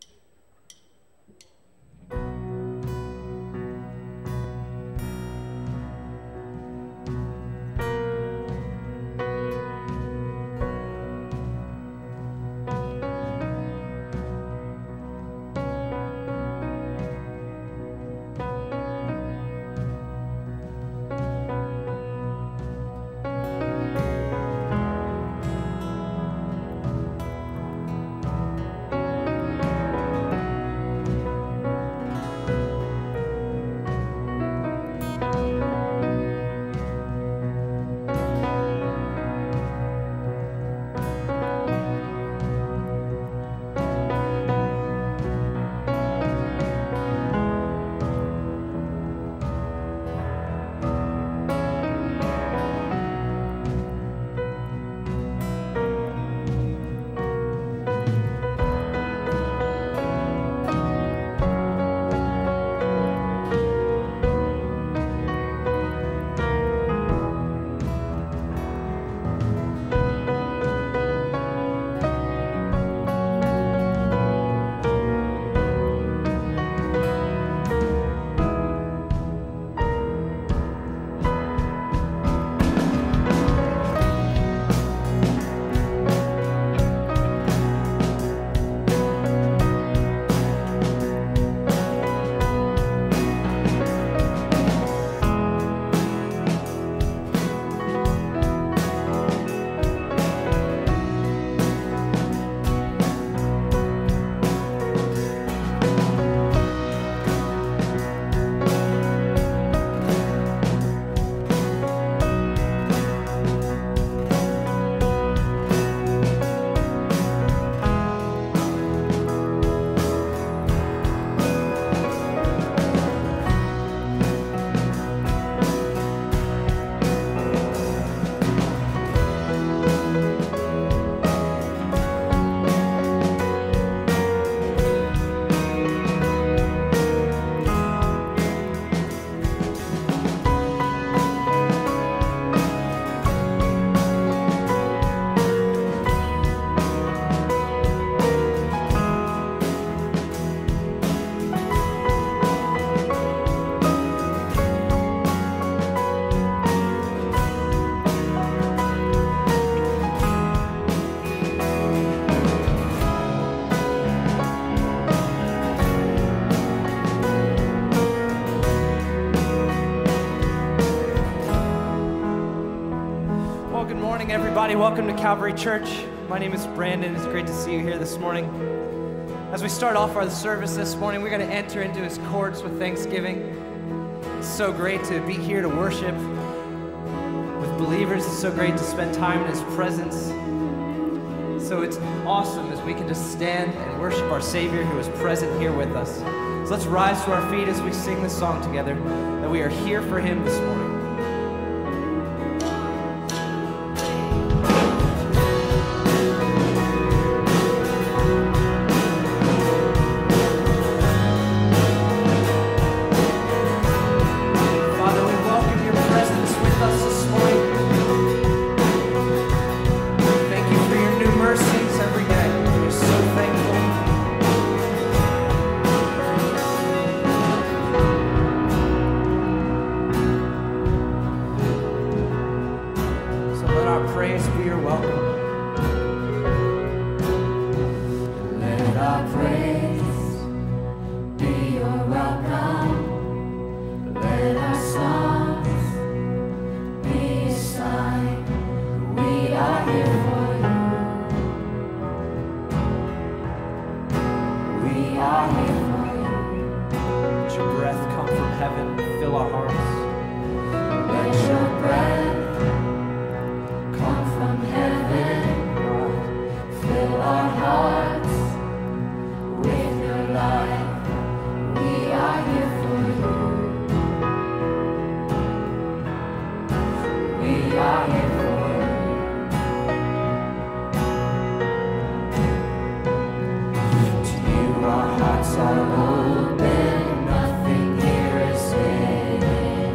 Everybody, welcome to Calvary Church. My name is Brandon. It's great to see you here this morning. As we start off our service this morning, we're going to enter into His courts with thanksgiving. It's so great to be here to worship with believers. It's so great to spend time in His presence. So it's awesome as we can just stand and worship our Savior who is present here with us. So let's rise to our feet as we sing this song together, that we are here for Him this morning. Our hearts are open, nothing here is hidden.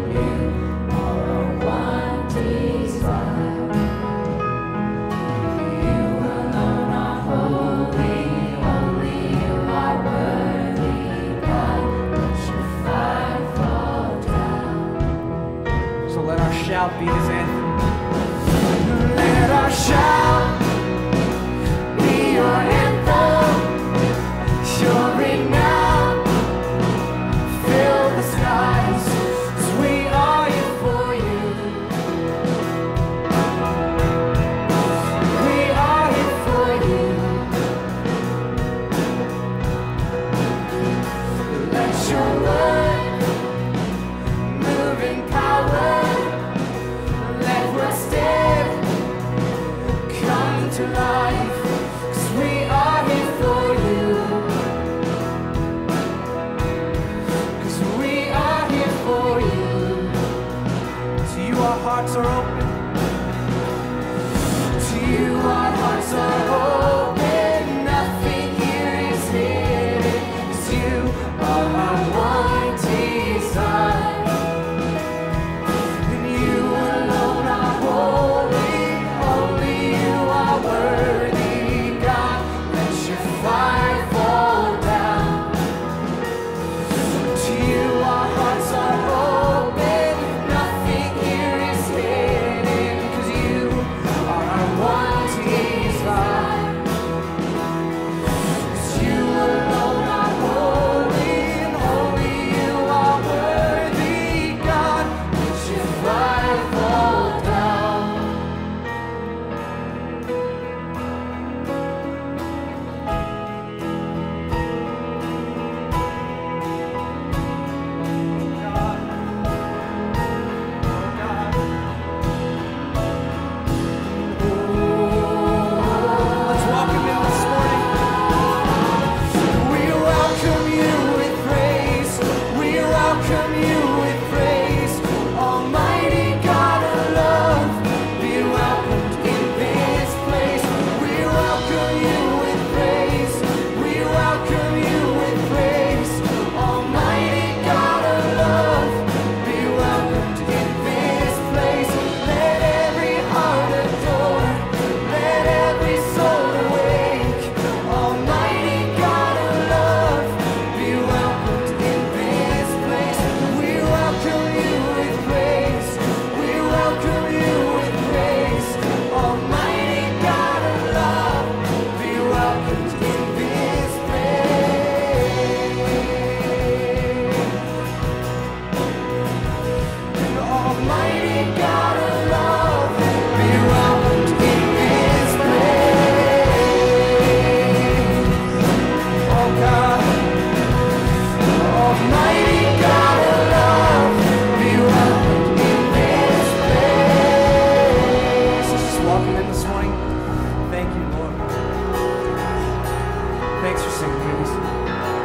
Thanks for singing, ladies.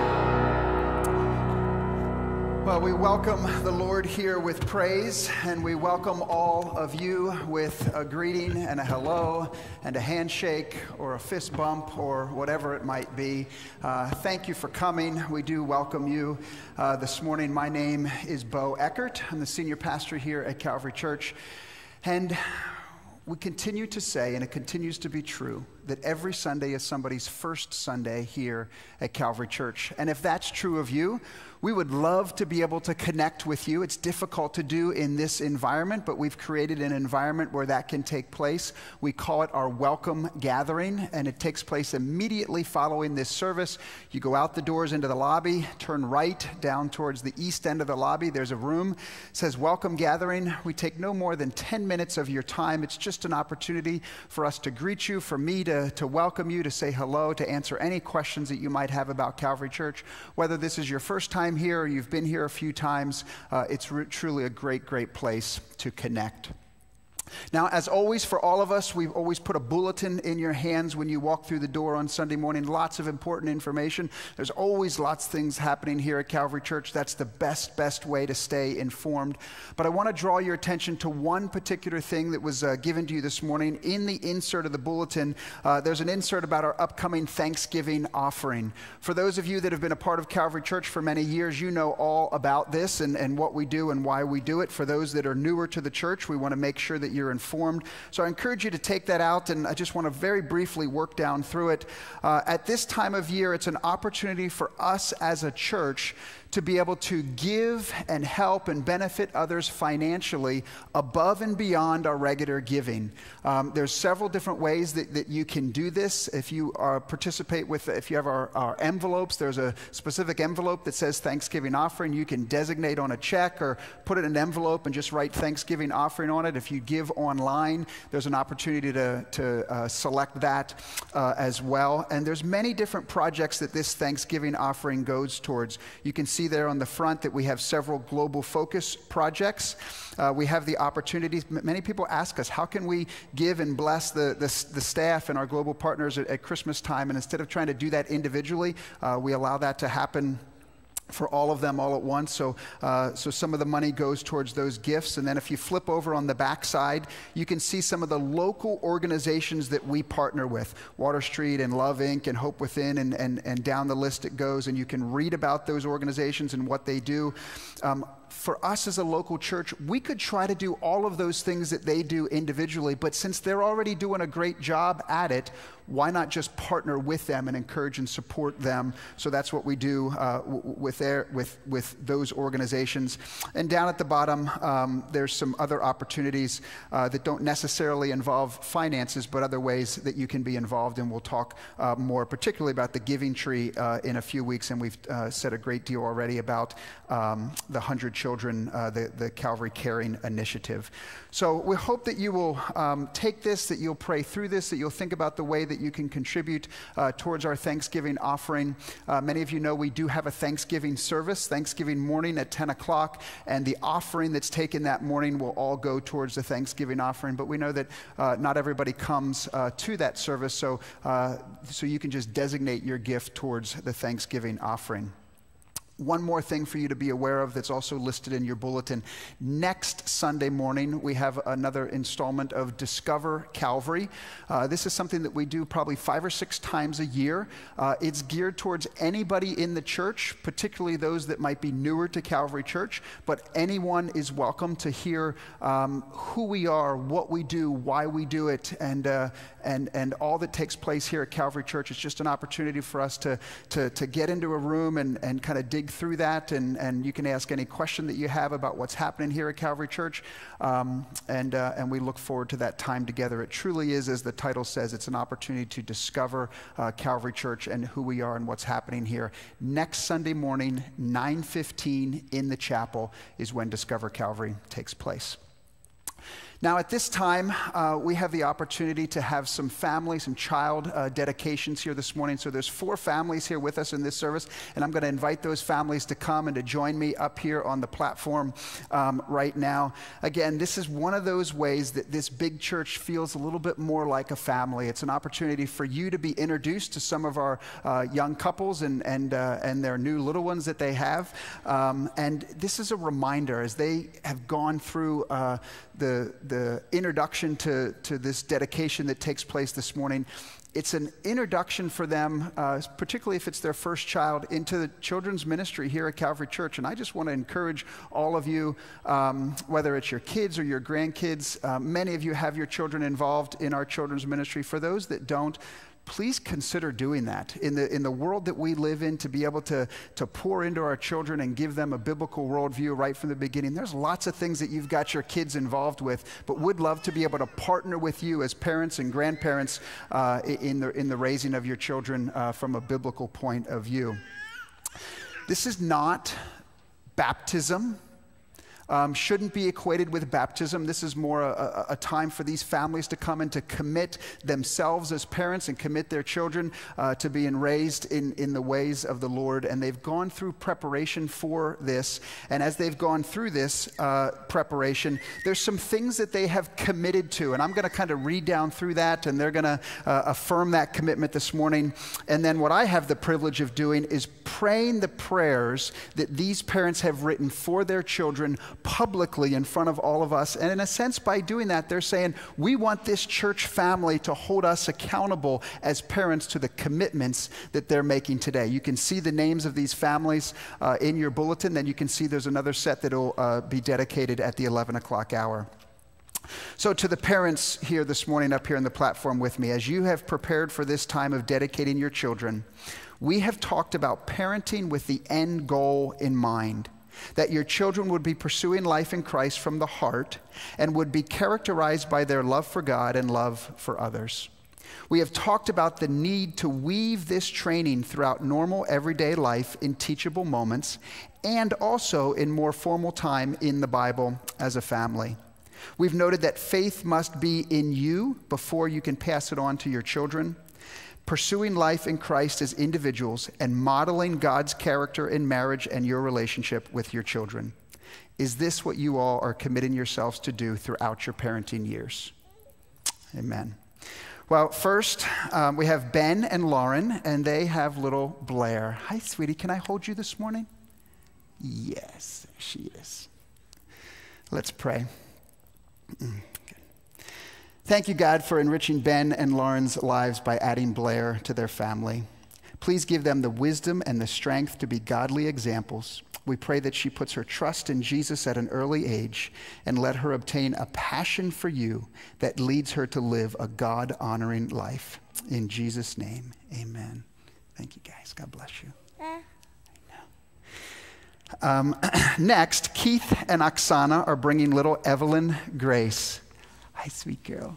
Well, we welcome the Lord here with praise, and we welcome all of you with a greeting and a hello and a handshake or a fist bump or whatever it might be. Thank you for coming. We do welcome you this morning. My name is Bo Eckert. I'm the senior pastor here at Calvary Church, and we continue to say, and it continues to be true, that every Sunday is somebody's first Sunday here at Calvary Church. And if that's true of you, we would love to be able to connect with you. It's difficult to do in this environment, but we've created an environment where that can take place. We call it our welcome gathering, and it takes place immediately following this service. You go out the doors into the lobby, turn right down towards the east end of the lobby. There's a room. It says welcome gathering. We take no more than 10 minutes of your time. It's just an opportunity for us to greet you, for me to welcome you, to say hello, to answer any questions that you might have about Calvary Church. Whether this is your first time here or you've been here a few times, it's truly a great place to connect. Now, as always, for all of us, we've always put a bulletin in your hands when you walk through the door on Sunday morning. Lots of important information. There's always lots of things happening here at Calvary Church. That's the best way to stay informed. But I want to draw your attention to one particular thing that was given to you this morning. In the insert of the bulletin, there's an insert about our upcoming Thanksgiving offering. For those of you that have been a part of Calvary Church for many years, you know all about this and what we do and why we do it. For those that are newer to the church, we want to make sure that you're informed. So I encourage you to take that out, and I just want to very briefly work down through it. At this time of year, it's an opportunity for us as a church to be able to give and help and benefit others financially above and beyond our regular giving. There's several different ways that you can do this. If you participate with, if you have our envelopes, there's a specific envelope that says Thanksgiving offering. You can designate on a check or put it in an envelope and just write Thanksgiving offering on it. If you give online, there's an opportunity to select that as well. And there's many different projects that this Thanksgiving offering goes towards. You can see there on the front that we have several global focus projects. We have the opportunities. Many people ask us, how can we give and bless the staff and our global partners at Christmas time? And instead of trying to do that individually, we allow that to happen for all of them all at once. So some of the money goes towards those gifts. And then if you flip over on the back side, you can see some of the local organizations that we partner with. Water Street and Love Inc. and Hope Within and down the list it goes. And you can read about those organizations and what they do. For us as a local church, we could try to do all of those things that they do individually, but since they're already doing a great job at it, why not just partner with them and encourage and support them? So that's what we do with those organizations. And down at the bottom, there's some other opportunities that don't necessarily involve finances, but other ways that you can be involved. And we'll talk more particularly about the Giving Tree in a few weeks. And we've said a great deal already about the 100 Children, the Calvary Caring Initiative. So we hope that you will take this, that you'll pray through this, that you'll think about the way that you can contribute towards our Thanksgiving offering. Many of you know we do have a Thanksgiving service, Thanksgiving morning at 10 o'clock, and the offering that's taken that morning will all go towards the Thanksgiving offering. But we know that not everybody comes to that service, so you can just designate your gift towards the Thanksgiving offering. One more thing for you to be aware of that's also listed in your bulletin. Next Sunday morning, we have another installment of Discover Calvary. This is something that we do probably 5 or 6 times a year. It's geared towards anybody in the church, particularly those that might be newer to Calvary Church, but anyone is welcome to hear who we are, what we do, why we do it, and all that takes place here at Calvary Church. It's just an opportunity for us to get into a room and kind of dig through that, and you can ask any question that you have about what's happening here at Calvary Church, and we look forward to that time together. It truly is, as the title says, it's an opportunity to discover Calvary Church and who we are and what's happening here. Next Sunday morning, 9:15 in the chapel is when Discover Calvary takes place. Now, at this time, we have the opportunity to have some family, some child dedications here this morning. So there's 4 families here with us in this service, and I'm going to invite those families to come and to join me up here on the platform right now. Again, this is one of those ways that this big church feels a little bit more like a family. It's an opportunity for you to be introduced to some of our young couples and their new little ones that they have. And this is a reminder as they have gone through the introduction to this dedication that takes place this morning. It's an introduction for them, particularly if it's their first child, into the children's ministry here at Calvary Church. And I just want to encourage all of you, whether it's your kids or your grandkids, many of you have your children involved in our children's ministry. For those that don't, please consider doing that. In the world that we live in, to be able to pour into our children and give them a biblical worldview right from the beginning. There's lots of things that you've got your kids involved with, but would love to be able to partner with you as parents and grandparents in the raising of your children from a biblical point of view. This is not baptism. Shouldn't be equated with baptism. This is more a time for these families to come and to commit themselves as parents and commit their children to being raised in the ways of the Lord. And they've gone through preparation for this. And as they've gone through this preparation, there's some things that they have committed to. And I'm going to kind of read down through that, and they're going to affirm that commitment this morning. And then what I have the privilege of doing is praying the prayers that these parents have written for their children publicly in front of all of us. And in a sense, by doing that, they're saying, we want this church family to hold us accountable as parents to the commitments that they're making today. You can see the names of these families in your bulletin. Then you can see there's another set that will be dedicated at the 11 o'clock hour. So to the parents here this morning up here on the platform with me, as you have prepared for this time of dedicating your children, we have talked about parenting with the end goal in mind. That your children would be pursuing life in Christ from the heart and would be characterized by their love for God and love for others. We have talked about the need to weave this training throughout normal everyday life in teachable moments and also in more formal time in the Bible as a family. We've noted that faith must be in you before you can pass it on to your children. Pursuing life in Christ as individuals and modeling God's character in marriage and your relationship with your children. Is this what you all are committing yourselves to do throughout your parenting years? Amen. Well, first, we have Ben and Lauren, and they have little Blair. Hi, sweetie. Can I hold you this morning? Yes, there she is. Let's pray. Thank you, God, for enriching Ben and Lauren's lives by adding Blair to their family. Please give them the wisdom and the strength to be godly examples. We pray that she puts her trust in Jesus at an early age and let her obtain a passion for you that leads her to live a God-honoring life. In Jesus' name, amen. Thank you, guys. God bless you. Next, Keith and Oksana are bringing little Evelyn Grace. Hi, sweet girl.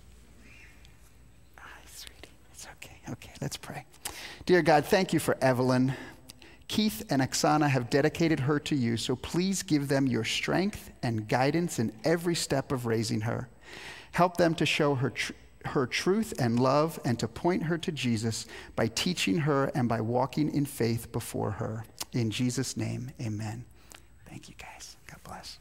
Hi, sweetie. It's okay. Okay, let's pray. Dear God, thank you for Evelyn. Keith and Oksana have dedicated her to you, so please give them your strength and guidance in every step of raising her. Help them to show her truth and love and to point her to Jesus by teaching her and by walking in faith before her. In Jesus' name, amen. Thank you, guys. God bless.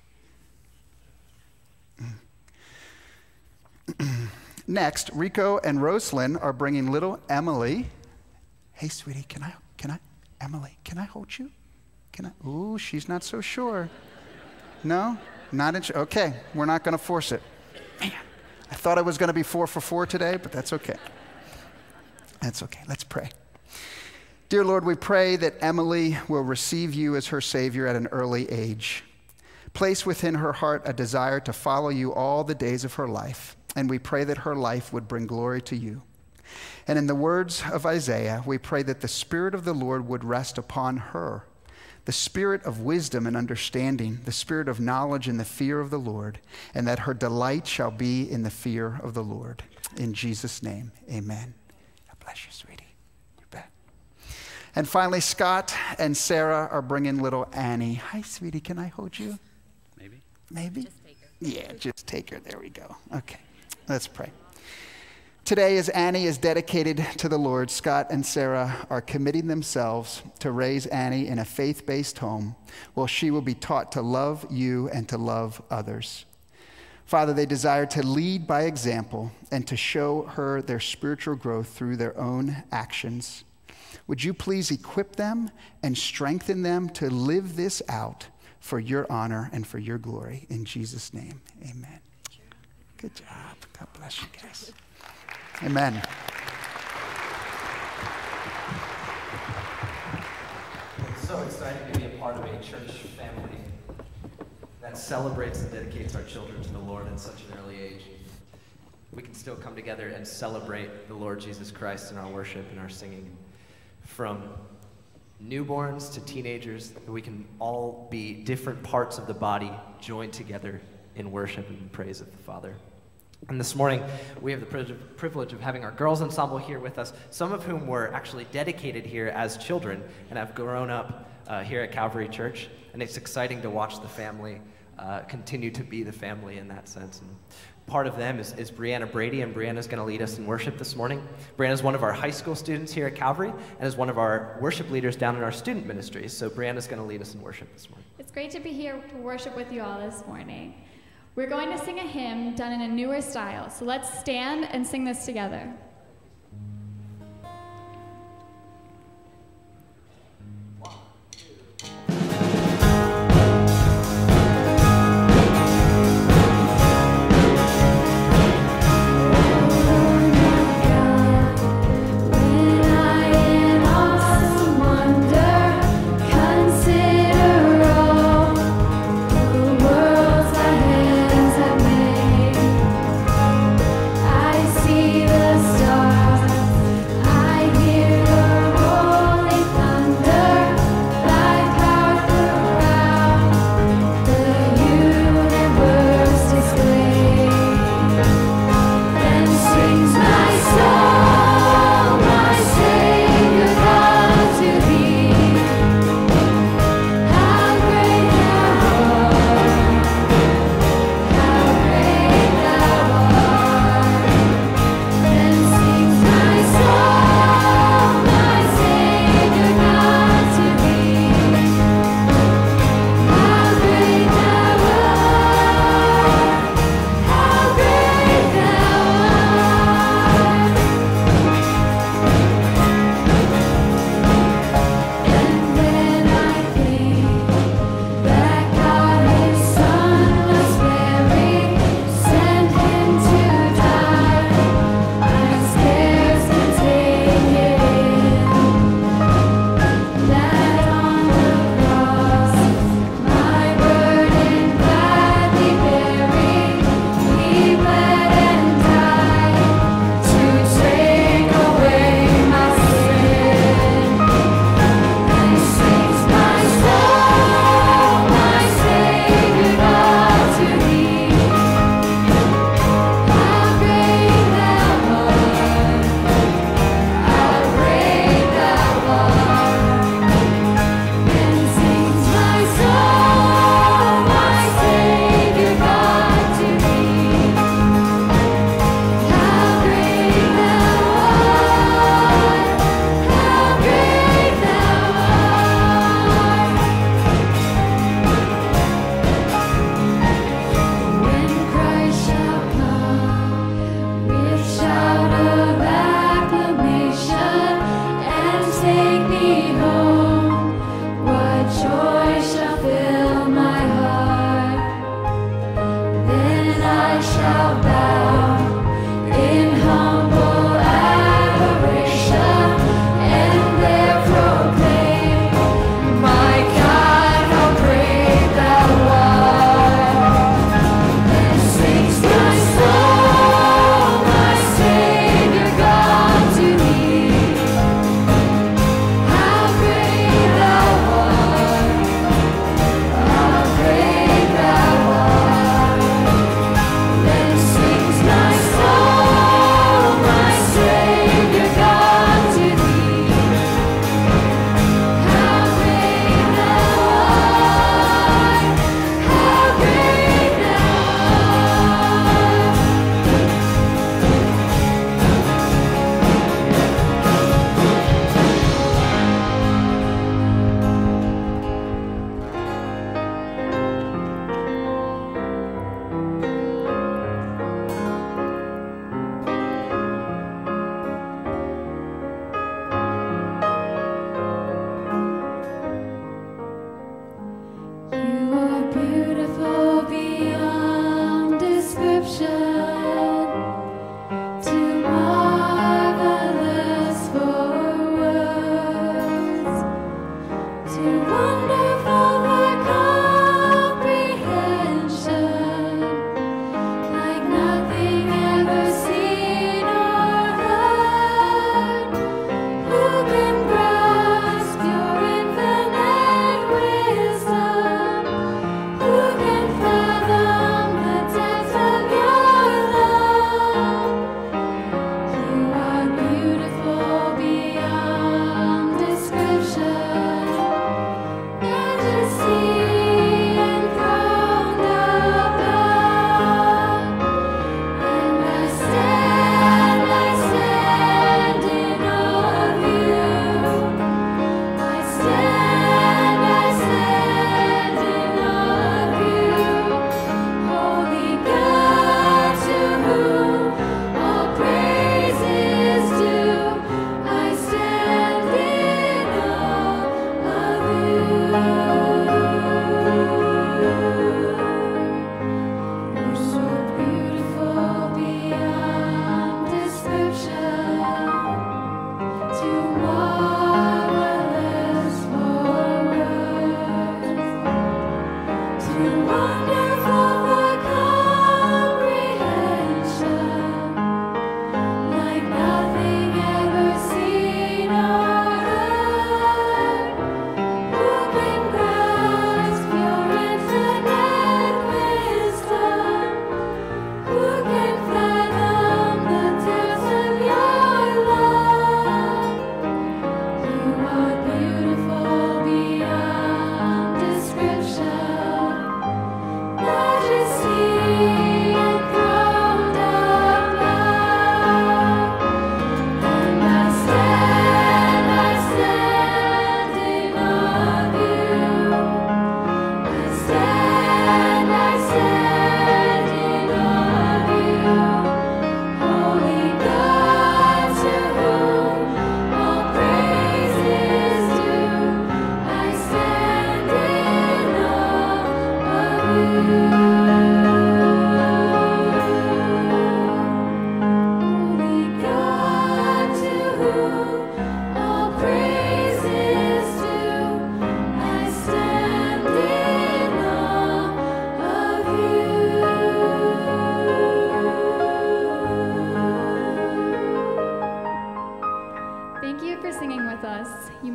Next, Rico and Roslyn are bringing little Emily. Hey, sweetie, Emily, can I hold you? Ooh, she's not so sure. No? Okay, we're not going to force it. Man, I thought I was going to be 4 for 4 today, but that's okay. That's okay. Let's pray. Dear Lord, we pray that Emily will receive you as her Savior at an early age. Place within her heart a desire to follow you all the days of her life, and we pray that her life would bring glory to you. And in the words of Isaiah, we pray that the Spirit of the Lord would rest upon her, the spirit of wisdom and understanding, the spirit of knowledge and the fear of the Lord, and that her delight shall be in the fear of the Lord. In Jesus' name, amen. God bless you, sweetie. You bet. And finally, Scott and Sarah are bringing little Annie. Hi, sweetie. Can I hold you? Maybe. Maybe? Just take her. Yeah, just take her. There we go. Okay, let's pray. Today, as Annie is dedicated to the Lord, Scott and Sarah are committing themselves to raise Annie in a faith-based home while she will be taught to love you and to love others. Father, they desire to lead by example and to show her their spiritual growth through their own actions. Would you please equip them and strengthen them to live this out for your honor and for your glory. In Jesus' name, amen. Good job. God bless you guys. Amen. It's so exciting to be a part of a church family that celebrates and dedicates our children to the Lord at such an early age. We can still come together and celebrate the Lord Jesus Christ in our worship and our singing. From newborns to teenagers, we can all be different parts of the body joined together in worship and praise of the Father. And this morning, we have the privilege of having our girls' ensemble here with us, some of whom were actually dedicated here as children and have grown up here at Calvary Church. And it's exciting to watch the family continue to be the family in that sense. And part of them is Brianna Brady, and Brianna's going to lead us in worship this morning. Brianna's one of our high school students here at Calvary and is one of our worship leaders down in our student ministries. So Brianna's going to lead us in worship this morning. It's great to be here to worship with you all this morning. We're going to sing a hymn done in a newer style, so let's stand and sing this together.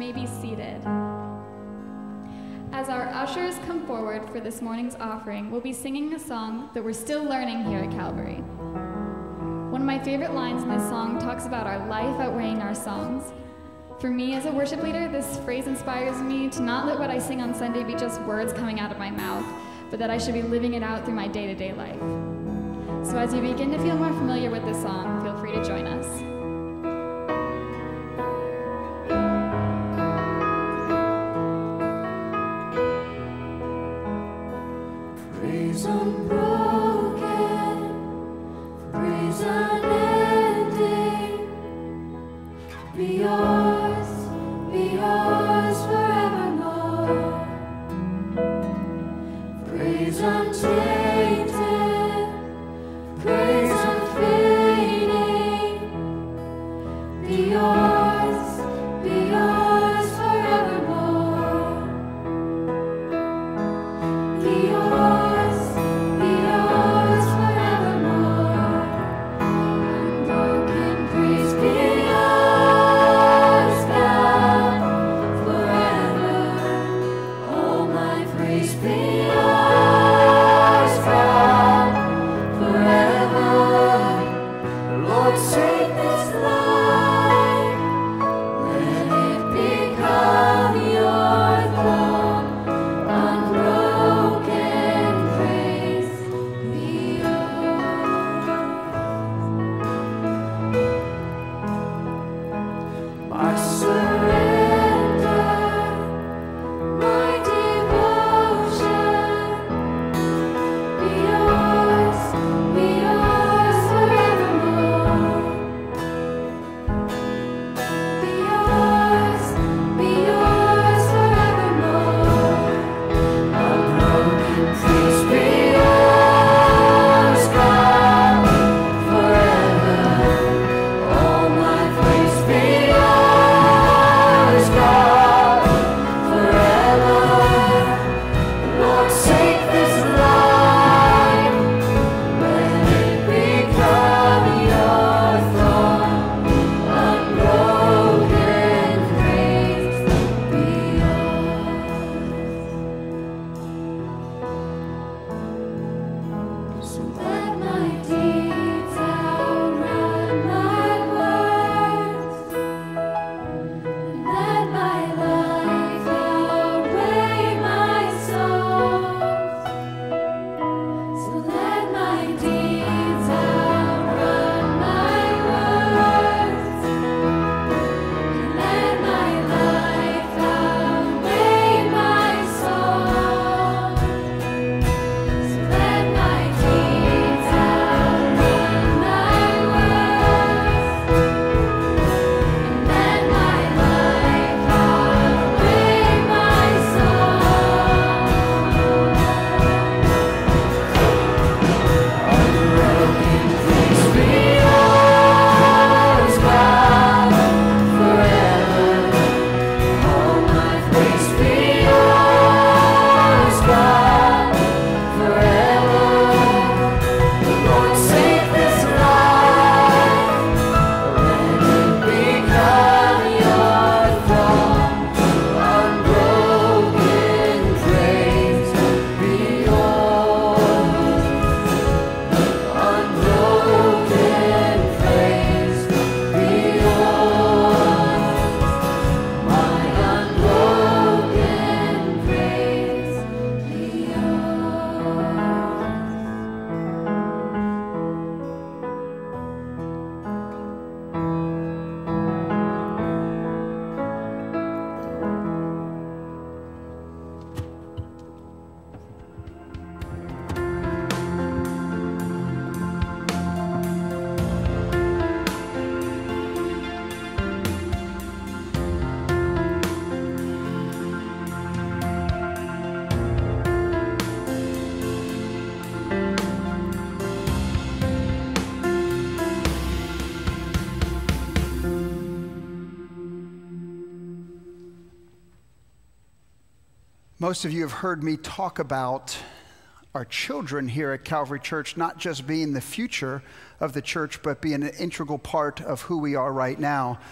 may be seated. As our ushers come forward for this morning's offering, we'll be singing a song that we're still learning here at Calvary. One of my favorite lines in this song talks about our life outweighing our songs. For me as a worship leader, this phrase inspires me to not let what I sing on Sunday be just words coming out of my mouth, but that I should be living it out through my day-to-day life. So as you begin to feel more familiar with this song, feel free to join us. Praise unbroken, praise unending, be yours forevermore. Praise untainted, praise unfading, be yours forevermore. Be yours forevermore. Unbroken praise be yours, God, forever. All my praise be yours, God, forever. Lord, take this life, let it become your throne. Unbroken praise be yours. My surrender, my devotion, be yours forevermore. Be yours forevermore. Unbroken praise be yours, God, forever. All my praise be yours, God, forever. Lord, take this life, let it become your throne. Unbroken praise be yours. So let my deeds outrun my words, and let my life outweigh my songs. So let my deeds outrun my words, and let my life outweigh my songs. So let my deeds outrun my words, and let my life outweigh my songs. Unbroken praise be yours, God, forever. All my praise be yours, God, forever. Lord, take this life, let it become your throne. Unbroken praise be yours. Unbroken praise be yours. My unbroken praise be Most of you have heard me talk about our children here at Calvary Church not just being the future of the church, but being an integral part of who we are right now.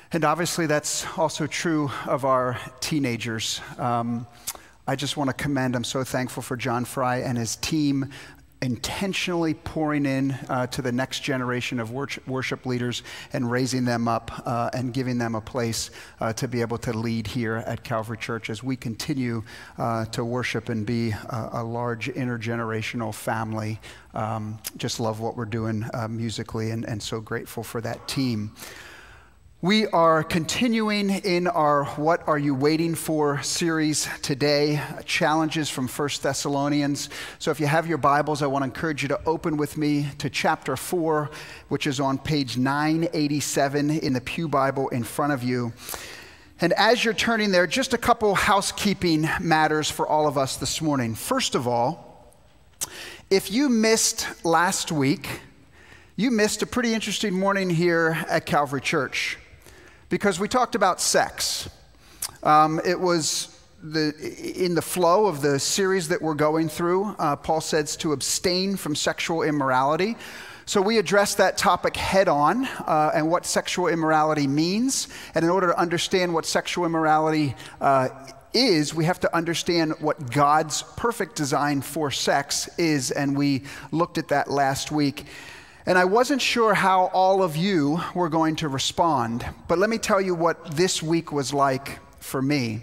And obviously that's also true of our teenagers. I just want to commend, I'm so thankful for John Fry and his team intentionally pouring in to the next generation of worship leaders and raising them up and giving them a place to be able to lead here at Calvary Church as we continue to worship and be a large intergenerational family. Just love what we're doing musically and so grateful for that team. We are continuing in our What Are You Waiting For series today, challenges from 1 Thessalonians. So if you have your Bibles, I want to encourage you to open with me to chapter 4, which is on page 987 in the Pew Bible in front of you. And as you're turning there, just a couple housekeeping matters for all of us this morning. First of all, if you missed last week, you missed a pretty interesting morning here at Calvary Church, because we talked about sex. It was in the flow of the series that we're going through. Paul says to abstain from sexual immorality. So we addressed that topic head on and what sexual immorality means. And in order to understand what sexual immorality is, we have to understand what God's perfect design for sex is. And we looked at that last week. And I wasn't sure how all of you were going to respond, but let me tell you what this week was like for me.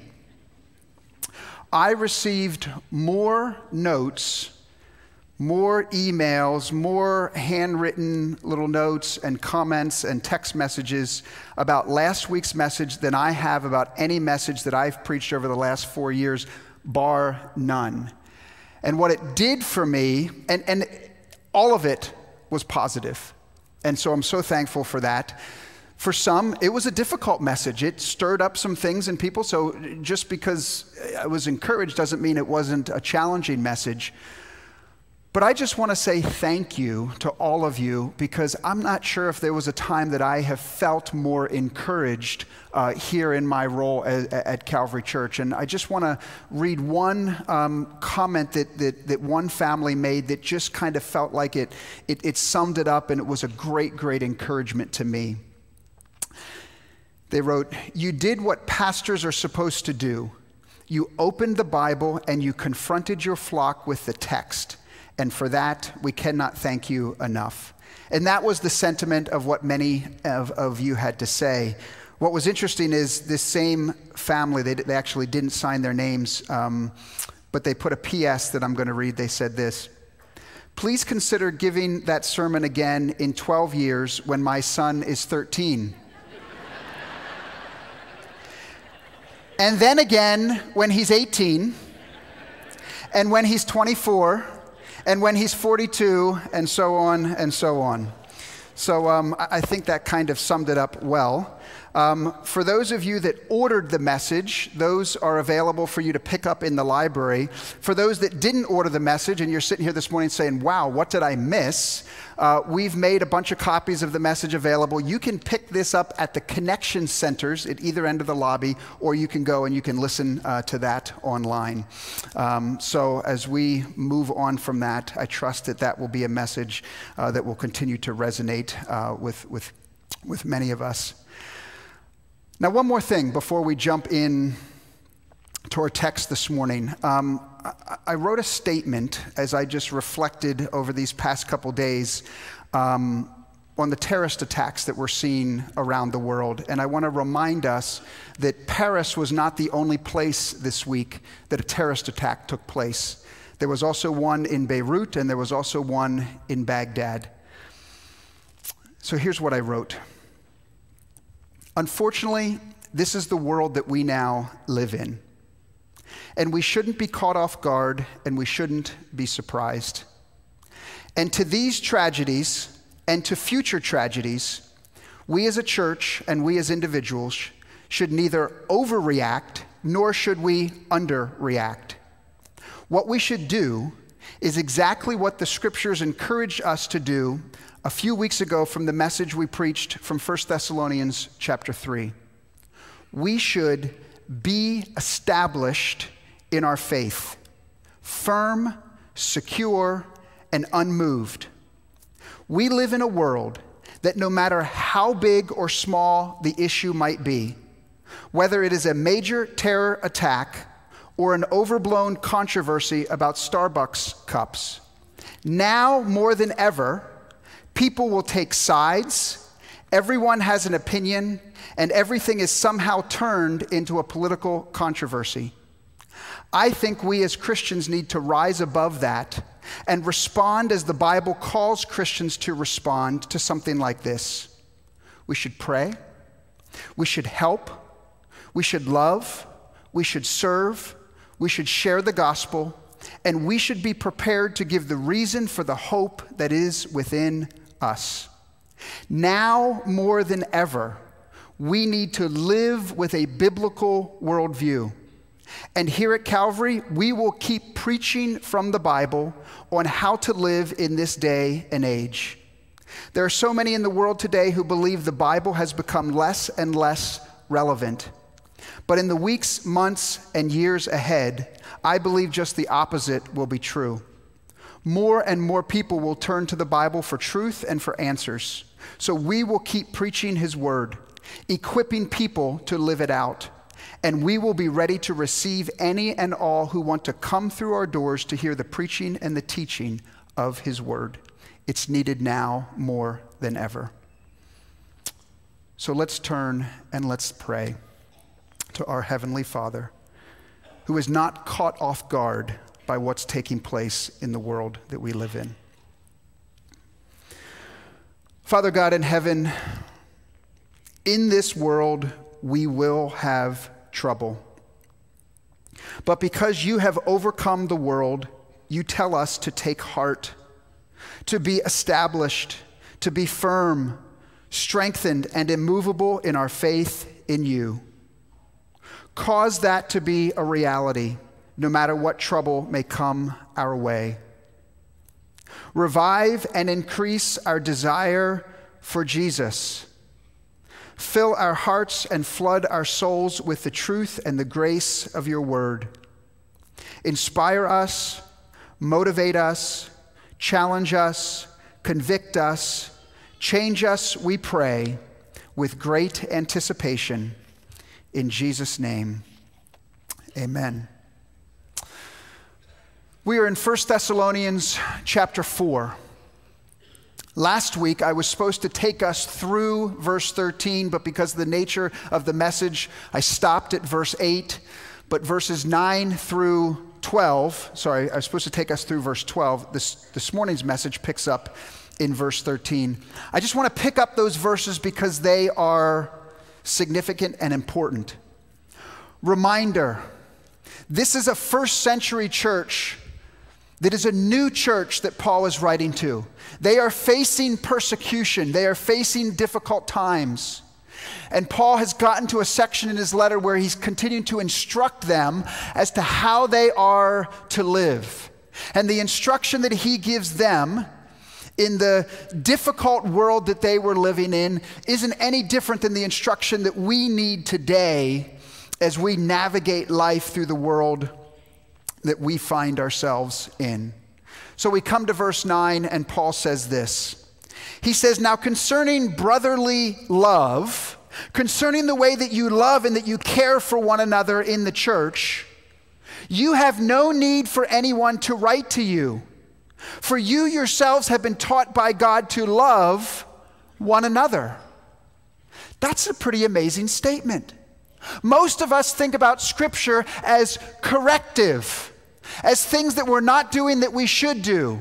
I received more notes, more emails, more handwritten little notes and comments and text messages about last week's message than I have about any message that I've preached over the last 4 years, bar none. And what it did for me, and all of it was positive. And so I'm so thankful for that. For some, it was a difficult message. It stirred up some things in people. So just because I was encouraged doesn't mean it wasn't a challenging message. But I just want to say thank you to all of you, because I'm not sure if there was a time that I have felt more encouraged here in my role at Calvary Church. And I just want to read one comment that one family made that just kind of felt like it summed it up, and it was a great, great encouragement to me. They wrote, "You did what pastors are supposed to do. You opened the Bible and you confronted your flock with the text. And for that, we cannot thank you enough." And that was the sentiment of what many of you had to say. What was interesting is this same family, they actually didn't sign their names, but they put a PS that I'm going to read. They said this: "Please consider giving that sermon again in 12 years when my son is 13. And then again when he's 18, and when he's 24, and when he's 42, and so on and so on." So I think that kind of summed it up well. For those of you that ordered the message, those are available for you to pick up in the library. For those that didn't order the message and you're sitting here this morning saying, "Wow, what did I miss?" We've made a bunch of copies of the message available. You can pick this up at the connection centers at either end of the lobby, or you can go and you can listen to that online. So as we move on from that, I trust that that will be a message that will continue to resonate with many of us. Now, one more thing before we jump in to our text this morning. I wrote a statement as I just reflected over these past couple days on the terrorist attacks that we're seeing around the world. And I want to remind us that Paris was not the only place this week that a terrorist attack took place. There was also one in Beirut, and there was also one in Baghdad. So here's what I wrote. Unfortunately, this is the world that we now live in. And we shouldn't be caught off guard, and we shouldn't be surprised. And to these tragedies, and to future tragedies, we as a church and we as individuals should neither overreact nor should we underreact. What we should do is exactly what the scriptures encourage us to do a few weeks ago from the message we preached from 1 Thessalonians chapter 3. We should be established in our faith, firm, secure, and unmoved. We live in a world that no matter how big or small the issue might be, whether it is a major terror attack or an overblown controversy about Starbucks cups, now more than ever, people will take sides, everyone has an opinion, and everything is somehow turned into a political controversy. I think we as Christians need to rise above that and respond as the Bible calls Christians to respond to something like this. We should pray, we should help, we should love, we should serve, we should share the gospel, and we should be prepared to give the reason for the hope that is within us. Now more than ever, we need to live with a biblical worldview. And here at Calvary, we will keep preaching from the Bible on how to live in this day and age. There are so many in the world today who believe the Bible has become less and less relevant. But in the weeks, months, and years ahead, I believe just the opposite will be true. More and more people will turn to the Bible for truth and for answers. So we will keep preaching His word, equipping people to live it out. And we will be ready to receive any and all who want to come through our doors to hear the preaching and the teaching of His word. It's needed now more than ever. So let's turn and let's pray to our Heavenly Father, who is not caught off guard by what's taking place in the world that we live in. Father God in heaven, in this world we will have trouble. But because you have overcome the world, you tell us to take heart, to be established, to be firm, strengthened, and immovable in our faith in you. Cause that to be a reality, no matter what trouble may come our way. Revive and increase our desire for Jesus. Fill our hearts and flood our souls with the truth and the grace of your word. Inspire us, motivate us, challenge us, convict us, change us, we pray, with great anticipation. In Jesus' name, amen. We are in 1 Thessalonians chapter 4. Last week, I was supposed to take us through verse 13, but because of the nature of the message, I stopped at verse 8. But verses 9 through 12, I was supposed to take us through verse 12. This morning's message picks up in verse 13. I just want to pick up those verses because they are significant and important. Reminder, this is a first century church that is a new church that Paul is writing to. They are facing persecution. They are facing difficult times. And Paul has gotten to a section in his letter where he's continuing to instruct them as to how they are to live. And the instruction that he gives them in the difficult world that they were living in isn't any different than the instruction that we need today as we navigate life through the world that we find ourselves in. So we come to verse 9, and Paul says this. He says, now concerning brotherly love, concerning the way that you love and that you care for one another in the church, you have no need for anyone to write to you. For you yourselves have been taught by God to love one another. That's a pretty amazing statement. Most of us think about Scripture as corrective, as things that we're not doing that we should do,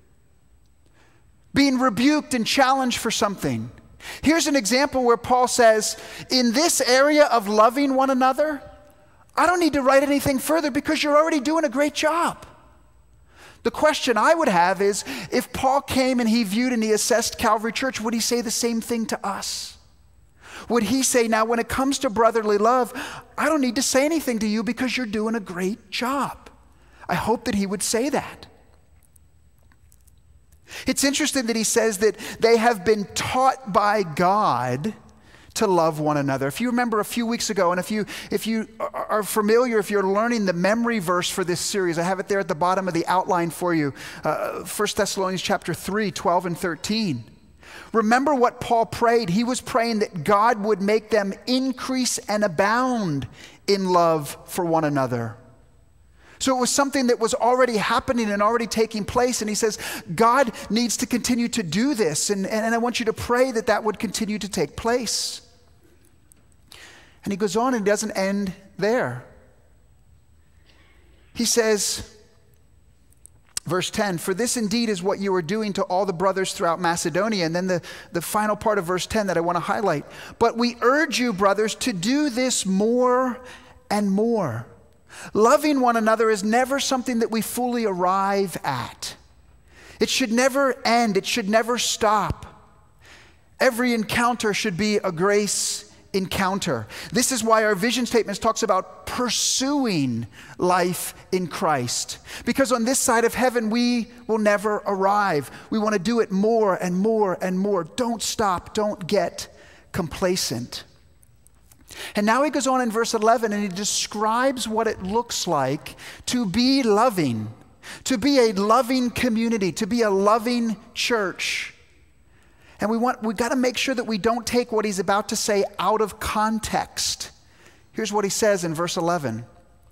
being rebuked and challenged for something. Here's an example where Paul says, in this area of loving one another, I don't need to write anything further because you're already doing a great job. The question I would have is, if Paul came and he viewed and he assessed Calvary Church, would he say the same thing to us? Would he say, now when it comes to brotherly love, I don't need to say anything to you because you're doing a great job? I hope that he would say that. It's interesting that he says that they have been taught by God to love one another. If you remember a few weeks ago, and if you are familiar, if you're learning the memory verse for this series, I have it there at the bottom of the outline for you. 1 Thessalonians chapter 3, 12 and 13. Remember what Paul prayed. He was praying that God would make them increase and abound in love for one another. So it was something that was already happening and already taking place. And he says, God needs to continue to do this. And I want you to pray that that would continue to take place. And he goes on and doesn't end there. He says, verse 10, for this indeed is what you are doing to all the brothers throughout Macedonia. And then the final part of verse 10 that I want to highlight. But we urge you, brothers, to do this more and more. Loving one another is never something that we fully arrive at. It should never end. It should never stop. Every encounter should be a grace encounter. This is why our vision statement talks about pursuing life in Christ. Because on this side of heaven, we will never arrive. We want to do it more and more and more. Don't stop. Don't get complacent. And now he goes on in verse 11 and he describes what it looks like to be loving, to be a loving community, to be a loving church. And we got to make sure that we don't take what he's about to say out of context. Here's what he says in verse 11.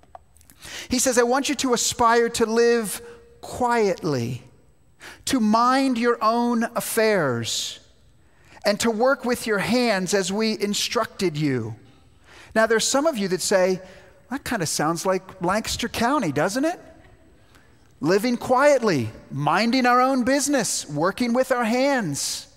He says, I want you to aspire to live quietly, to mind your own affairs, and to work with your hands as we instructed you. Now, there's some of you that say, that kind of sounds like Lancaster County, doesn't it? Living quietly, minding our own business, working with our hands.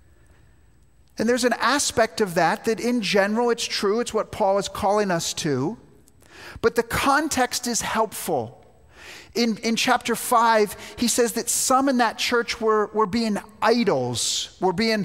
And there's an aspect of that in general, it's true. It's what Paul is calling us to. But the context is helpful. In chapter 5, he says that some in that church were being idols.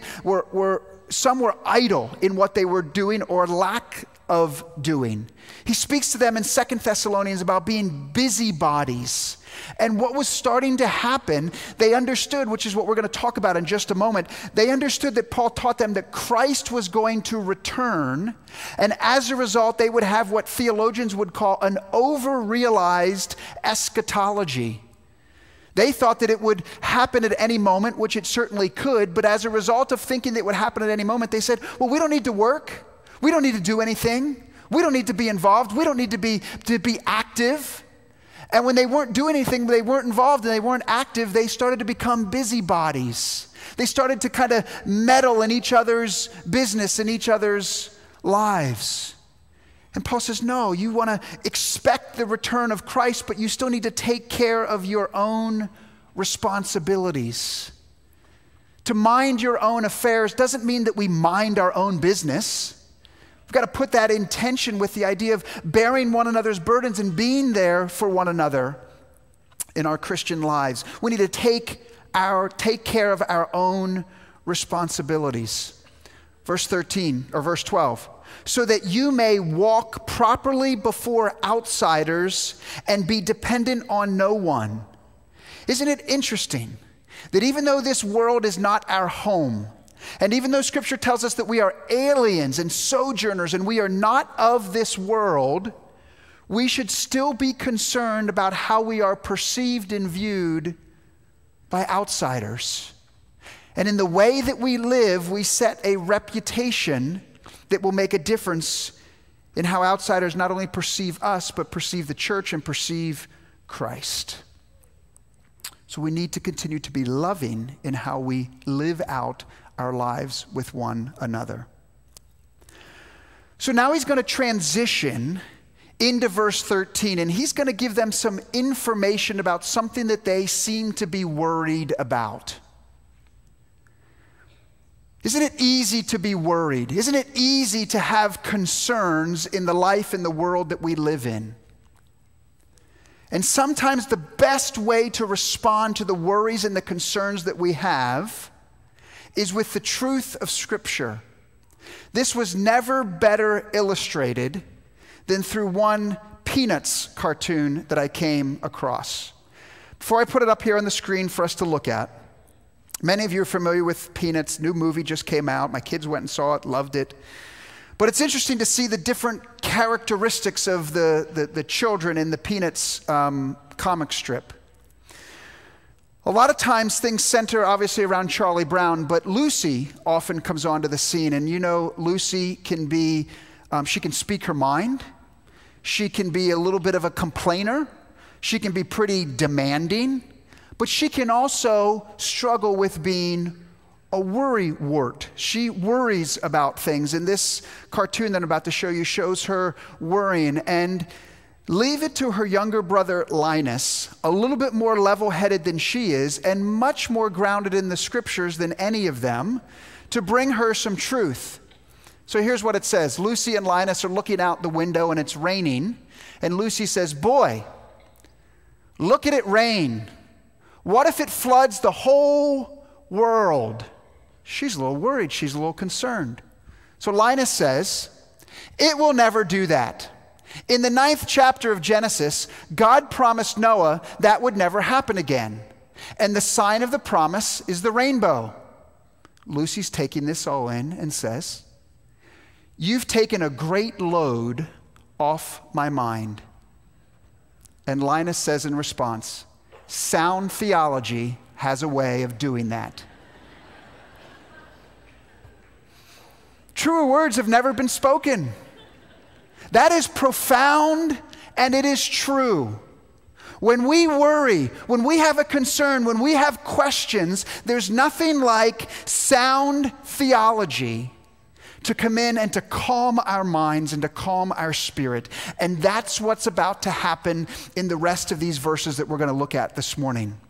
Some were idle in what they were doing or lack of doing. He speaks to them in 2 Thessalonians about being busybodies. And what was starting to happen, they understood, which is what we're going to talk about in just a moment. They understood that Paul taught them that Christ was going to return. And as a result, they would have what theologians would call an over-realized eschatology. They thought that it would happen at any moment, which it certainly could. But as a result of thinking that it would happen at any moment, they said, well, we don't need to work. We don't need to do anything. We don't need to be involved. We don't need to be active. And when they weren't doing anything, they weren't involved and they weren't active, they started to become busybodies. They started to kind of meddle in each other's business, in each other's lives. And Paul says, no, you want to expect the return of Christ, but you still need to take care of your own responsibilities. To mind your own affairs doesn't mean that we mind our own business. We've got to put that in tension with the idea of bearing one another's burdens and being there for one another in our Christian lives. We need to take care of our own responsibilities. Verse 12. So that you may walk properly before outsiders and be dependent on no one. Isn't it interesting that even though this world is not our home, and even though Scripture tells us that we are aliens and sojourners and we are not of this world, we should still be concerned about how we are perceived and viewed by outsiders. And in the way that we live, we set a reputation that will make a difference in how outsiders not only perceive us, but perceive the church and perceive Christ. So we need to continue to be loving in how we live out our lives with one another. So now he's going to transition into verse 13, and he's going to give them some information about something that they seem to be worried about. Isn't it easy to be worried? Isn't it easy to have concerns in the life and the world that we live in? And sometimes the best way to respond to the worries and the concerns that we have is with the truth of Scripture. This was never better illustrated than through one Peanuts cartoon that I came across. Before I put it up here on the screen for us to look at, many of you are familiar with Peanuts. New movie just came out. My kids went and saw it, loved it. But it's interesting to see the different characteristics of the children in the Peanuts comic strip. A lot of times things center obviously around Charlie Brown, but Lucy often comes onto the scene. And you know, Lucy can be, she can speak her mind. She can be a little bit of a complainer. She can be pretty demanding, but she can also struggle with being a worrywart. She worries about things. And this cartoon that I'm about to show you shows her worrying. And leave it to her younger brother, Linus, a little bit more level-headed than she is and much more grounded in the scriptures than any of them, to bring her some truth. So here's what it says. Lucy and Linus are looking out the window and it's raining. And Lucy says, "Boy, look at it rain. What if it floods the whole world?" She's a little worried. She's a little concerned. So Linus says, "It will never do that. In the 9th chapter of Genesis, God promised Noah that would never happen again. And the sign of the promise is the rainbow." Lucy's taking this all in and says, "You've taken a great load off my mind." And Linus says in response, "Sound theology has a way of doing that." Truer words have never been spoken. That is profound and it is true. When we worry, when we have a concern, when we have questions, there's nothing like sound theology to come in and to calm our minds and to calm our spirit. And that's what's about to happen in the rest of these verses that we're going to look at this morning.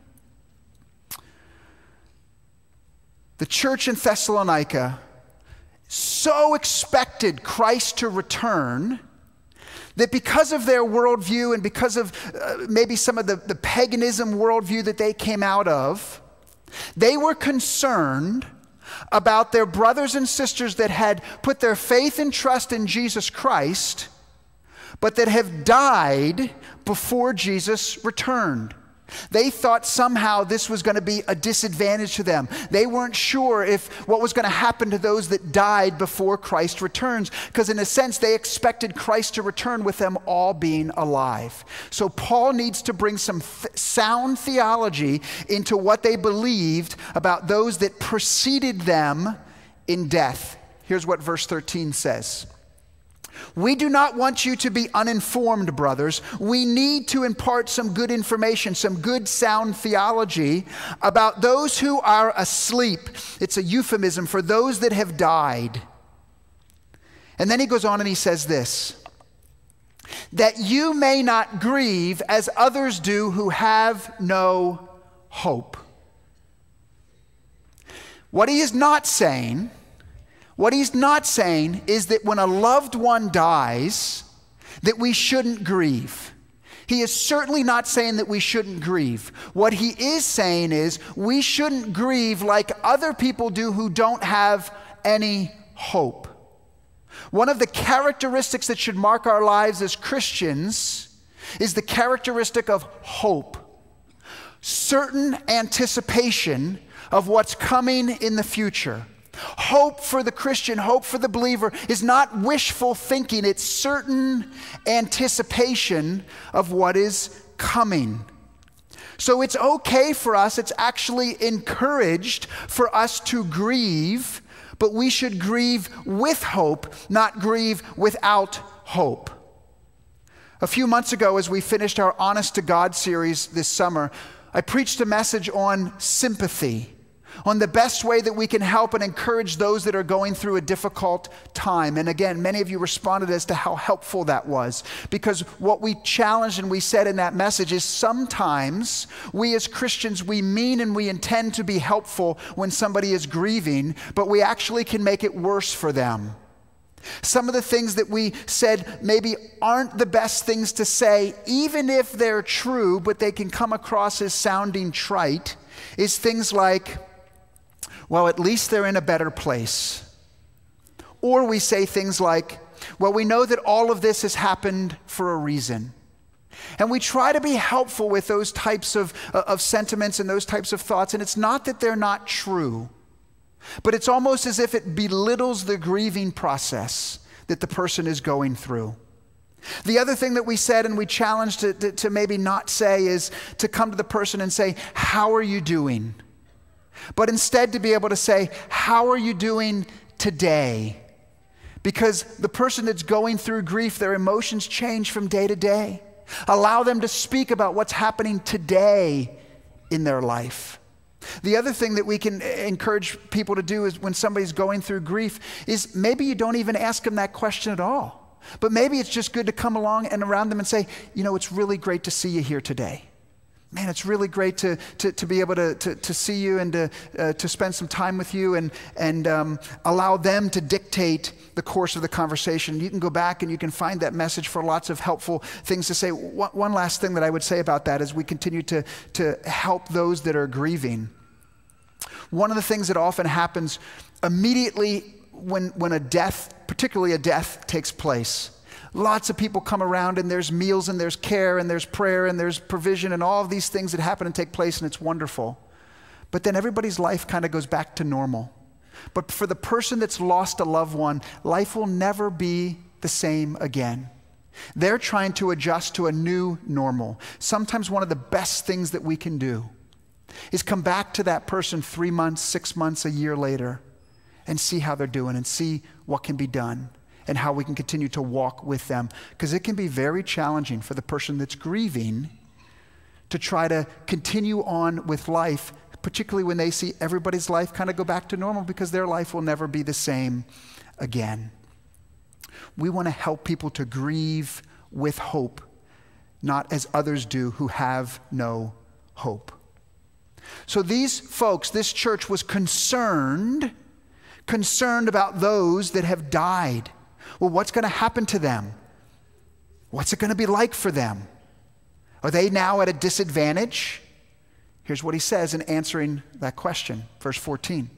The church in Thessalonica so expected Christ to return that because of their worldview and because of maybe some of the paganism worldview that they came out of, they were concerned about their brothers and sisters that had put their faith and trust in Jesus Christ, but that have died before Jesus returned. They thought somehow this was going to be a disadvantage to them. They weren't sure if what was going to happen to those that died before Christ returns, because in a sense they expected Christ to return with them all being alive. So Paul needs to bring some sound theology into what they believed about those that preceded them in death. Here's what verse 13 says. "We do not want you to be uninformed, brothers. We need to impart some good information, some good sound theology about those who are asleep." It's a euphemism for those that have died. And then he goes on and he says this, "that you may not grieve as others do who have no hope." What he's not saying is that when a loved one dies, that we shouldn't grieve. He is certainly not saying that we shouldn't grieve. What he is saying is we shouldn't grieve like other people do who don't have any hope. One of the characteristics that should mark our lives as Christians is the characteristic of hope. Certain anticipation of what's coming in the future. Hope for the Christian, hope for the believer is not wishful thinking. It's certain anticipation of what is coming. So it's okay for us, it's actually encouraged for us to grieve, but we should grieve with hope, not grieve without hope. A few months ago, as we finished our Honest to God series this summer, I preached a message on sympathy, on the best way that we can help and encourage those that are going through a difficult time. And again, many of you responded as to how helpful that was, because what we challenged and we said in that message is sometimes we as Christians, we mean and we intend to be helpful when somebody is grieving, but we actually can make it worse for them. Some of the things that we said maybe aren't the best things to say, even if they're true, but they can come across as sounding trite, is things like, well, at least they're in a better place. Or we say things like, well, we know that all of this has happened for a reason. And we try to be helpful with those types of sentiments and those types of thoughts. And it's not that they're not true, but it's almost as if it belittles the grieving process that the person is going through. The other thing that we said and we challenged to maybe not say is to come to the person and say, how are you doing? But instead to be able to say, how are you doing today? Because the person that's going through grief, their emotions change from day to day. Allow them to speak about what's happening today in their life. The other thing that we can encourage people to do is when somebody's going through grief is maybe you don't even ask them that question at all. But maybe it's just good to come along and around them and say, you know, it's really great to see you here today. Man, it's really great to be able to see you and to spend some time with you and allow them to dictate the course of the conversation. You can go back and you can find that message for lots of helpful things to say. One last thing that I would say about that as we continue to help those that are grieving. One of the things that often happens immediately when a death, particularly a death, takes place, lots of people come around and there's meals and there's care and there's prayer and there's provision and all of these things that happen and take place, and it's wonderful. But then everybody's life kind of goes back to normal. But for the person that's lost a loved one, life will never be the same again. They're trying to adjust to a new normal. Sometimes one of the best things that we can do is come back to that person 3 months, 6 months, a year later and see how they're doing and see what can be done and how we can continue to walk with them. Because it can be very challenging for the person that's grieving to try to continue on with life, particularly when they see everybody's life kind of go back to normal, because their life will never be the same again. We want to help people to grieve with hope, not as others do who have no hope. So these folks, this church was concerned about those that have died. Well, what's going to happen to them? What's it going to be like for them? Are they now at a disadvantage? Here's what he says in answering that question, verse 14.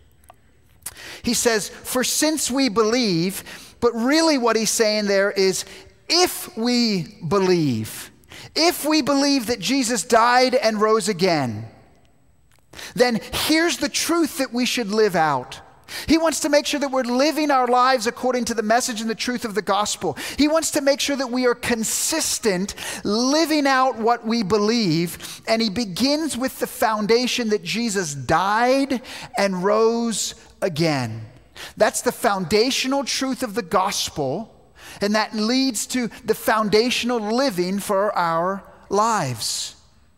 He says, for since we believe, but really what he's saying there is, if we believe that Jesus died and rose again, then here's the truth that we should live out. He wants to make sure that we're living our lives according to the message and the truth of the gospel. He wants to make sure that we are consistent living out what we believe. And he begins with the foundation that Jesus died and rose again. That's the foundational truth of the gospel. And that leads to the foundational living for our lives.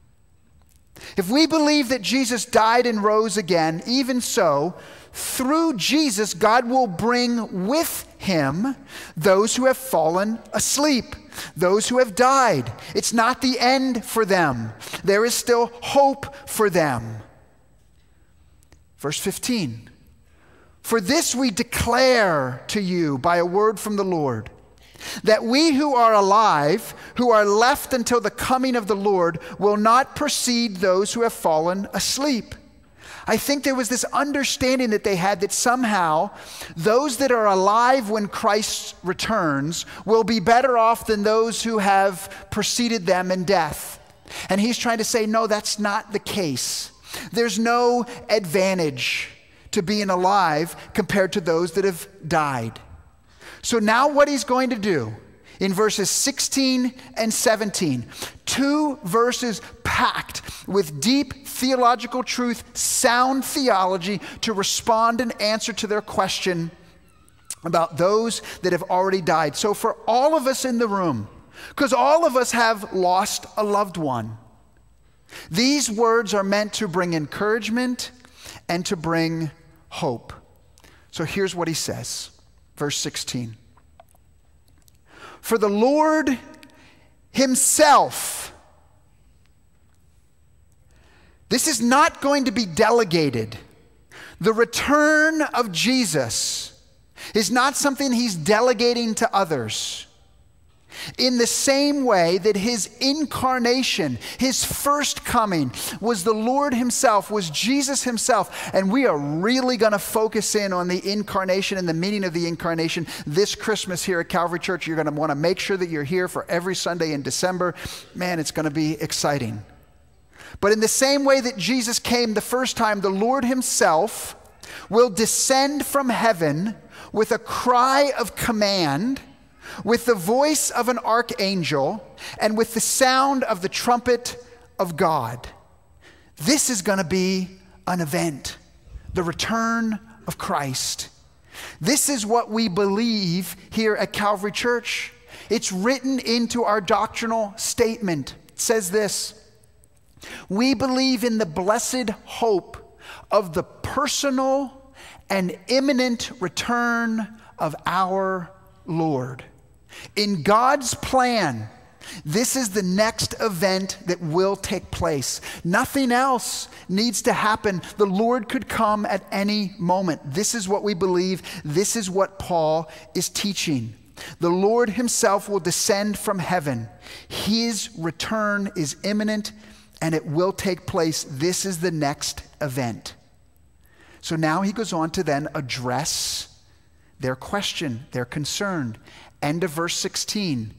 If we believe that Jesus died and rose again, even so, through Jesus, God will bring with him those who have fallen asleep, those who have died. It's not the end for them. There is still hope for them. Verse 15, for this we declare to you by a word from the Lord, that we who are alive, who are left until the coming of the Lord, will not precede those who have fallen asleep. I think there was this understanding that they had that somehow those that are alive when Christ returns will be better off than those who have preceded them in death. And he's trying to say, no, that's not the case. There's no advantage to being alive compared to those that have died. So now what he's going to do in verses 16 and 17, 2 verses packed with deep theological truth, sound theology to respond and answer to their question about those that have already died. So for all of us in the room, because all of us have lost a loved one, these words are meant to bring encouragement and to bring hope. So here's what he says. Verse 16. For the Lord himself, this is not going to be delegated. The return of Jesus is not something he's delegating to others. In the same way that his incarnation, his first coming, was the Lord himself, was Jesus himself. And we are really going to focus in on the incarnation and the meaning of the incarnation this Christmas here at Calvary Church. You're going to want to make sure that you're here for every Sunday in December. Man, it's going to be exciting. But in the same way that Jesus came the first time, the Lord himself will descend from heaven with a cry of command, with the voice of an archangel and with the sound of the trumpet of God. This is going to be an event, the return of Christ. This is what we believe here at Calvary Church. It's written into our doctrinal statement. It says this: we believe in the blessed hope of the personal and imminent return of our Lord. In God's plan, this is the next event that will take place. Nothing else needs to happen. The Lord could come at any moment. This is what we believe. This is what Paul is teaching. The Lord himself will descend from heaven. His return is imminent and it will take place. This is the next event. So now he goes on to then address their question, their concern. End of verse 16.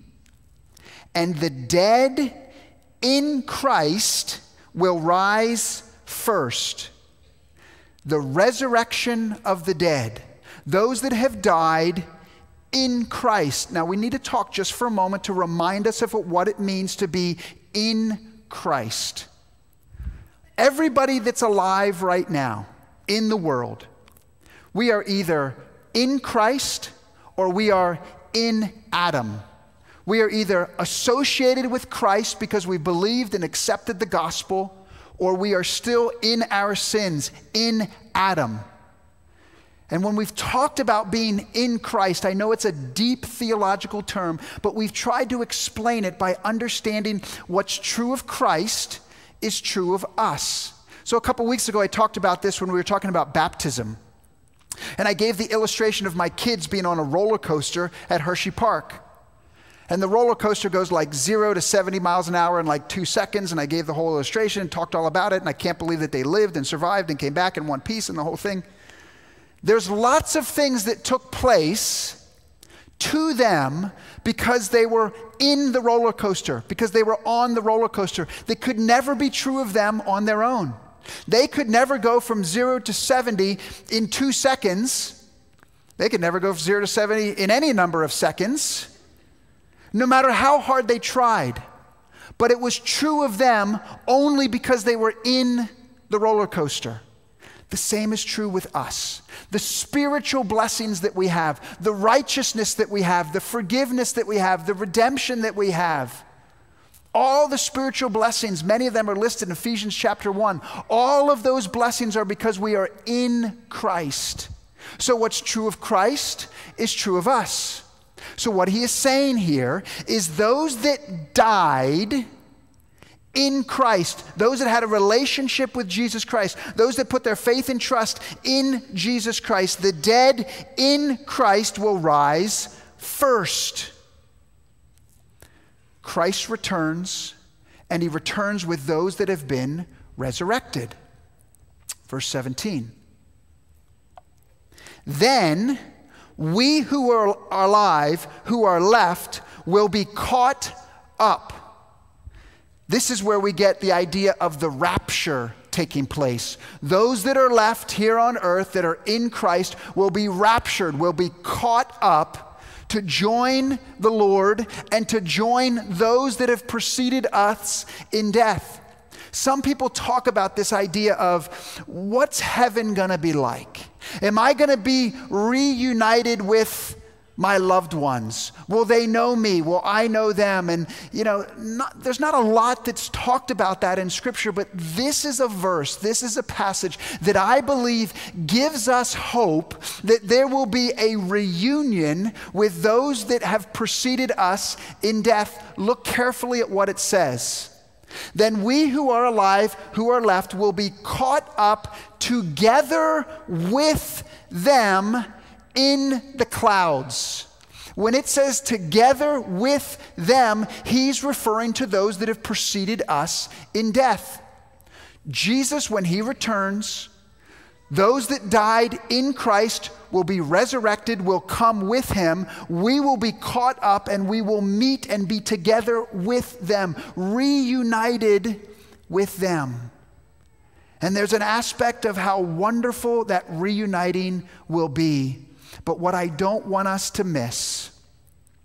And the dead in Christ will rise first. The resurrection of the dead. Those that have died in Christ. Now we need to talk just for a moment to remind us of what it means to be in Christ. Everybody that's alive right now in the world, we are either in Christ or we are in Adam. We are either associated with Christ because we believed and accepted the gospel, or we are still in our sins, in Adam. And when we've talked about being in Christ, I know it's a deep theological term, but we've tried to explain it by understanding what's true of Christ is true of us. So a couple weeks ago, I talked about this when we were talking about baptism. And I gave the illustration of my kids being on a roller coaster at Hershey Park. And the roller coaster goes like 0 to 70 miles an hour in like 2 seconds. And I gave the whole illustration and talked all about it. And I can't believe that they lived and survived and came back in one piece and the whole thing. There's lots of things that took place to them because they were in the roller coaster, because they were on the roller coaster, that could never be true of them on their own. They could never go from 0 to 70 in 2 seconds. They could never go from 0 to 70 in any number of seconds, no matter how hard they tried. But it was true of them only because they were in the roller coaster. The same is true with us. The spiritual blessings that we have, the righteousness that we have, the forgiveness that we have, the redemption that we have, all the spiritual blessings, many of them are listed in Ephesians chapter 1. All of those blessings are because we are in Christ. So what's true of Christ is true of us. So what he is saying here is those that died in Christ, those that had a relationship with Jesus Christ, those that put their faith and trust in Jesus Christ, the dead in Christ will rise first. Christ returns, and he returns with those that have been resurrected. Verse 17. Then we who are alive, who are left, will be caught up. This is where we get the idea of the rapture taking place. Those that are left here on earth that are in Christ will be raptured, will be caught up to join the Lord and to join those that have preceded us in death. Some people talk about this idea of what's heaven gonna be like? Am I gonna be reunited with my loved ones? Will they know me? Will I know them? And there's not a lot that's talked about that in Scripture, but this is a verse, this is a passage that I believe gives us hope that there will be a reunion with those that have preceded us in death. Look carefully at what it says. Then we who are alive, who are left, will be caught up together with them in the clouds. When it says together with them, he's referring to those that have preceded us in death. Jesus, when he returns, those that died in Christ will be resurrected, will come with him. We will be caught up and we will meet and be together with them, reunited with them. And there's an aspect of how wonderful that reuniting will be. But what I don't want us to miss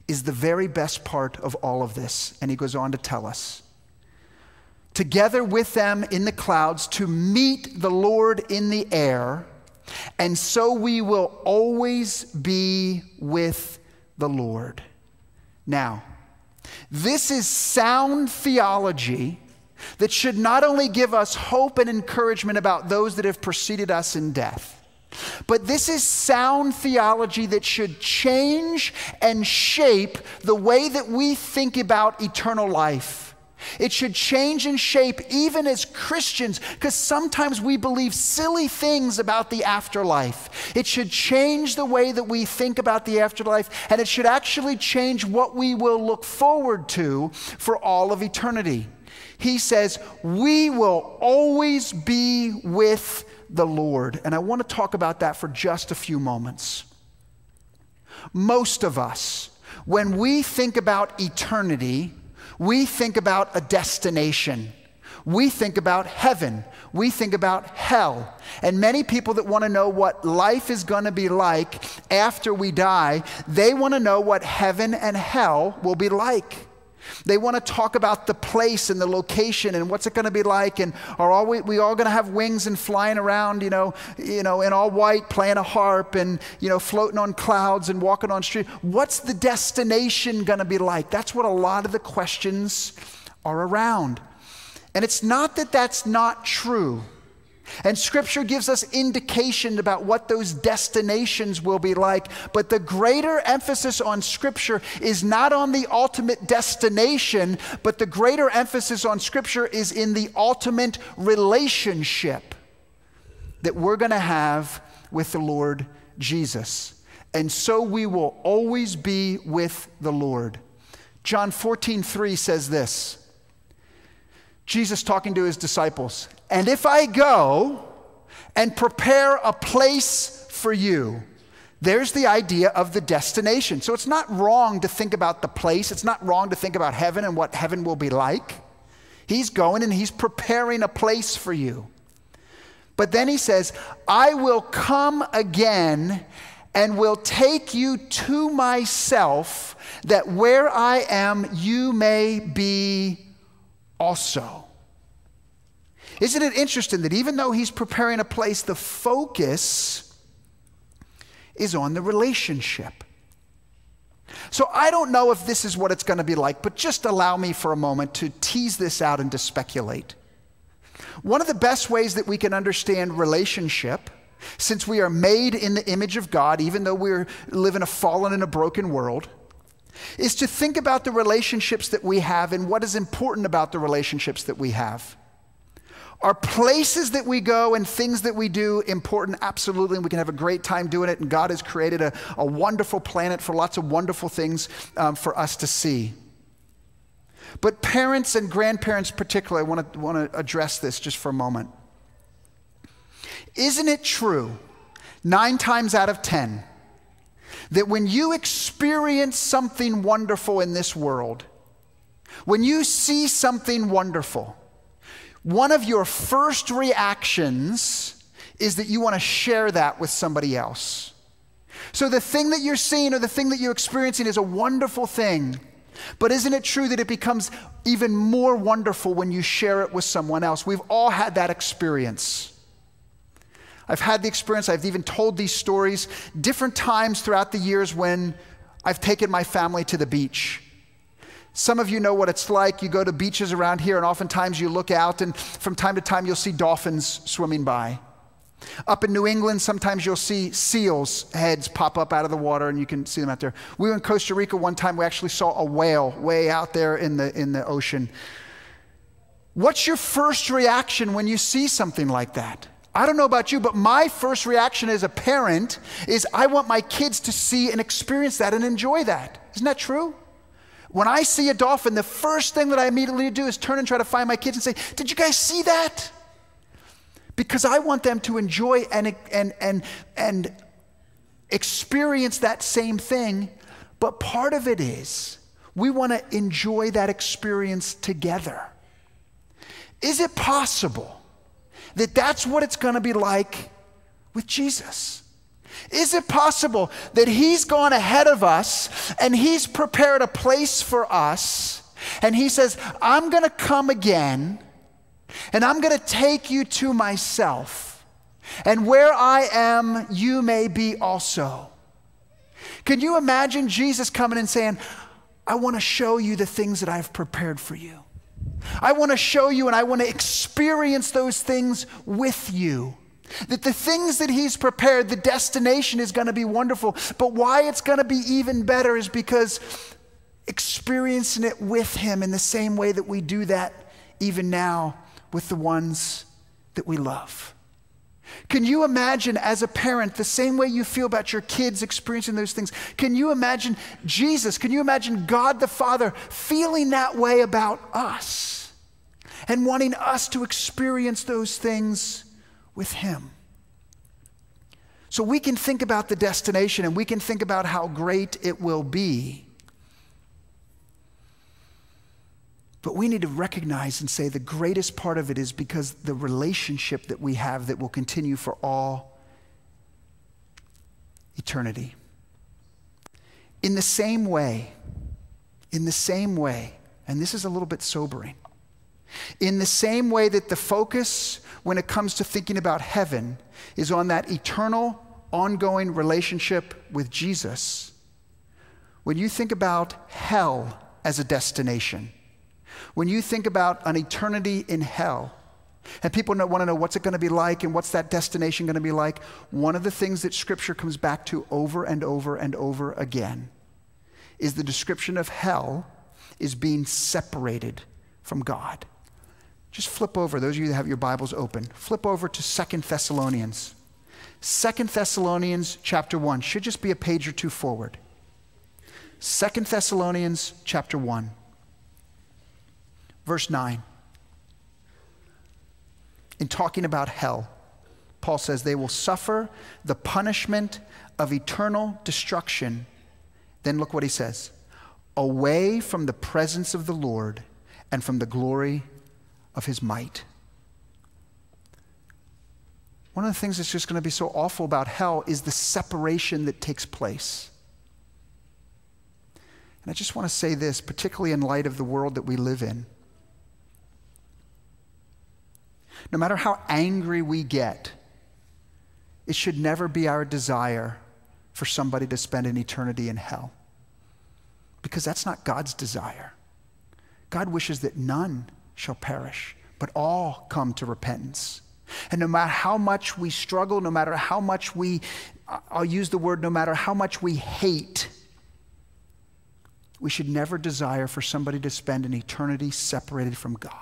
is the very best part of all of this. And he goes on to tell us. Together with them in the clouds to meet the Lord in the air, and so we will always be with the Lord. Now, this is sound theology that should not only give us hope and encouragement about those that have preceded us in death, but this is sound theology that should change and shape the way that we think about eternal life. It should change and shape even as Christians, because sometimes we believe silly things about the afterlife. It should change the way that we think about the afterlife, and it should actually change what we will look forward to for all of eternity. He says, we will always be with the Lord. And I want to talk about that for just a few moments. Most of us, when we think about eternity, we think about a destination. We think about heaven. We think about hell. And many people that want to know what life is going to be like after we die, they want to know what heaven and hell will be like. They want to talk about the place and the location and what's it going to be like, and are we all going to have wings and flying around, you know, in all white, playing a harp and, floating on clouds and walking on streets. What's the destination going to be like? That's what a lot of the questions are around. And it's not that that's not true. And Scripture gives us indication about what those destinations will be like. But the greater emphasis on Scripture is not on the ultimate destination, but the greater emphasis on Scripture is in the ultimate relationship that we're going to have with the Lord Jesus. And so we will always be with the Lord. John 14:3 says this. Jesus talking to his disciples, and if I go and prepare a place for you, there's the idea of the destination. So it's not wrong to think about the place. It's not wrong to think about heaven and what heaven will be like. He's going and he's preparing a place for you. But then he says, I will come again and will take you to myself, that where I am, you may be also. Isn't it interesting that even though he's preparing a place, the focus is on the relationship? So I don't know if this is what it's going to be like, but just allow me for a moment to tease this out and to speculate. One of the best ways that we can understand relationship, since we are made in the image of God, even though we live in a fallen and a broken world, is to think about the relationships that we have and what is important about the relationships that we have. Are places that we go and things that we do important? Absolutely, and we can have a great time doing it, and God has created a wonderful planet for lots of wonderful things for us to see. But parents and grandparents particularly, I want to address this just for a moment. Isn't it true, 9 times out of 10, that when you experience something wonderful in this world, when you see something wonderful, one of your first reactions is that you want to share that with somebody else? So the thing that you're seeing or the thing that you're experiencing is a wonderful thing, but isn't it true that it becomes even more wonderful when you share it with someone else? We've all had that experience. I've had the experience, I've even told these stories different times throughout the years when I've taken my family to the beach. Some of you know what it's like. You go to beaches around here and oftentimes you look out and from time to time you'll see dolphins swimming by. Up in New England, sometimes you'll see seals' heads pop up out of the water and you can see them out there. We were in Costa Rica one time, we actually saw a whale way out there in the ocean. What's your first reaction when you see something like that? I don't know about you, but my first reaction as a parent is I want my kids to see and experience that and enjoy that. Isn't that true? When I see a dolphin, the first thing that I immediately do is turn and try to find my kids and say, did you guys see that? Because I want them to enjoy and experience that same thing. But part of it is we want to enjoy that experience together. Is it possible that that's what it's going to be like with Jesus? Is it possible that he's gone ahead of us and he's prepared a place for us, and he says, I'm going to come again and I'm going to take you to myself, and where I am, you may be also. Can you imagine Jesus coming and saying, I want to show you the things that I've prepared for you. I want to show you and I want to experience those things with you. That the things that he's prepared, the destination is going to be wonderful. But why it's going to be even better is because experiencing it with him in the same way that we do that even now with the ones that we love. Can you imagine as a parent the same way you feel about your kids experiencing those things? Can you imagine Jesus, can you imagine God the Father feeling that way about us and wanting us to experience those things with him? So we can think about the destination and we can think about how great it will be. But we need to recognize and say the greatest part of it is because the relationship that we have that will continue for all eternity. In the same way, and this is a little bit sobering, in the same way that the focus when it comes to thinking about heaven is on that eternal, ongoing relationship with Jesus, when you think about hell as a destination, when you think about an eternity in hell, and people want to know what's it going to be like and what's that destination going to be like, one of the things that Scripture comes back to over and over and over again is the description of hell is being separated from God. Just flip over, those of you that have your Bibles open, flip over to 2 Thessalonians. 2 Thessalonians chapter 1, should just be a page or two forward. 2 Thessalonians chapter 1. Verse 9, in talking about hell, Paul says they will suffer the punishment of eternal destruction. Then look what he says, away from the presence of the Lord and from the glory of his might. One of the things that's just going to be so awful about hell is the separation that takes place. And I just want to say this, particularly in light of the world that we live in. No matter how angry we get, it should never be our desire for somebody to spend an eternity in hell. Because that's not God's desire. God wishes that none shall perish, but all come to repentance. And no matter how much we struggle, no matter how much I'll use the word, no matter how much we hate, we should never desire for somebody to spend an eternity separated from God.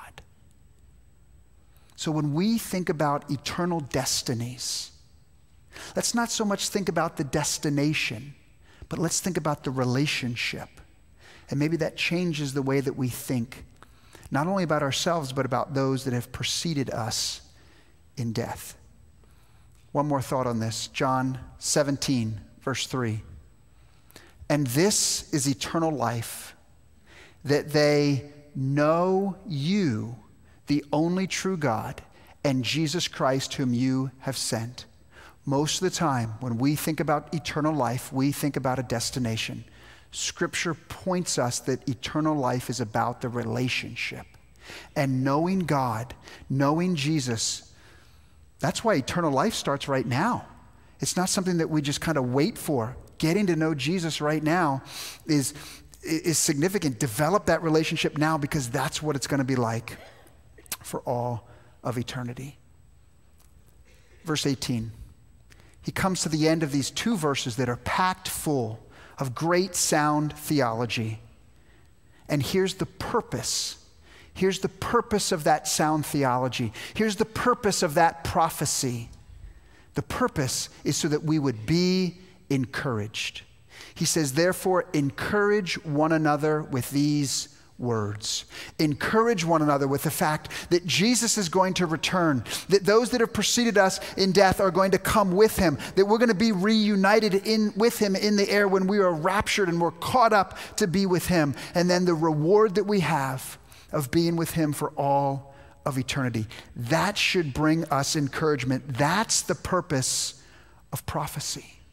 So when we think about eternal destinies, let's not so much think about the destination, but let's think about the relationship. And maybe that changes the way that we think, not only about ourselves, but about those that have preceded us in death. One more thought on this. John 17, verse 3. And this is eternal life, that they know you, the only true God, and Jesus Christ whom you have sent. Most of the time, when we think about eternal life, we think about a destination. Scripture points us that eternal life is about the relationship. And knowing God, knowing Jesus, that's why eternal life starts right now. It's not something that we just kind of wait for. Getting to know Jesus right now is significant. Develop that relationship now, because that's what it's going to be like for all of eternity. Verse 18. He comes to the end of these two verses that are packed full of great sound theology. And here's the purpose. Here's the purpose of that sound theology. Here's the purpose of that prophecy. The purpose is so that we would be encouraged. He says, therefore, encourage one another with these words. Encourage one another with the fact that Jesus is going to return, that those that have preceded us in death are going to come with him, that we're going to be reunited with him in the air when we are raptured and we're caught up to be with him. And then the reward that we have of being with him for all of eternity. That should bring us encouragement. That's the purpose of prophecy.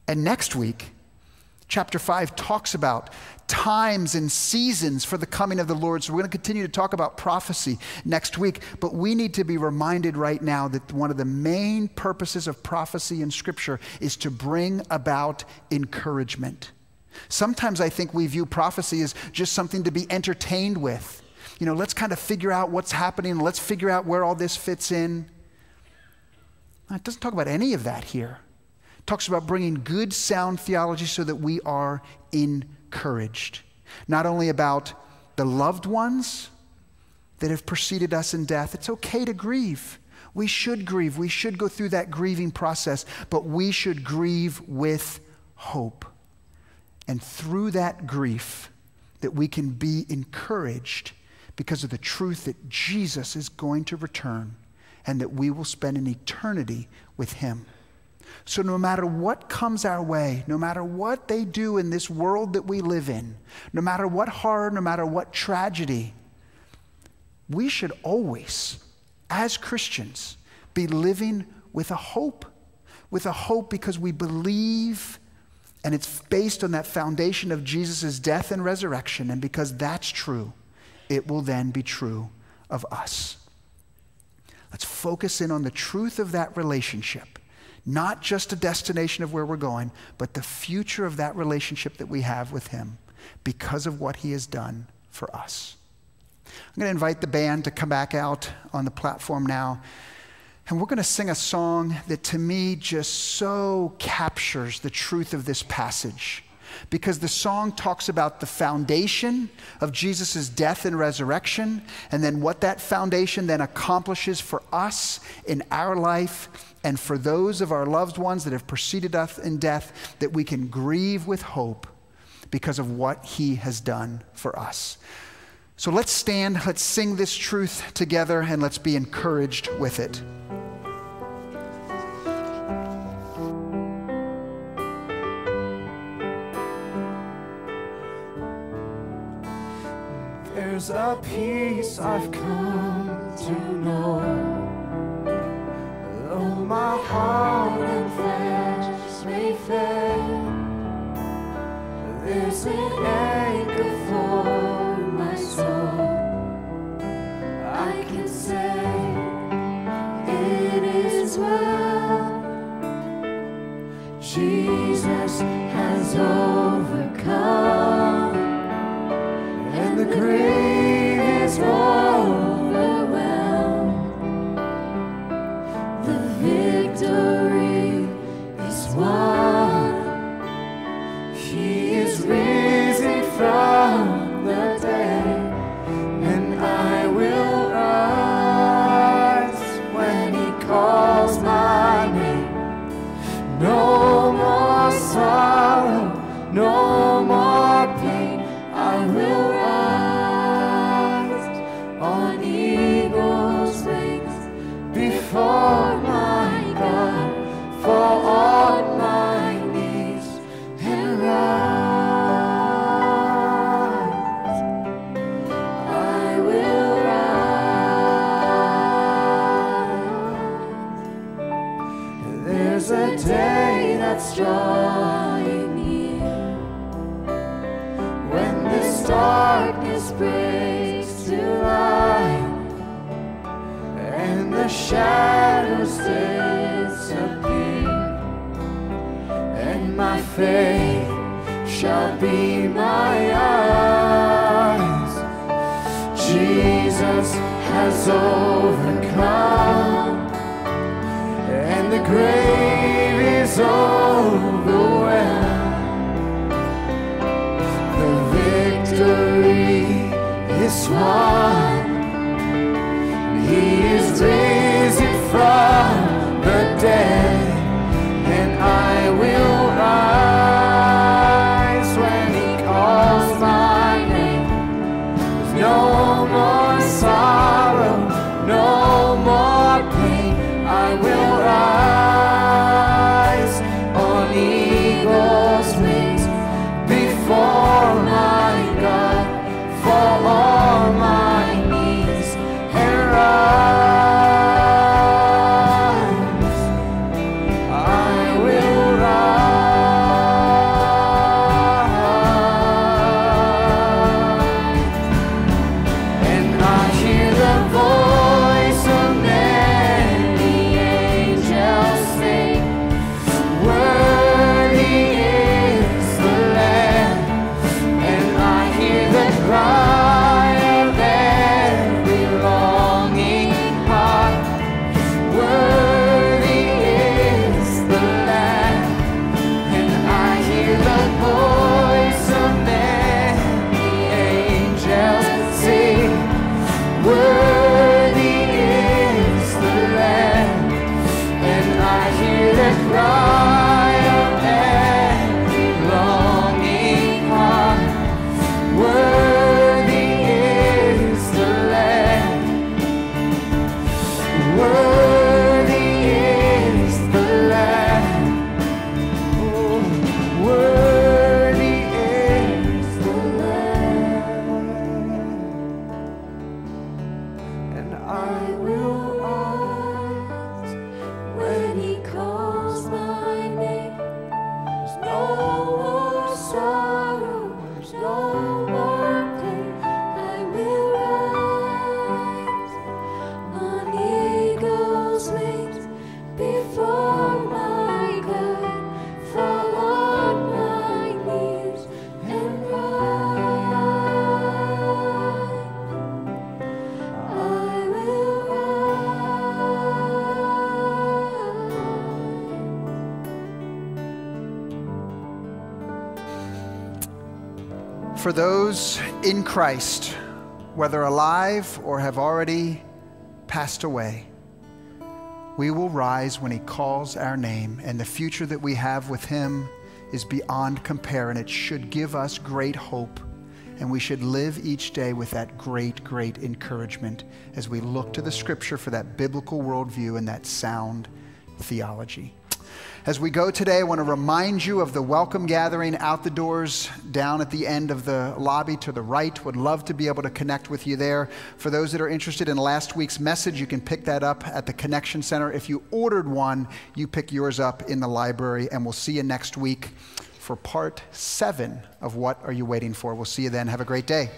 And next week, chapter 5 talks about times and seasons for the coming of the Lord. So we're going to continue to talk about prophecy next week, but we need to be reminded right now that one of the main purposes of prophecy in Scripture is to bring about encouragement. Sometimes I think we view prophecy as just something to be entertained with. You know, let's kind of figure out what's happening. Let's figure out where all this fits in. It doesn't talk about any of that here. It talks about bringing good, sound theology so that we are encouraged. Not only about the loved ones that have preceded us in death. It's okay to grieve. We should grieve. We should go through that grieving process, but we should grieve with hope. And through that grief, that we can be encouraged because of the truth that Jesus is going to return and that we will spend an eternity with him. So no matter what comes our way, no matter what they do in this world that we live in, no matter what horror, no matter what tragedy, we should always, as Christians, be living with a hope because we believe, and it's based on that foundation of Jesus' death and resurrection, and because that's true, it will then be true of us. Let's focus in on the truth of that relationship, not just a destination of where we're going, but the future of that relationship that we have with him because of what he has done for us. I'm going to invite the band to come back out on the platform now, and we're going to sing a song that to me just so captures the truth of this passage. Because the song talks about the foundation of Jesus' death and resurrection, and then what that foundation then accomplishes for us in our life and for those of our loved ones that have preceded us in death, that we can grieve with hope because of what he has done for us. So let's stand, let's sing this truth together, and let's be encouraged with it. There's a peace I've come to know, though my heart and flesh may fail. There's an anchor for my soul. I can say it is well. Jesus has overcome, and the grave is overwhelmed. The victory is won. He is risen from the dead, and I will rise when he calls my name. No more sorrow, no more pain. I will rise on eagle's wings before my God, fall on my knees and rise. I will rise. There's a day that's drawing near when this darkness breaks to light and the shadows disappear, and my faith shall be my eyes. Jesus has overcome, and the grave is overwhelmed. The victory is won. He is risen from the dead, and I will rise when he calls my name. There's no more sorrow, no more pain. I will rise on eagle's wings before my God, fall on my knees and rise. I will rise when he calls my name. There's no more sorrow, there's no more pain. I will rise on eagle's wings before my God, fall on my knees and rise. I will rise. For those in Christ, whether alive or have already passed away, we will rise when he calls our name, and the future that we have with him is beyond compare, and it should give us great hope, and we should live each day with that great, great encouragement as we look to the scripture for that biblical worldview and that sound theology. As we go today, I want to remind you of the welcome gathering out the doors down at the end of the lobby to the right. Would love to be able to connect with you there. For those that are interested in last week's message, you can pick that up at the Connection Center. If you ordered one, you pick yours up in the library, and we'll see you next week for part 7 of What Are You Waiting For? We'll see you then. Have a great day.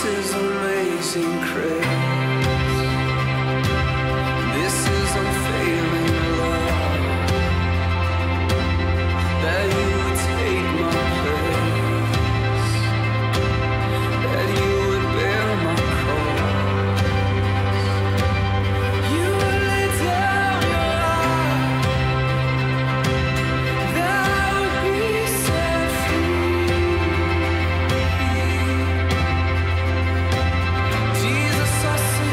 is amazing grace. This is unfailing love. That you would take my place. That you would bear my cross. You would lay down your life. That I would be set free. Jesus, I see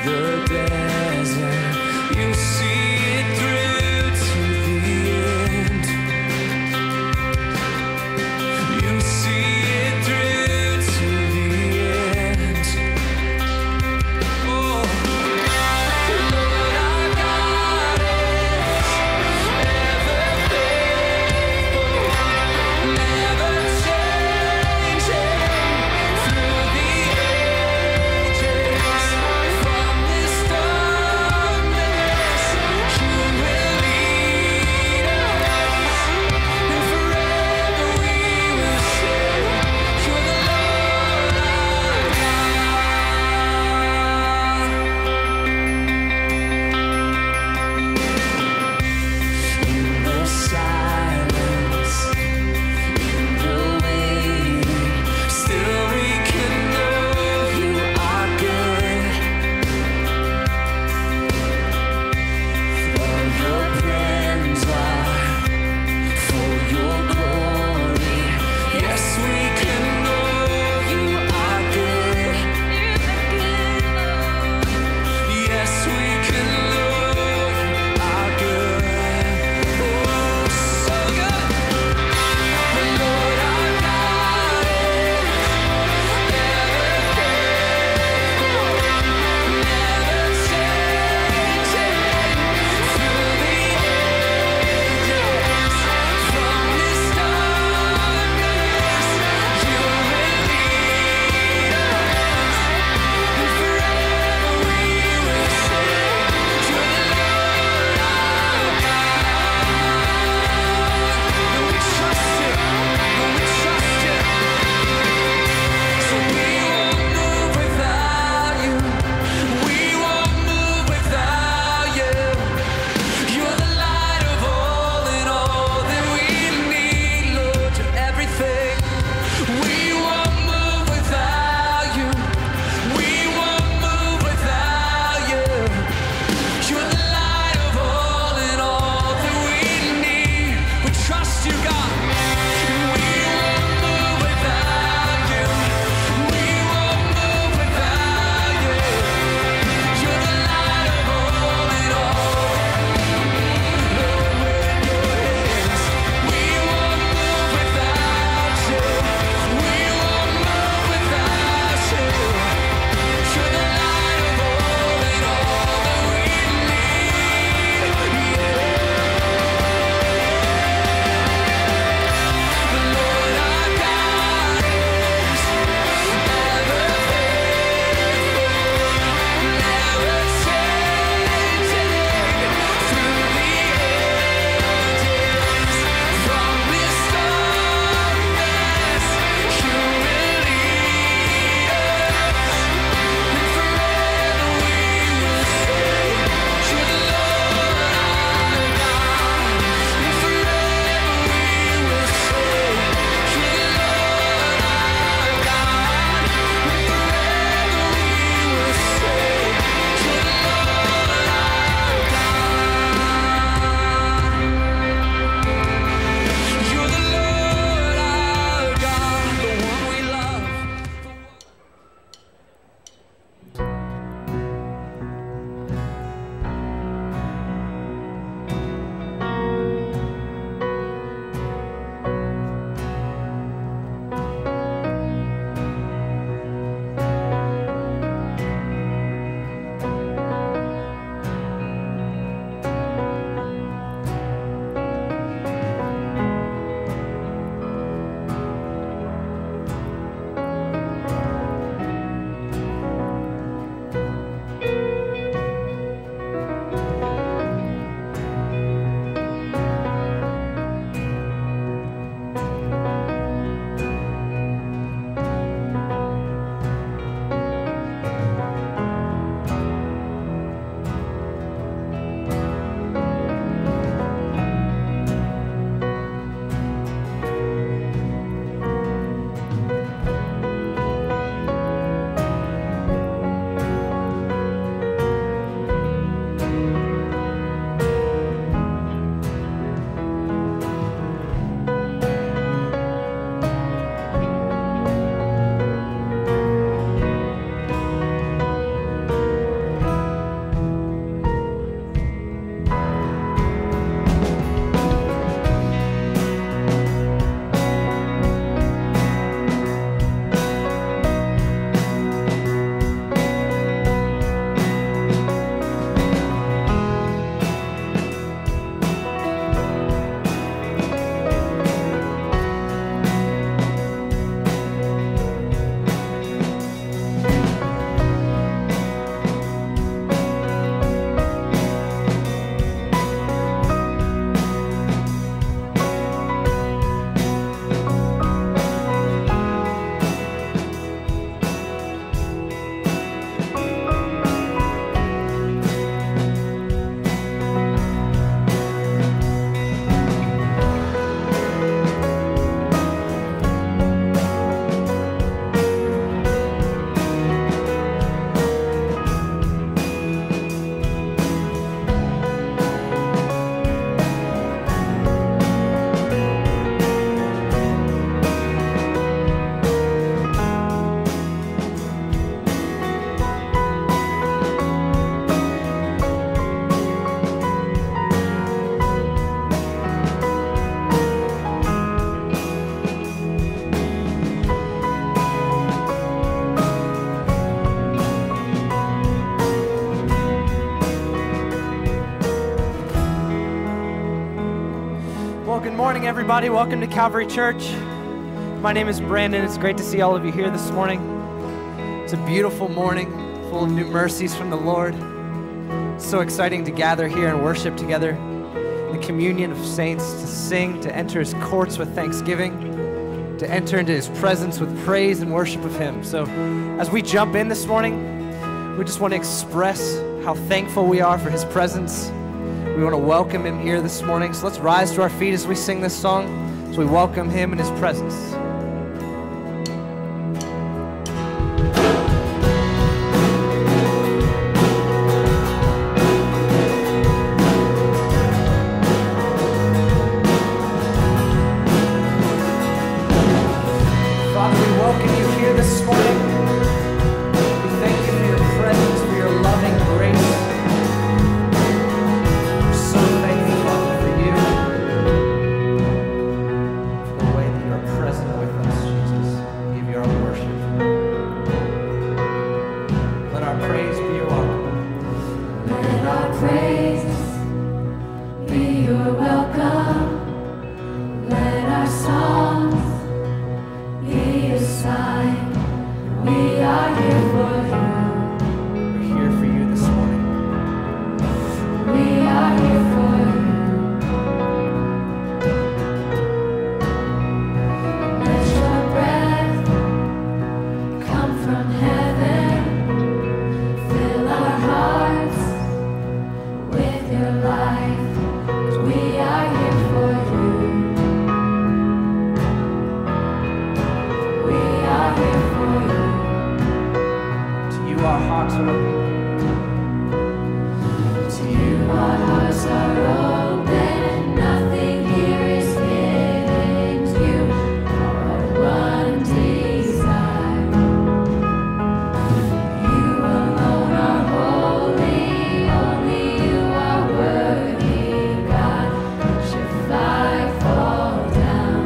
the desert. You see it through to the end. You see it through to the end. Oh, Lord, our God is ever faithful, never changing through the ages. From this darkness morning, everybody. Welcome to Calvary Church. My name is Brandon. It's great to see all of you here this morning. It's a beautiful morning, full of new mercies from the Lord. It's so exciting to gather here and worship together, the communion of saints, to sing, to enter his courts with thanksgiving, to enter into his presence with praise and worship of him. So as we jump in this morning, we just want to express how thankful we are for his presence. We want to welcome him here this morning. So let's rise to our feet as we sing this song, as we welcome him in his presence. Father, we welcome you here this morning. We thank you for your presence, for your loving grace. We're so thankful, Father, for you, for the way that you are present with us, Jesus. We give you our worship. Let our praise be your welcome. Let our praise be your welcome. Let our songs be a sign. We are here for you. We're here for you this morning. We are here for you. Let your breath come from heaven. Fill our hearts with your life. 'Cause we are here for you. We are here for you. To you our hearts are open. To you our hearts are open. Nothing here is hidden. You are our one desire. You alone are holy. Only you are worthy, God. Let your fire fall down.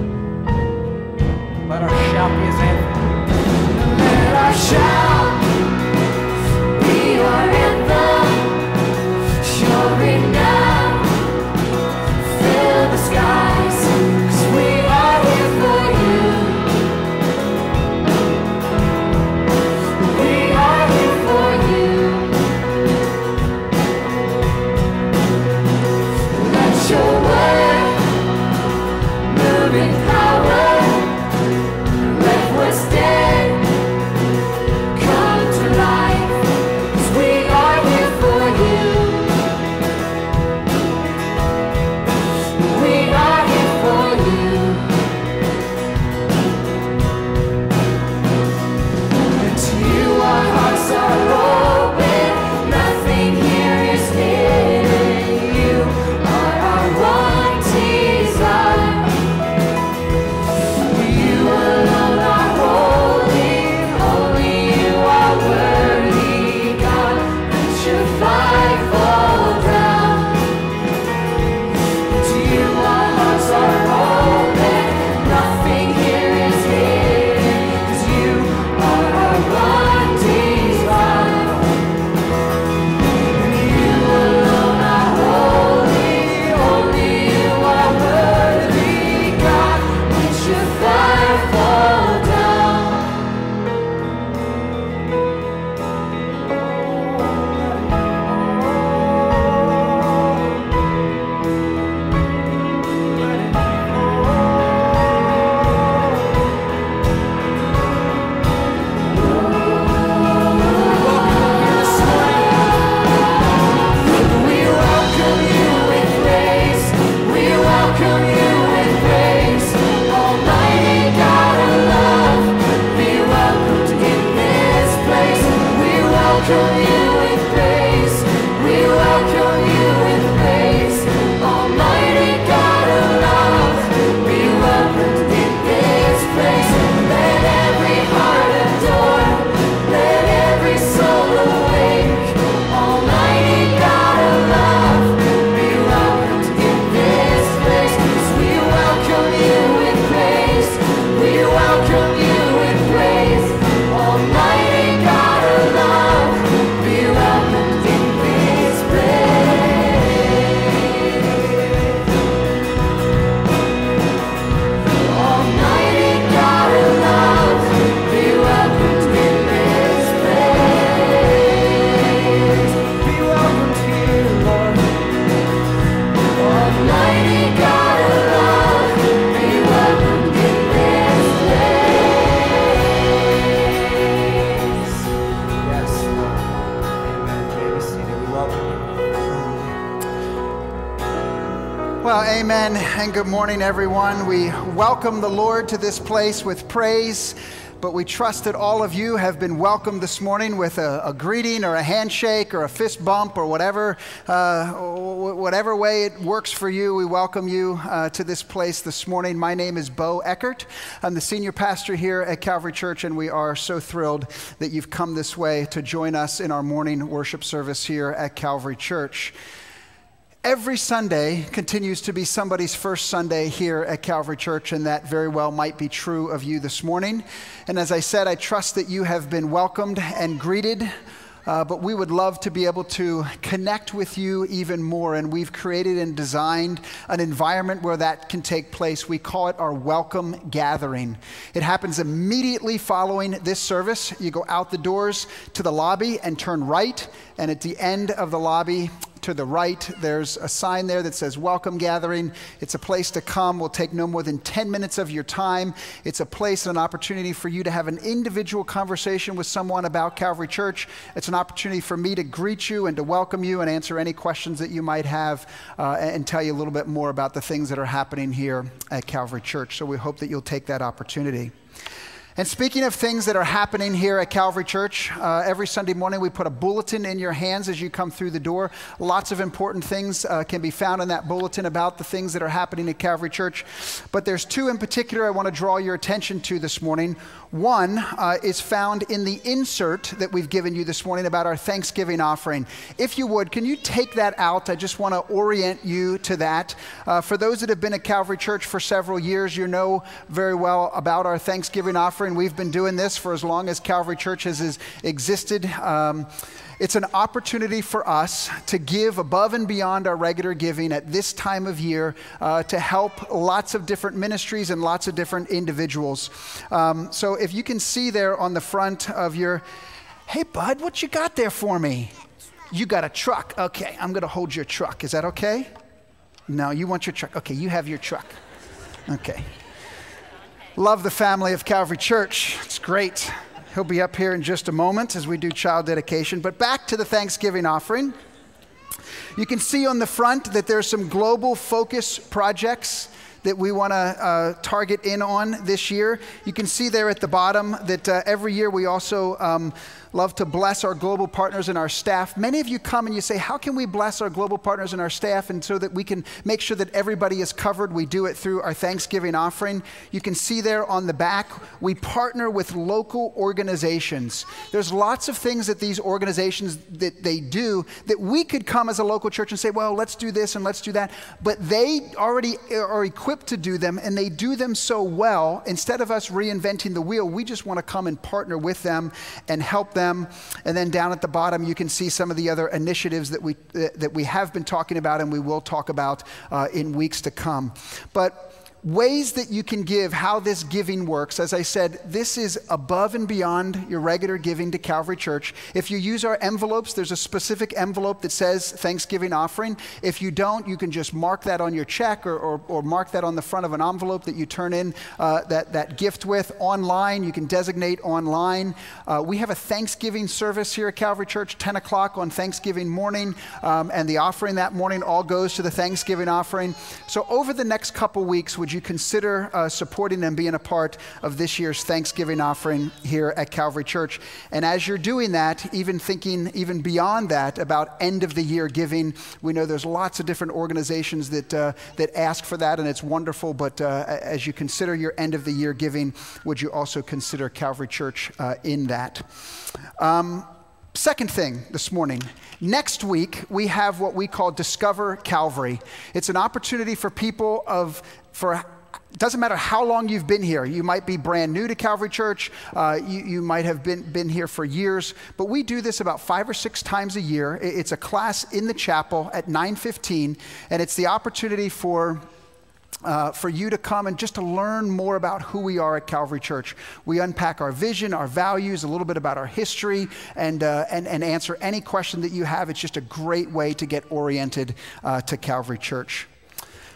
Let our shout be his anthem. Let our shout be your anthem. Your renown fill the skies. 'Cause we are here for you. We are here for you. Let your word move in power. Let what's dead come to life. 'Cause we are here for you. We are here for you. And to you our hearts are open. Nothing here is hidden. You are our one desire. You alone are holy. Only you are worthy, God. Let your fire fall down. To you our hearts are open. Nothing here is hidden. 'Cause you are our one desire. And you alone are holy. Only you are worthy, God. Let your fire fall down. We welcome you with praise. We welcome you with praise. Almighty God of love, be welcomed in this place. We welcome you with praise. We welcome you with praise. Almighty God of love, be welcomed in this place. Let every heart adore. Let every soul awake. Almighty God of love, be welcomed in this place. 'Cause we welcome you with praise. We welcome you with praise. Almighty God of love, be Well, amen and good morning, everyone. We welcome the Lord to this place with praise, but we trust that all of you have been welcomed this morning with a greeting or a handshake or a fist bump or whatever way it works for you. We welcome you to this place this morning. My name is Bo Eckert. I'm the senior pastor here at Calvary Church, and we are so thrilled that you've come this way to join us in our morning worship service here at Calvary Church. Every Sunday continues to be somebody's first Sunday here at Calvary Church, and that very well might be true of you this morning. And as I said, I trust that you have been welcomed and greeted, but we would love to be able to connect with you even more, and we've created and designed an environment where that can take place. We call it our welcome gathering. It happens immediately following this service. You go out the doors to the lobby and turn right, and at the end of the lobby, to the right, there's a sign there that says Welcome Gathering. It's a place to come. We'll take no more than 10 minutes of your time. It's a place and an opportunity for you to have an individual conversation with someone about Calvary Church. It's an opportunity for me to greet you and to welcome you and answer any questions that you might have and tell you a little bit more about the things that are happening here at Calvary Church. So we hope that you'll take that opportunity. And speaking of things that are happening here at Calvary Church, every Sunday morning we put a bulletin in your hands as you come through the door. Lots of important things can be found in that bulletin about the things that are happening at Calvary Church. But there's two in particular I want to draw your attention to this morning. One is found in the insert that we've given you this morning about our Thanksgiving offering. If you would, can you take that out? I just want to orient you to that. For those that have been at Calvary Church for several years, you know very well about our Thanksgiving offering. We've been doing this for as long as Calvary Church has existed. It's an opportunity for us to give above and beyond our regular giving at this time of year to help lots of different ministries and lots of different individuals. So if you can see there on the front of your, hey bud, what you got there for me? You got a truck. Okay, I'm going to hold your truck. Is that okay? No, you want your truck. Okay, you have your truck. Okay. Love the family of Calvary Church. It's great. He'll be up here in just a moment as we do child dedication. But back to the Thanksgiving offering. You can see on the front that there's some global focus projects that we want to target in on this year. You can see there at the bottom that every year we also love to bless our global partners and our staff. Many of you come and you say, how can we bless our global partners and our staff and so that we can make sure that everybody is covered? We do it through our Thanksgiving offering. You can see there on the back, we partner with local organizations. There's lots of things that these organizations that they do that we could come as a local church and say, well, let's do this and let's do that. But they already are equipped to do them, and they do them so well. Instead of us reinventing the wheel, we just want to come and partner with them and help them. And then down at the bottom, you can see some of the other initiatives that we have been talking about and we will talk about in weeks to come. But ways that you can give, how this giving works. As I said, this is above and beyond your regular giving to Calvary Church. If you use our envelopes, there's a specific envelope that says Thanksgiving offering. If you don't, you can just mark that on your check or mark that on the front of an envelope that you turn in that gift with. Online, you can designate online. We have a Thanksgiving service here at Calvary Church, 10 o'clock on Thanksgiving morning, and the offering that morning all goes to the Thanksgiving offering. So over the next couple weeks, would you consider supporting and being a part of this year's Thanksgiving offering here at Calvary Church? And as you're doing that, even thinking even beyond that about end of the year giving, we know there's lots of different organizations that ask for that, and it's wonderful. But as you consider your end of the year giving, would you also consider Calvary Church in that? Second thing this morning, next week we have what we call Discover Calvary. It's an opportunity for people it doesn't matter how long you've been here. You might be brand new to Calvary Church. You might have been here for years. But we do this about 5 or 6 times a year. It's a class in the chapel at 9:15, and it's the opportunity for you to come and just to learn more about who we are at Calvary Church. We unpack our vision, our values, a little bit about our history, and answer any question that you have. It's just a great way to get oriented to Calvary Church.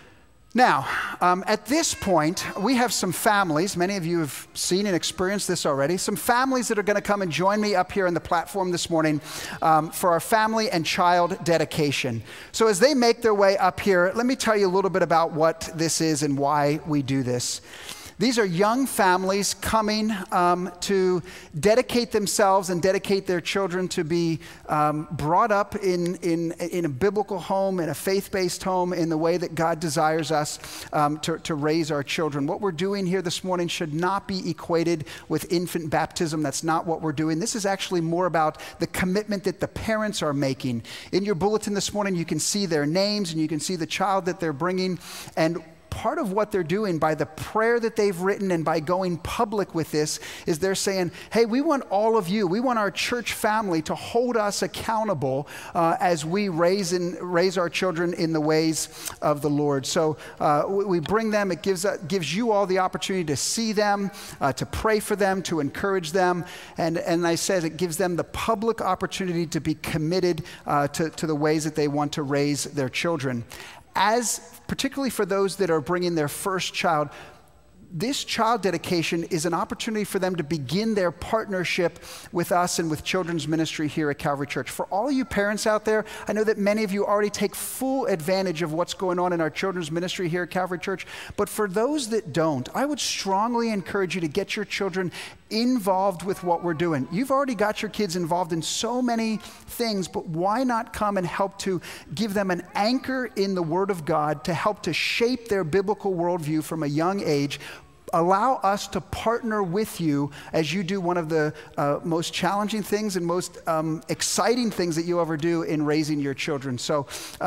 Now, at this point, we have some families. Many of you have seen and experienced this already. Some families that are going to come and join me up here on the platform this morning for our family and child dedication. So as they make their way up here, let me tell you a little bit about what this is and why we do this. These are young families coming to dedicate themselves and dedicate their children to be brought up in a biblical home, in a faith-based home, in the way that God desires us to raise our children. What we're doing here this morning should not be equated with infant baptism. That's not what we're doing. This is actually more about the commitment that the parents are making. In your bulletin this morning, you can see their names and you can see the child that they're bringing. And part of what they're doing by the prayer that they've written and by going public with this is they're saying, hey, we want all of you, we want our church family to hold us accountable as we raise our children in the ways of the Lord. So we bring them, it gives you all the opportunity to see them, to pray for them, to encourage them. And I said it gives them the public opportunity to be committed to the ways that they want to raise their children. Particularly for those that are bringing their first child, this child dedication is an opportunity for them to begin their partnership with us and with children's ministry here at Calvary Church. For all you parents out there, I know that many of you already take full advantage of what's going on in our children's ministry here at Calvary Church. But for those that don't, I would strongly encourage you to get your children involved with what we're doing. You've already got your kids involved in so many things, but why not come and help to give them an anchor in the Word of God to help to shape their biblical worldview from a young age? Allow us to partner with you as you do one of the most challenging things and most exciting things that you ever do in raising your children. So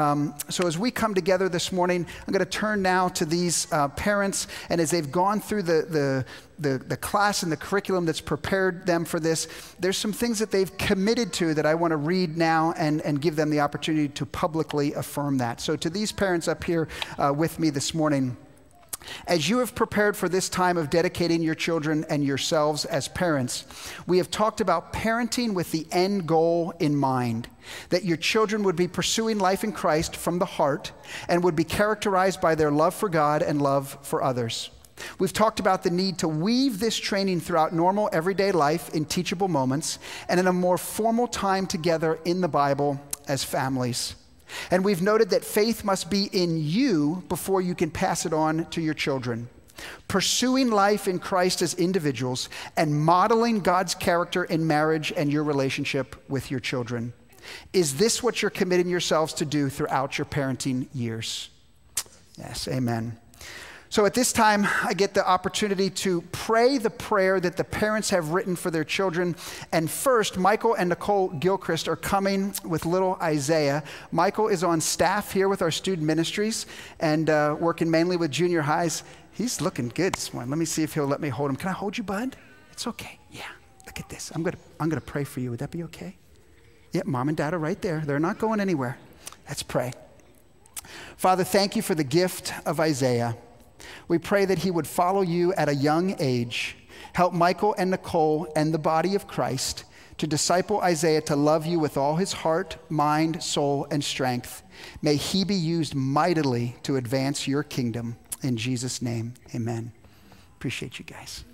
as we come together this morning, I'm going to turn now to these parents, and as they've gone through the class and the curriculum that's prepared them for this, there's some things that they've committed to that I want to read now and give them the opportunity to publicly affirm that. So to these parents up here with me this morning, as you have prepared for this time of dedicating your children and yourselves as parents, we have talked about parenting with the end goal in mind, that your children would be pursuing life in Christ from the heart and would be characterized by their love for God and love for others. We've talked about the need to weave this training throughout normal everyday life in teachable moments and in a more formal time together in the Bible as families. And we've noted that faith must be in you before you can pass it on to your children. Pursuing life in Christ as individuals and modeling God's character in marriage and your relationship with your children. Is this what you're committing yourselves to do throughout your parenting years? Yes, amen. So at this time, I get the opportunity to pray the prayer that the parents have written for their children. And first, Michael and Nicole Gilchrist are coming with little Isaiah. Michael is on staff here with our student ministries and working mainly with junior highs. He's looking good this morning. Let me see if he'll let me hold him. Can I hold you, bud? It's okay. Yeah, look at this. I'm gonna pray for you. Would that be okay? Yep, mom and dad are right there. They're not going anywhere. Let's pray. Father, thank you for the gift of Isaiah. We pray that he would follow you at a young age. Help Michael and Nicole and the body of Christ to disciple Isaiah to love you with all his heart, mind, soul, and strength. May he be used mightily to advance your kingdom. In Jesus' name, amen. Appreciate you guys.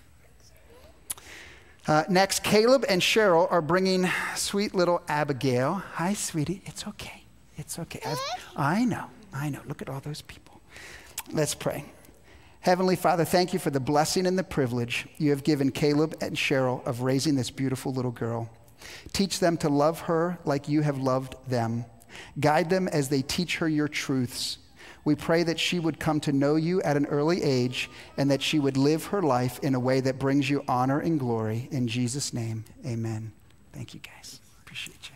Next, Caleb and Cheryl are bringing sweet little Abigail. Hi, sweetie. It's okay. It's okay. I know. Look at all those people. Let's pray. Heavenly Father, thank you for the blessing and the privilege you have given Caleb and Cheryl of raising this beautiful little girl. Teach them to love her like you have loved them. Guide them as they teach her your truths. We pray that she would come to know you at an early age and that she would live her life in a way that brings you honor and glory. In Jesus' name, amen. Thank you, guys. Appreciate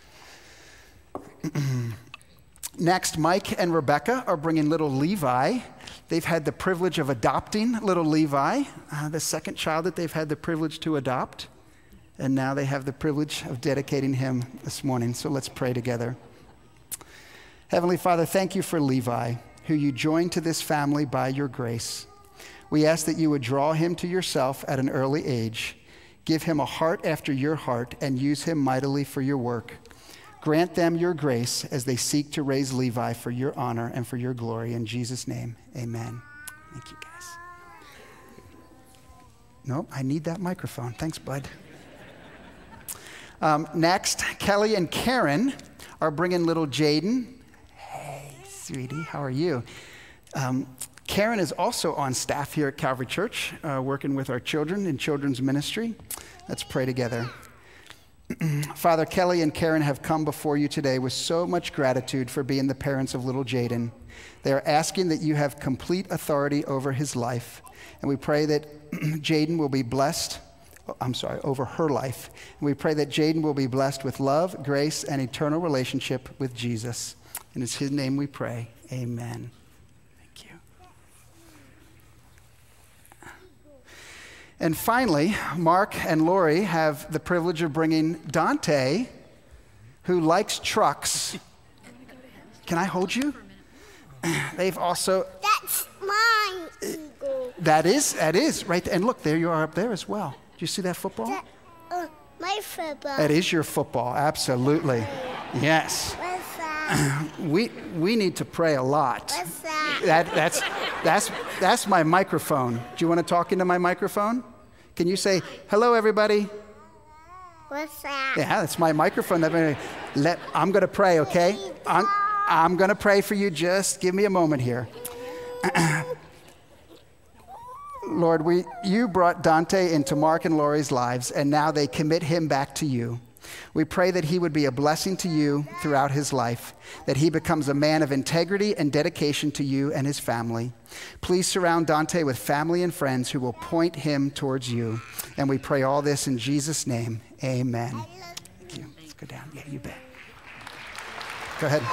you. Next, Mike and Rebecca are bringing little Levi. They've had the privilege of adopting little Levi, the second child that they've had the privilege to adopt. And now they have the privilege of dedicating him this morning. So let's pray together. Heavenly Father, thank you for Levi, who you joined to this family by your grace. We ask that you would draw him to yourself at an early age, give him a heart after your heart, and use him mightily for your work. Grant them your grace as they seek to raise Levi for your honor and for your glory. In Jesus' name, amen. Thank you, guys. Nope, I need that microphone. Thanks, bud. Next, Kelly and Karen are bringing little Jaden. Hey, sweetie, how are you? Karen is also on staff here at Calvary Church, working with our children in children's ministry. Let's pray together. Father, Kelly and Karen have come before you today with so much gratitude for being the parents of little Jaden. They are asking that you have complete authority over his life. And we pray that Jaden will be blessed, over her life. And we pray that Jaden will be blessed with love, grace, and eternal relationship with Jesus. And it's his name we pray. Amen. Thank you. And finally, Mark and Lori have the privilege of bringing Dante, who likes trucks. Can I hold you? They've also... That's mine, Eagle. That is, right there. And look, there you are up there as well. Do you see that football? My football. That is your football, absolutely. Yes. What's that? We need to pray a lot. What's that? That's my microphone. Do you want to talk into my microphone? Can you say, hello, everybody? What's that? Yeah, that's my microphone. I'm going to pray, okay? I'm going to pray for you. Just give me a moment here. Lord, you brought Dante into Mark and Lori's lives, and now they commit him back to you. We pray that he would be a blessing to you throughout his life, that he becomes a man of integrity and dedication to you and his family. Please surround Dante with family and friends who will point him towards you. And we pray all this in Jesus' name. Amen. Thank you. Let's go down. Yeah, you bet. Go ahead.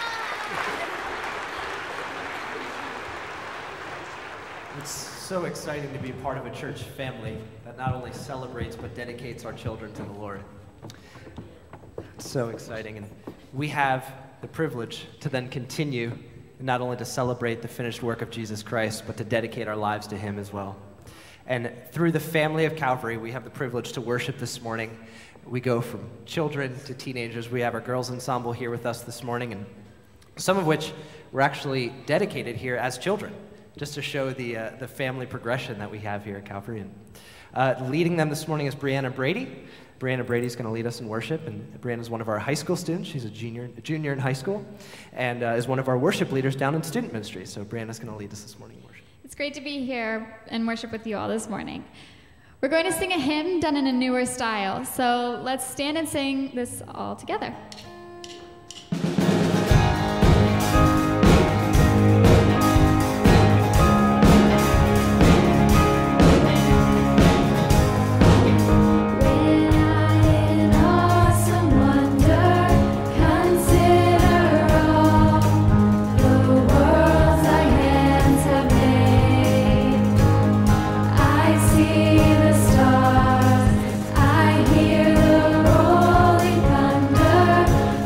It's so exciting to be a part of a church family that not only celebrates but dedicates our children to the Lord. It's so exciting, and we have the privilege to then continue not only to celebrate the finished work of Jesus Christ, but to dedicate our lives to him as well. And through the family of Calvary, we have the privilege to worship this morning. We go from children to teenagers. We have our girls ensemble here with us this morning, and some of which were actually dedicated here as children, just to show the family progression that we have here at Calvary. And leading them this morning is Brianna Brady. Brianna Brady's going to lead us in worship, and Brianna's one of our high school students. She's a junior in high school, and is one of our worship leaders down in student ministry. So Brianna's going to lead us this morning in worship. It's great to be here and worship with you all this morning. We're going to sing a hymn done in a newer style, so let's stand and sing this all together. Stars, I hear the rolling thunder.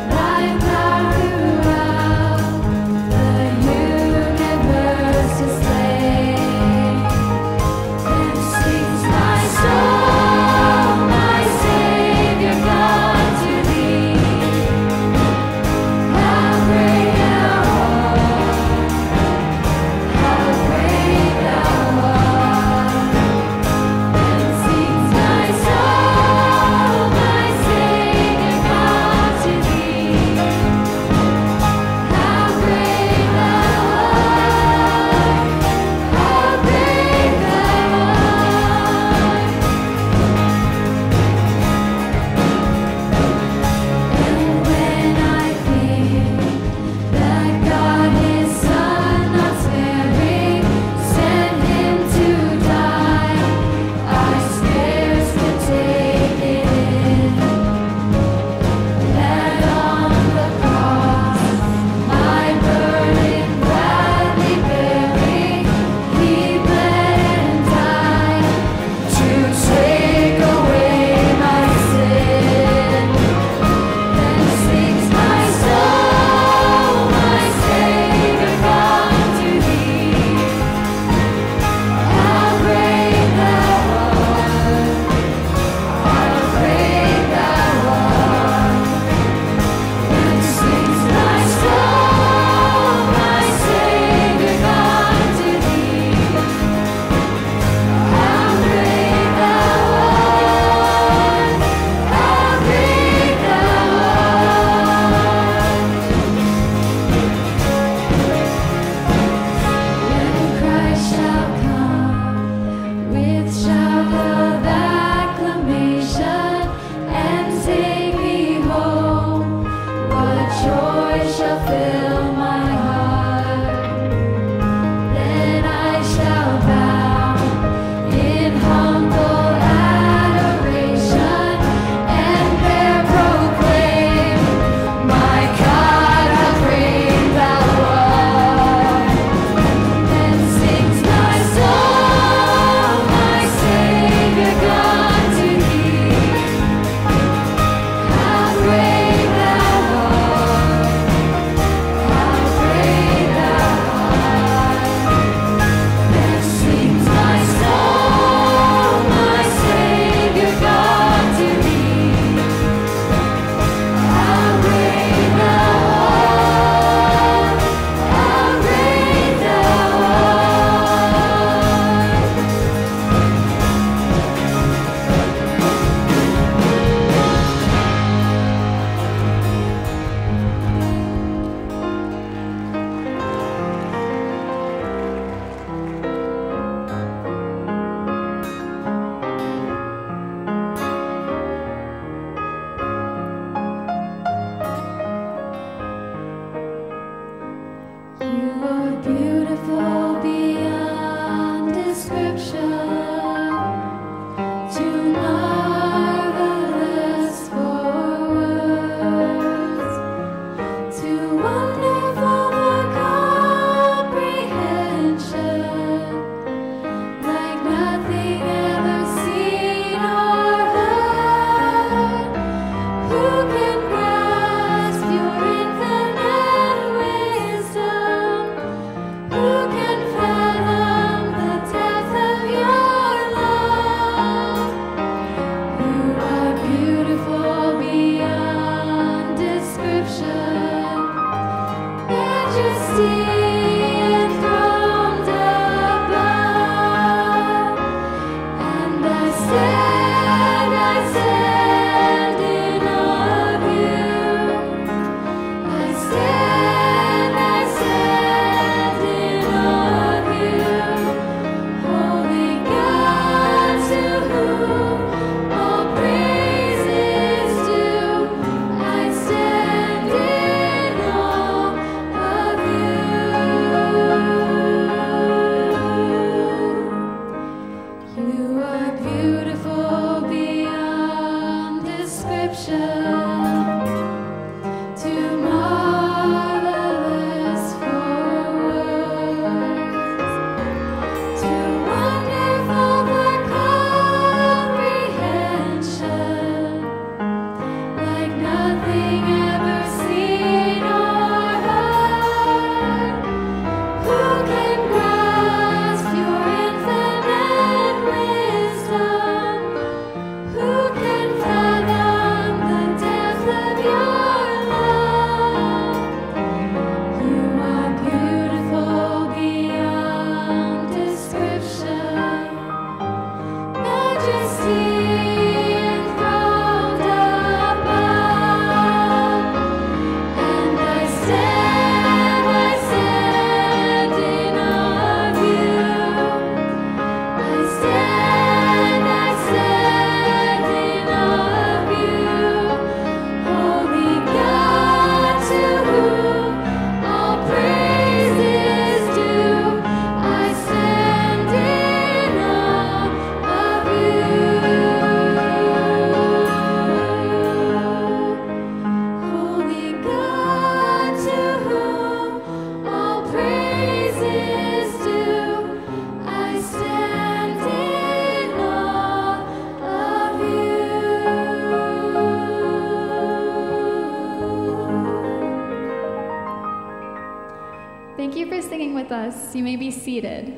Thank you for singing with us. You may be seated.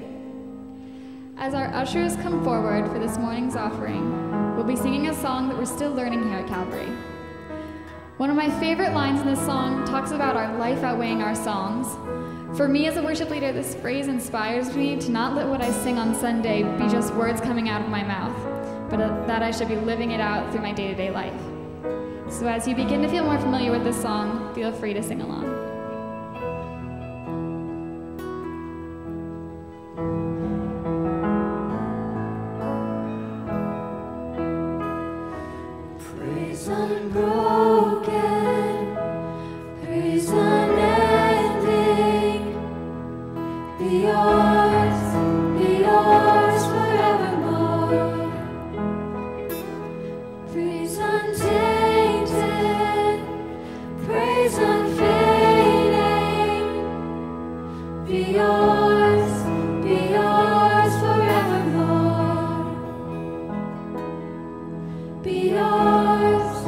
As our ushers come forward for this morning's offering, we'll be singing a song that we're still learning here at Calvary. One of my favorite lines in this song talks about our life outweighing our songs. For me as a worship leader, this phrase inspires me to not let what I sing on Sunday be just words coming out of my mouth, but that I should be living it out through my day-to-day life. So as you begin to feel more familiar with this song, feel free to sing along. Praise unbroken, praise unending, be yours forevermore. Praise untainted, praise unfading, be yours forevermore. Be yours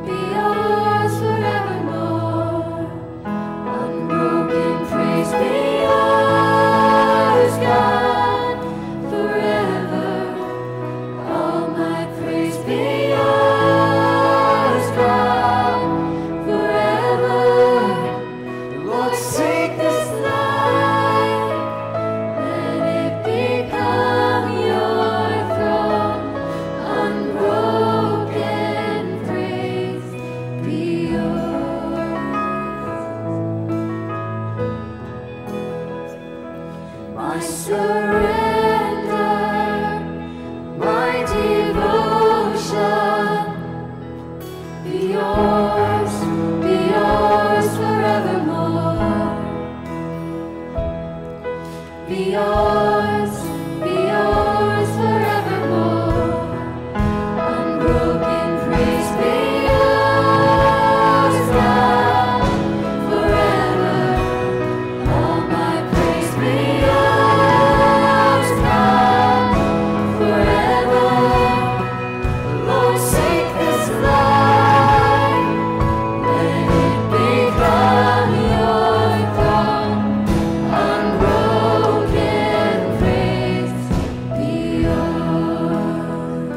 forevermore. Unbroken praise be yours, God, forever. All my praise be yours, God, forever. Lord, take this life, let it become your throne. Unbroken praise be yours. My surrender, my devotion, be yours forevermore. Be yours forevermore. Unbroken praise be yours, God, forever. All my praise be yours, God, forever. Lord, take this life, let it become your throne. Unbroken praise be yours.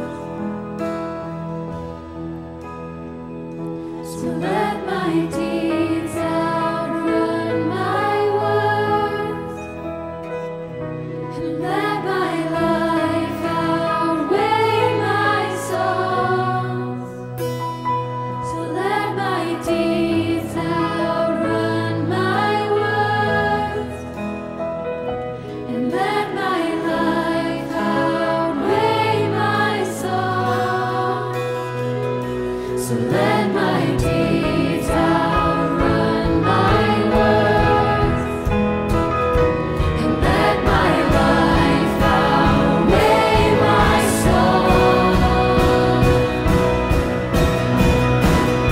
So let my deeds outrun my words, and let my life outweigh my songs. So let my deeds outrun my words, and let my life outweigh my songs. So let my deeds outrun my words, and let my life outweigh my song.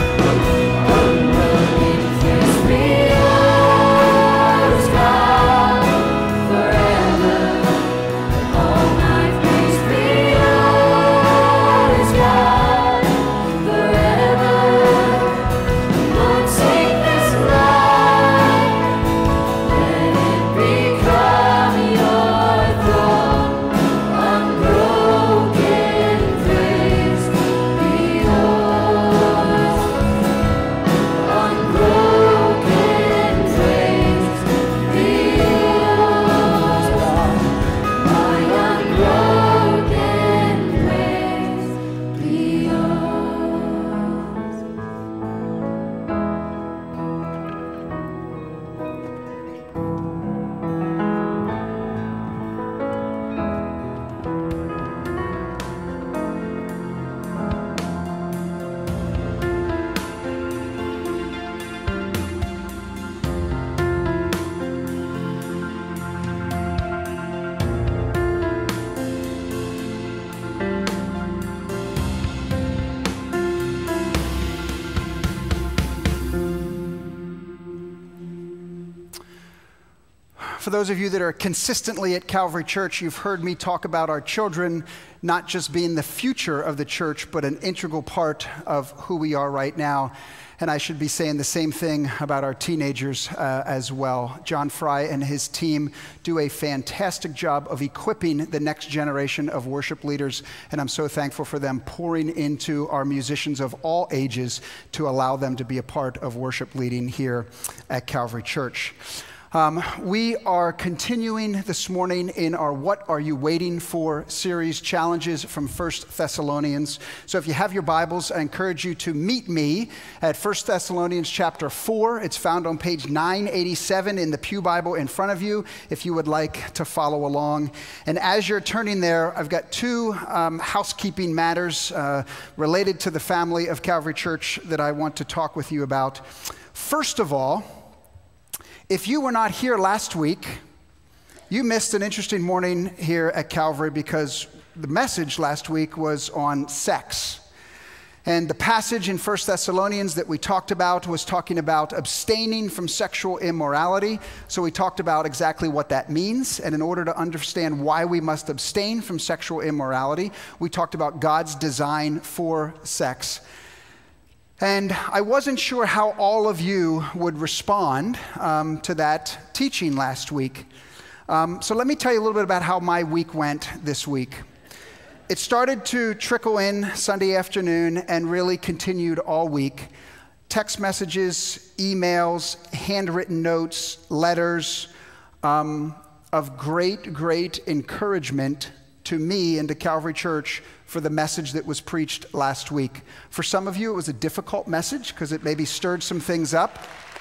For those of you that are consistently at Calvary Church, you've heard me talk about our children not just being the future of the church, but an integral part of who we are right now. And I should be saying the same thing about our teenagers as well. John Fry and his team do a fantastic job of equipping the next generation of worship leaders, and I'm so thankful for them pouring into our musicians of all ages to allow them to be a part of worship leading here at Calvary Church. We are continuing this morning in our What Are You Waiting For series, challenges from 1 Thessalonians. So if you have your Bibles, I encourage you to meet me at 1 Thessalonians chapter 4. It's found on page 987 in the Pew Bible in front of you if you would like to follow along. And as you're turning there, I've got two housekeeping matters related to the family of Calvary Church that I want to talk with you about. First of all, if you were not here last week, you missed an interesting morning here at Calvary because the message last week was on sex. And the passage in 1 Thessalonians that we talked about was talking about abstaining from sexual immorality. So we talked about exactly what that means. And in order to understand why we must abstain from sexual immorality, we talked about God's design for sex. And I wasn't sure how all of you would respond to that teaching last week. So let me tell you a little bit about how my week went this week. It started to trickle in Sunday afternoon and really continued all week. Text messages, emails, handwritten notes, letters of great encouragement to me and to Calvary Church for the message that was preached last week. For some of you, it was a difficult message because it maybe stirred some things up.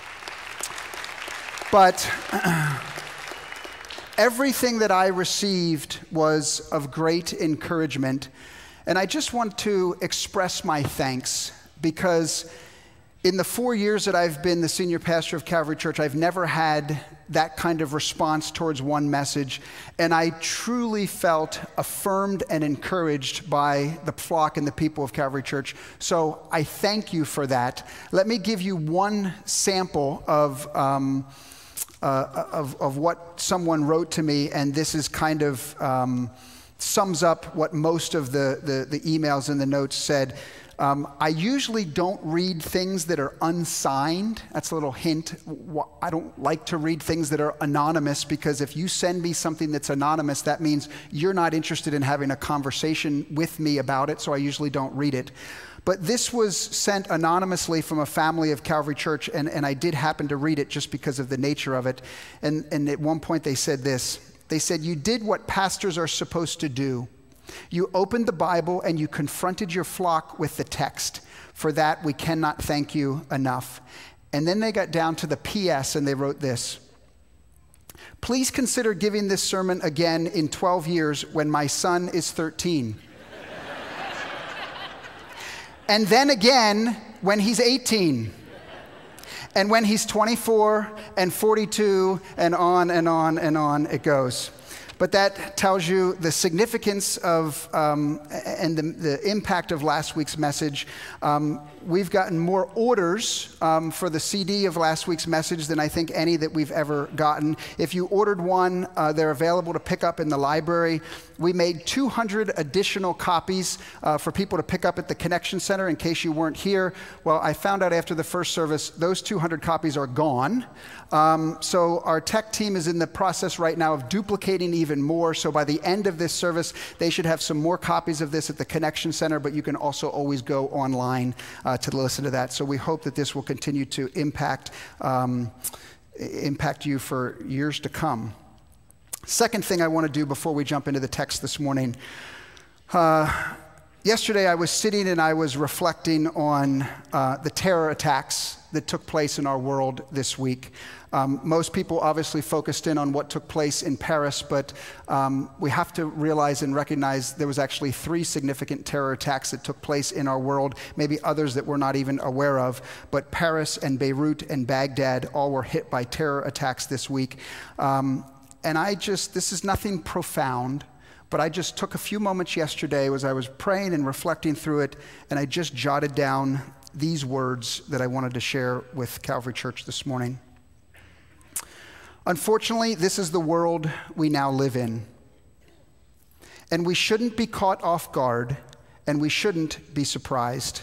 But everything that I received was of great encouragement. And I just want to express my thanks because in the 4 years that I've been the senior pastor of Calvary Church, I've never had that kind of response towards one message. And I truly felt affirmed and encouraged by the flock and the people of Calvary Church. So I thank you for that. Let me give you one sample of what someone wrote to me, and this is kind of sums up what most of the emails and the notes said. I usually don't read things that are unsigned. That's a little hint. I don't like to read things that are anonymous because if you send me something that's anonymous, that means you're not interested in having a conversation with me about it, so I usually don't read it. But this was sent anonymously from a family of Calvary Church, and I did happen to read it just because of the nature of it. And at one point they said this. They said, "You did what pastors are supposed to do. You opened the Bible and you confronted your flock with the text. For that, we cannot thank you enough." And then they got down to the PS and they wrote this. "Please consider giving this sermon again in 12 years when my son is 13. And then again when he's 18. And when he's 24 and 42 and on and on and on it goes." But that tells you the significance of and the impact of last week's message. We've gotten more orders for the CD of last week's message than I think any that we've ever gotten. If you ordered one, they're available to pick up in the library. We made 200 additional copies for people to pick up at the Connection Center in case you weren't here. Well, I found out after the first service, those 200 copies are gone. So our tech team is in the process right now of duplicating even more. So by the end of this service, they should have some more copies of this at the Connection Center, but you can also always go online to listen to that. So we hope that this will continue to impact you for years to come. Second thing I want to do before we jump into the text this morning. Yesterday I was sitting and I was reflecting on the terror attacks that took place in our world this week. Most people obviously focused in on what took place in Paris, but we have to realize and recognize there was actually 3 significant terror attacks that took place in our world, maybe others that we're not even aware of, but Paris and Beirut and Baghdad all were hit by terror attacks this week. And this is nothing profound, but I just took a few moments yesterday as I was praying and reflecting through it, and I just jotted down these words that I wanted to share with Calvary Church this morning. Unfortunately, this is the world we now live in. And we shouldn't be caught off guard, and we shouldn't be surprised.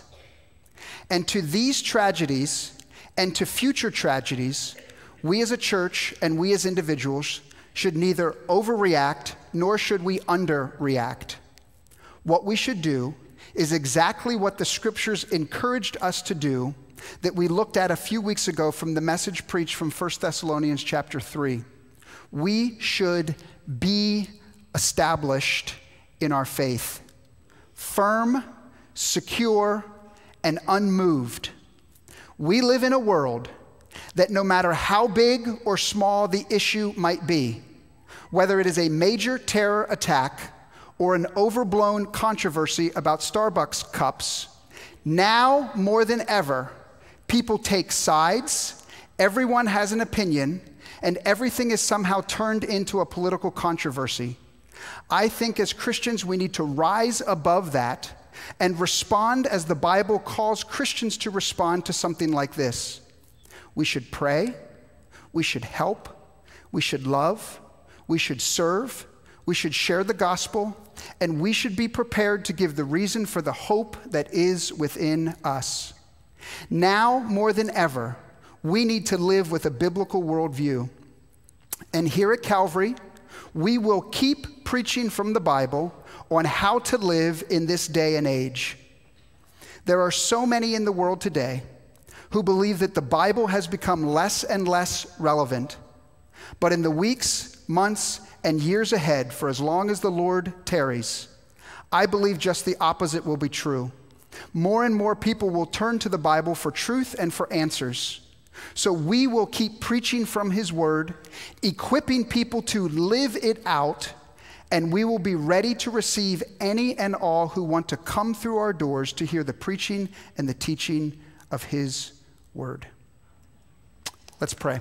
And to these tragedies and to future tragedies, we as a church and we as individuals should neither overreact nor should we underreact. What we should do is exactly what the scriptures encouraged us to do that we looked at a few weeks ago from the message preached from 1 Thessalonians chapter 3. We should be established in our faith, firm, secure, and unmoved. We live in a world that no matter how big or small the issue might be, whether it is a major terror attack or an overblown controversy about Starbucks cups, now more than ever, people take sides, everyone has an opinion, and everything is somehow turned into a political controversy. I think as Christians, we need to rise above that and respond as the Bible calls Christians to respond to something like this. We should pray, we should help, we should love, we should serve, we should share the gospel, and we should be prepared to give the reason for the hope that is within us. Now, more than ever, we need to live with a biblical worldview. And here at Calvary, we will keep preaching from the Bible on how to live in this day and age. There are so many in the world today who believe that the Bible has become less and less relevant. But in the weeks, months, and years ahead, for as long as the Lord tarries, I believe just the opposite will be true. More and more people will turn to the Bible for truth and for answers. So we will keep preaching from His Word, equipping people to live it out, and we will be ready to receive any and all who want to come through our doors to hear the preaching and the teaching of His Word. Let's pray.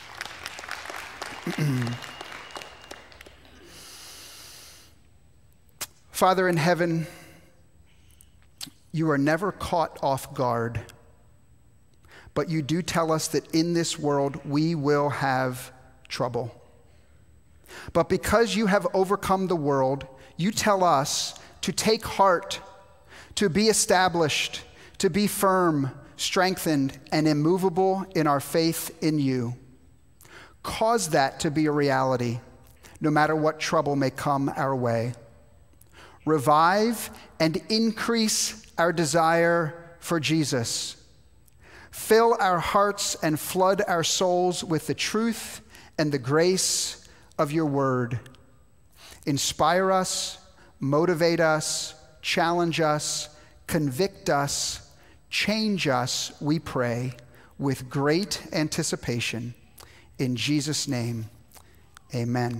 Father in heaven, you are never caught off guard, but you do tell us that in this world we will have trouble. But because you have overcome the world, you tell us to take heart, to be established, to be firm, strengthened, and immovable in our faith in you. Cause that to be a reality, no matter what trouble may come our way. Revive and increase our desire for Jesus. Fill our hearts and flood our souls with the truth and the grace of your word. Inspire us, motivate us, challenge us, convict us, change us, we pray, with great anticipation. In Jesus' name, amen.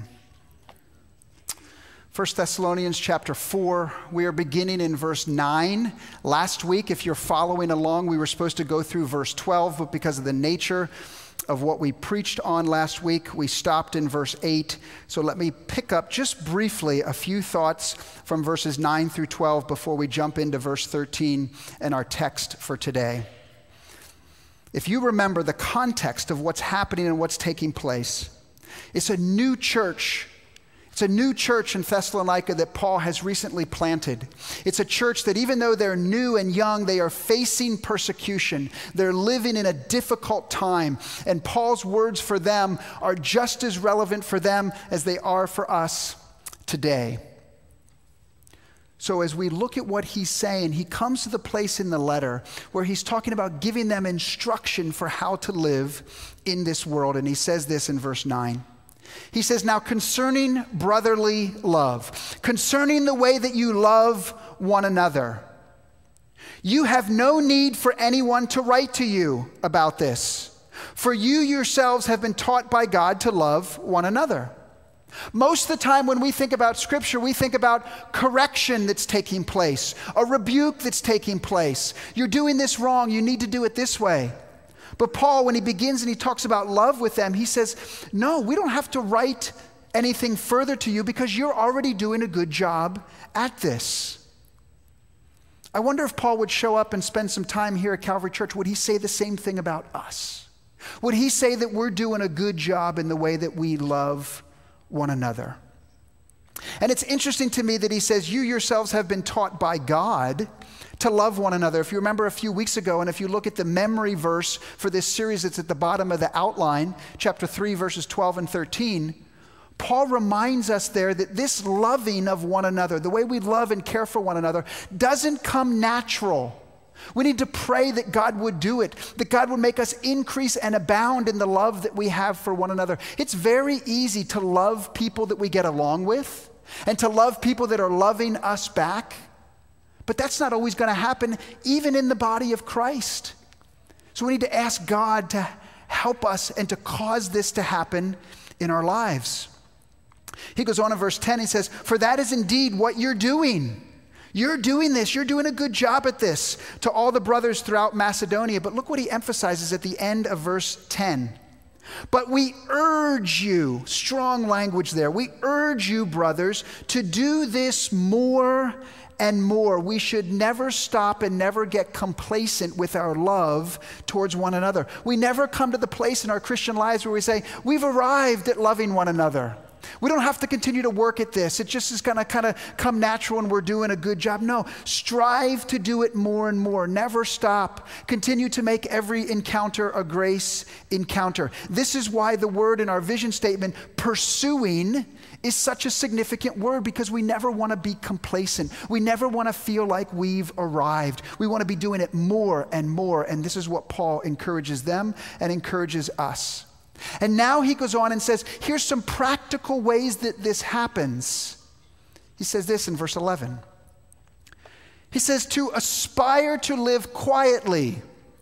1 Thessalonians chapter 4, we are beginning in verse 9. Last week, if you're following along, we were supposed to go through verse 12, but because of the nature of what we preached on last week, we stopped in verse 8. So let me pick up just briefly a few thoughts from verses 9 through 12 before we jump into verse 13 and our text for today. If you remember the context of what's happening and what's taking place, it's a new church. It's a new church in Thessalonica that Paul has recently planted. It's a church that even though they're new and young, they are facing persecution. They're living in a difficult time. And Paul's words for them are just as relevant for them as they are for us today. So as we look at what he's saying, he comes to the place in the letter where he's talking about giving them instruction for how to live in this world. And he says this in verse 9. He says, now concerning brotherly love, concerning the way that you love one another, you have no need for anyone to write to you about this, for you yourselves have been taught by God to love one another. Most of the time when we think about Scripture, we think about correction that's taking place, a rebuke that's taking place. You're doing this wrong, you need to do it this way. But Paul, when he begins and he talks about love with them, he says, no, we don't have to write anything further to you because you're already doing a good job at this. I wonder if Paul would show up and spend some time here at Calvary Church, would he say the same thing about us? Would he say that we're doing a good job in the way that we love one another? And it's interesting to me that he says, you yourselves have been taught by God to love one another. If you remember a few weeks ago, and if you look at the memory verse for this series, it's at the bottom of the outline, chapter 3, verses 12 and 13, Paul reminds us there that this loving of one another, the way we love and care for one another, doesn't come natural. We need to pray that God would do it, that God would make us increase and abound in the love that we have for one another. It's very easy to love people that we get along with and to love people that are loving us back. But that's not always going to happen, even in the body of Christ. So we need to ask God to help us and to cause this to happen in our lives. He goes on in verse 10, he says, for that is indeed what you're doing. You're doing this. You're doing a good job at this to all the brothers throughout Macedonia. But look what he emphasizes at the end of verse 10. But we urge you, strong language there, we urge you, brothers, to do this more and more. We should never stop and never get complacent with our love towards one another. We never come to the place in our Christian lives where we say, we've arrived at loving one another. We don't have to continue to work at this. It just is going to kind of come natural and we're doing a good job. No, strive to do it more and more. Never stop. Continue to make every encounter a grace encounter. This is why the word in our vision statement, pursuing, is such a significant word, because we never want to be complacent. We never want to feel like we've arrived. We want to be doing it more and more. And this is what Paul encourages them and encourages us. And now he goes on and says, here's some practical ways that this happens. He says this in verse 11. He says, to aspire to live quietly,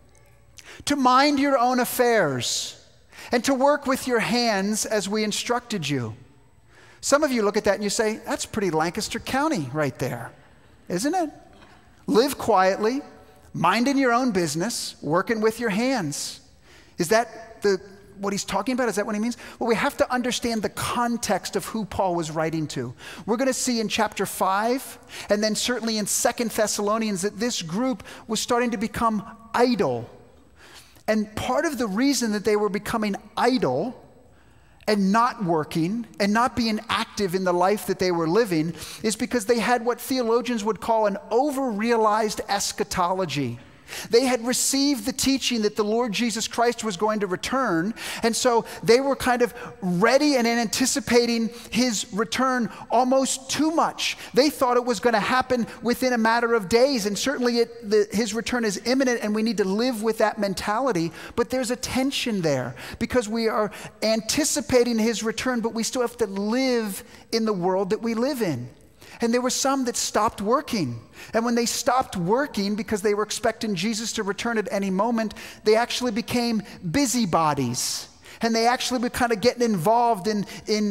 to mind your own affairs, and to work with your hands as we instructed you. Some of you look at that and you say, that's pretty Lancaster County right there, isn't it? Live quietly, minding your own business, working with your hands. Is that what he's talking about? Is that what he means? Well, we have to understand the context of who Paul was writing to. We're going to see in chapter 5, and then certainly in 2 Thessalonians, that this group was starting to become idle. And part of the reason that they were becoming idle and not working and not being active in the life that they were living is because they had what theologians would call an over-realized eschatology. They had received the teaching that the Lord Jesus Christ was going to return, and so they were kind of ready and anticipating his return almost too much. They thought it was going to happen within a matter of days, and certainly his return is imminent, and we need to live with that mentality. But there's a tension there, because we are anticipating his return, but we still have to live in the world that we live in. And there were some that stopped working. And when they stopped working because they were expecting Jesus to return at any moment, they actually became busybodies. And they actually were kind of getting involved in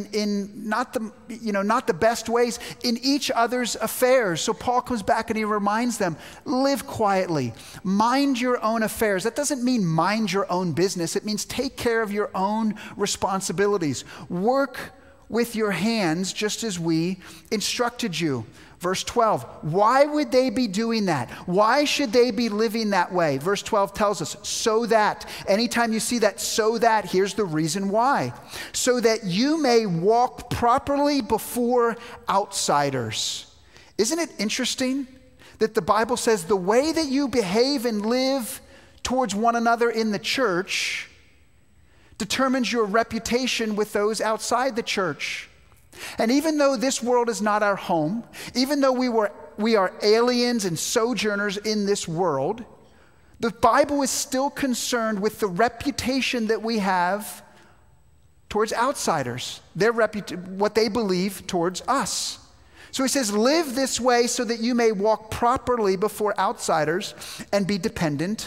not the best ways in each other's affairs. So Paul comes back and he reminds them, live quietly, mind your own affairs. That doesn't mean mind your own business. It means take care of your own responsibilities. Work with your hands just as we instructed you. Verse 12, why would they be doing that? Why should they be living that way? Verse 12 tells us, so that. Anytime you see that, so that, here's the reason why. So that you may walk properly before outsiders. Isn't it interesting that the Bible says the way that you behave and live towards one another in the church determines your reputation with those outside the church. And even though this world is not our home, even though we are aliens and sojourners in this world, the Bible is still concerned with the reputation that we have towards outsiders, what they believe towards us. So he says, live this way so that you may walk properly before outsiders and be dependent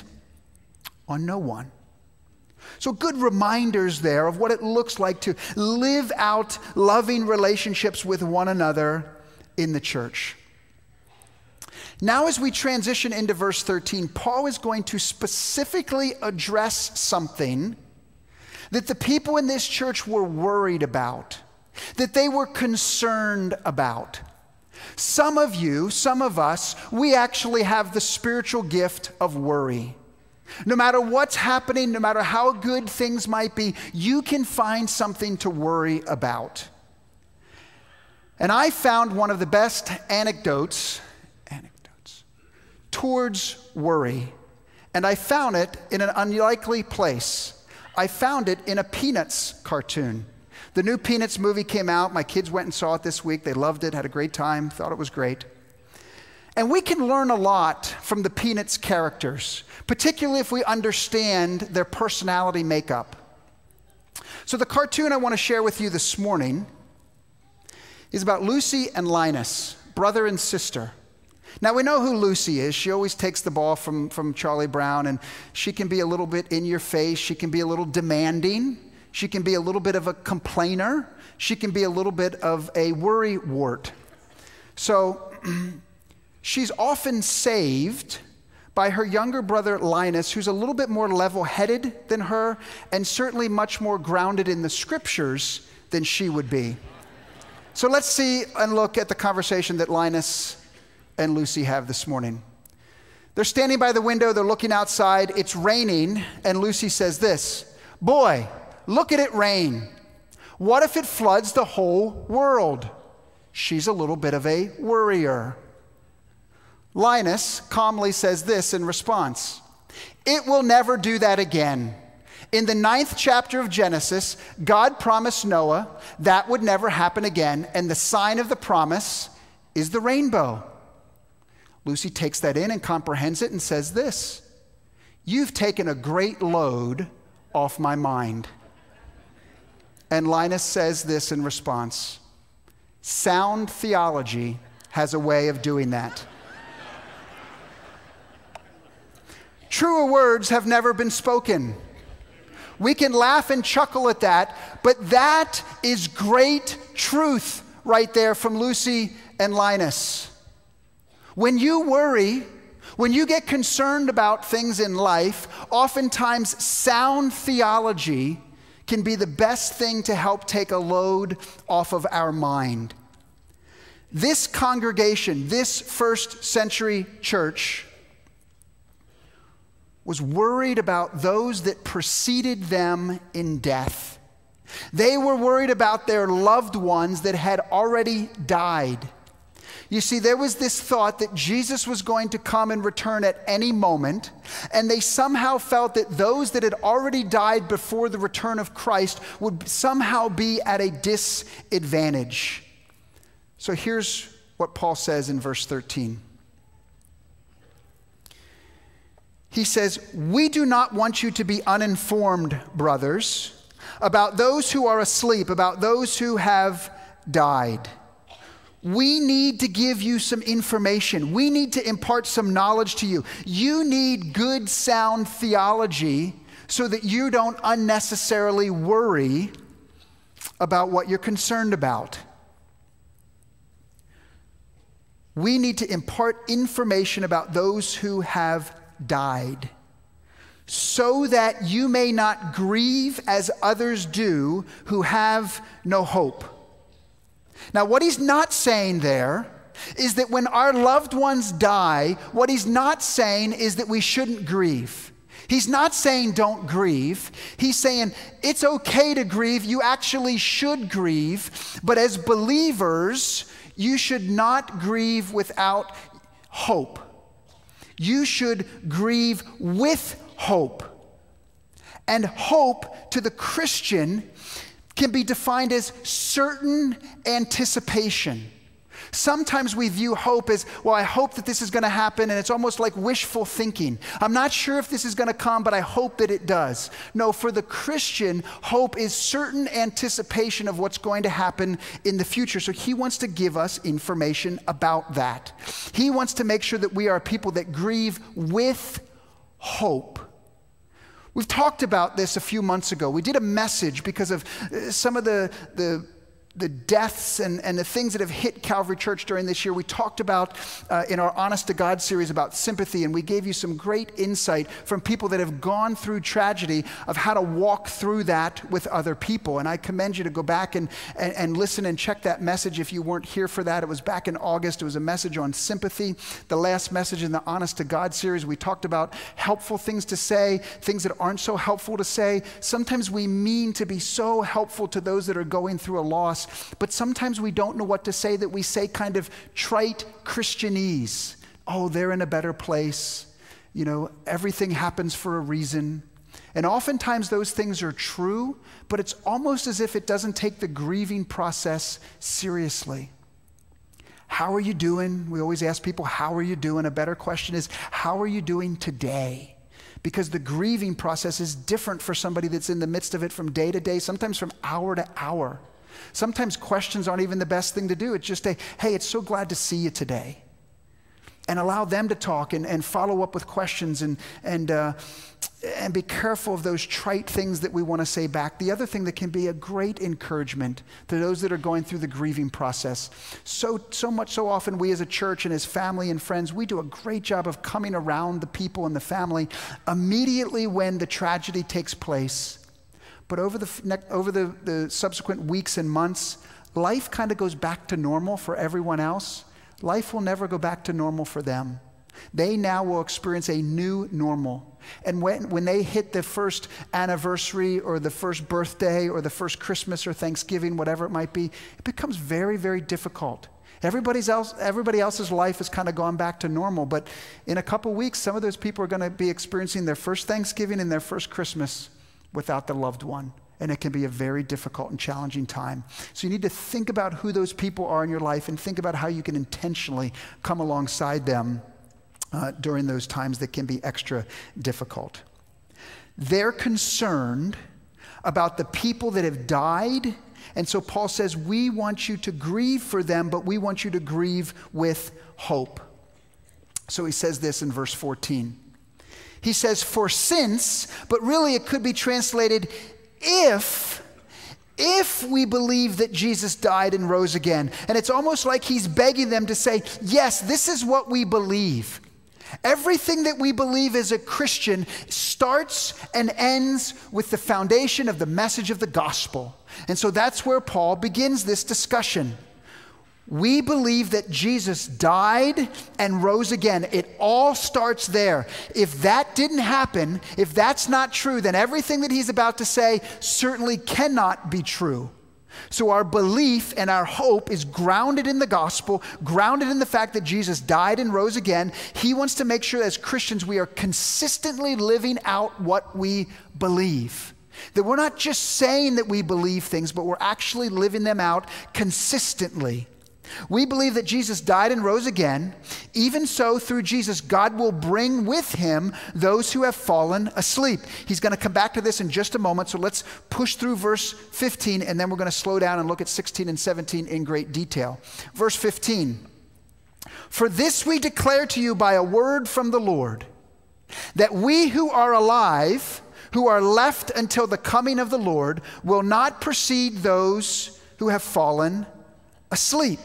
on no one. So good reminders there of what it looks like to live out loving relationships with one another in the church. Now as we transition into verse 13, Paul is going to specifically address something that the people in this church were worried about, that they were concerned about. Some of you, some of us, we actually have the spiritual gift of worry. No matter what's happening, no matter how good things might be, you can find something to worry about. And I found one of the best anecdotes towards worry, and I found it in an unlikely place. I found it in a Peanuts cartoon. The new Peanuts movie came out. My kids went and saw it this week. They loved it, had a great time, thought it was great. And we can learn a lot from the Peanuts characters, particularly if we understand their personality makeup. So the cartoon I want to share with you this morning is about Lucy and Linus, brother and sister. Now, we know who Lucy is. She always takes the ball from Charlie Brown, and she can be a little bit in your face. She can be a little demanding. She can be a little bit of a complainer. She can be a little bit of a worry wart. So she's often saved by her younger brother Linus, who's a little bit more level-headed than her and certainly much more grounded in the scriptures than she would be. So let's see and look at the conversation that Linus and Lucy have this morning. They're standing by the window, they're looking outside, it's raining, and Lucy says this, "Boy, look at it rain. What if it floods the whole world?" She's a little bit of a worrier. Linus calmly says this in response, "It will never do that again. In the 9th chapter of Genesis, God promised Noah that would never happen again, and the sign of the promise is the rainbow." Lucy takes that in and comprehends it and says this, "You've taken a great load off my mind." And Linus says this in response, "Sound theology has a way of doing that." Truer words have never been spoken. We can laugh and chuckle at that, but that is great truth right there from Lucy and Linus. When you worry, when you get concerned about things in life, oftentimes sound theology can be the best thing to help take a load off of our mind. This congregation, this first century church, was worried about those that preceded them in death. They were worried about their loved ones that had already died. You see, there was this thought that Jesus was going to come and return at any moment, and they somehow felt that those that had already died before the return of Christ would somehow be at a disadvantage. So here's what Paul says in verse 13. He says, "We do not want you to be uninformed, brothers, about those who are asleep, about those who have died. We need to give you some information. We need to impart some knowledge to you. You need good, sound theology so that you don't unnecessarily worry about what you're concerned about. We need to impart information about those who have died, so that you may not grieve as others do who have no hope." Now, what he's not saying there is that when our loved ones die, what he's not saying is that we shouldn't grieve. He's not saying don't grieve. He's saying it's okay to grieve. You actually should grieve. But as believers, you should not grieve without hope. You should grieve with hope. And hope to the Christian can be defined as certain anticipation. Sometimes we view hope as, well, I hope that this is going to happen, and it's almost like wishful thinking. I'm not sure if this is going to come, but I hope that it does. No, for the Christian, hope is certain anticipation of what's going to happen in the future. So he wants to give us information about that. He wants to make sure that we are people that grieve with hope. We've talked about this a few months ago. We did a message because of some of the the deaths and the things that have hit Calvary Church during this year. We talked about in our Honest to God series about sympathy, and we gave you some great insight from people that have gone through tragedy of how to walk through that with other people. And I commend you to go back and listen and check that message if you weren't here for that. It was back in August. It was a message on sympathy. The last message in the Honest to God series, we talked about helpful things to say, things that aren't so helpful to say. Sometimes we mean to be so helpful to those that are going through a loss, but sometimes we don't know what to say, that we say kind of trite Christianese. Oh, they're in a better place. You know, everything happens for a reason. And oftentimes those things are true, but it's almost as if it doesn't take the grieving process seriously. How are you doing? We always ask people, how are you doing? A better question is, how are you doing today? Because the grieving process is different for somebody that's in the midst of it from day to day, sometimes from hour to hour. Sometimes questions aren't even the best thing to do. It's just hey, it's so glad to see you today. And allow them to talk and follow up with questions and be careful of those trite things that we want to say back. The other thing that can be a great encouragement to those that are going through the grieving process. So often we as a church and as family and friends, we do a great job of coming around the people in the family immediately when the tragedy takes place. But over the subsequent weeks and months, life kind of goes back to normal for everyone else. Life will never go back to normal for them. They now will experience a new normal. And when they hit the first anniversary or the first birthday or the first Christmas or Thanksgiving, whatever it might be, it becomes very, very difficult. Everybody else's life has kind of gone back to normal, but in a couple weeks, some of those people are going to be experiencing their first Thanksgiving and their first Christmas without the loved one. And it can be a very difficult and challenging time. So you need to think about who those people are in your life and think about how you can intentionally come alongside them during those times that can be extra difficult. They're concerned about the people that have died. And so Paul says, we want you to grieve for them, but we want you to grieve with hope. So he says this in verse 14. He says, for since, but really it could be translated, if we believe that Jesus died and rose again. And it's almost like he's begging them to say, yes, this is what we believe. Everything that we believe as a Christian starts and ends with the foundation of the message of the gospel. And so that's where Paul begins this discussion. We believe that Jesus died and rose again. It all starts there. If that didn't happen, if that's not true, then everything that he's about to say certainly cannot be true. So our belief and our hope is grounded in the gospel, grounded in the fact that Jesus died and rose again. He wants to make sure as Christians we are consistently living out what we believe. That we're not just saying that we believe things, but we're actually living them out consistently. We believe that Jesus died and rose again. Even so, through Jesus, God will bring with him those who have fallen asleep. He's going to come back to this in just a moment, so let's push through verse 15, and then we're going to slow down and look at 16 and 17 in great detail. Verse 15, for this we declare to you by a word from the Lord, that we who are alive, who are left until the coming of the Lord, will not precede those who have fallen asleep.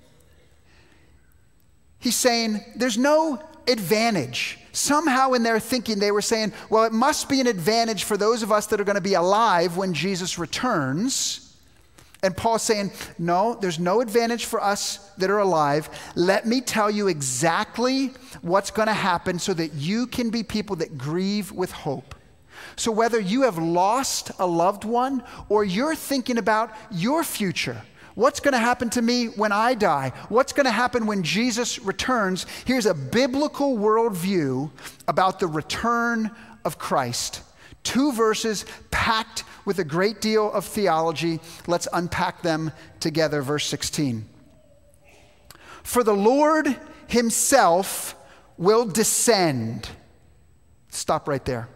He's saying there's no advantage. Somehow in their thinking they were saying, well, it must be an advantage for those of us that are going to be alive when Jesus returns. And Paul's saying, no, there's no advantage for us that are alive. Let me tell you exactly what's going to happen so that you can be people that grieve with hope. So whether you have lost a loved one or you're thinking about your future, what's going to happen to me when I die? What's going to happen when Jesus returns? Here's a biblical worldview about the return of Christ. 2 verses packed with a great deal of theology. Let's unpack them together. Verse 16. For the Lord himself will descend. Stop right there.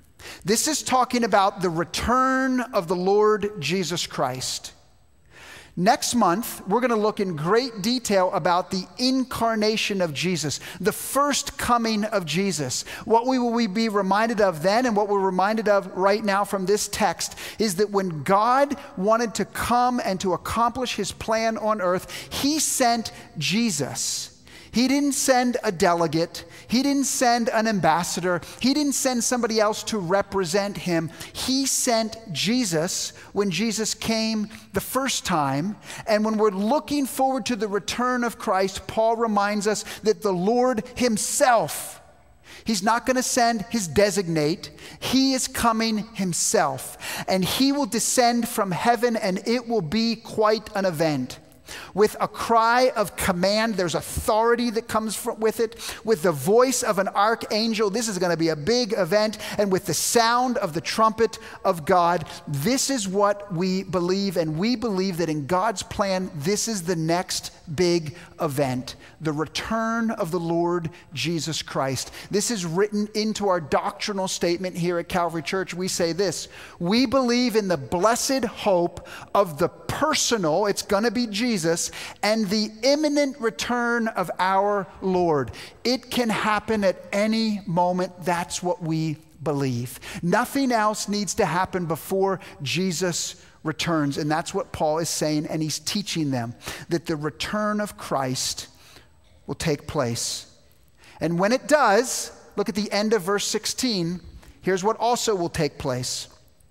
This is talking about the return of the Lord Jesus Christ. Next month, we're going to look in great detail about the incarnation of Jesus, the first coming of Jesus. What we will be reminded of then and what we're reminded of right now from this text is that when God wanted to come and to accomplish his plan on earth, he sent Jesus. He didn't send a delegate. He didn't send an ambassador. He didn't send somebody else to represent him. He sent Jesus when Jesus came the first time. And when we're looking forward to the return of Christ, Paul reminds us that the Lord himself, he's not going to send his designate. He is coming himself. And he will descend from heaven, and it will be quite an event. With a cry of command, there's authority that comes with it. With the voice of an archangel, this is going to be a big event. And with the sound of the trumpet of God, this is what we believe. And we believe that in God's plan, this is the next big event, the return of the Lord Jesus Christ. This is written into our doctrinal statement here at Calvary Church. We say this: we believe in the blessed hope of the personal, it's going to be Jesus, and the imminent return of our Lord. It can happen at any moment. That's what we believe. Nothing else needs to happen before Jesus returns. And that's what Paul is saying, and he's teaching them that the return of Christ will take place. And when it does, look at the end of verse 16. Here's what also will take place.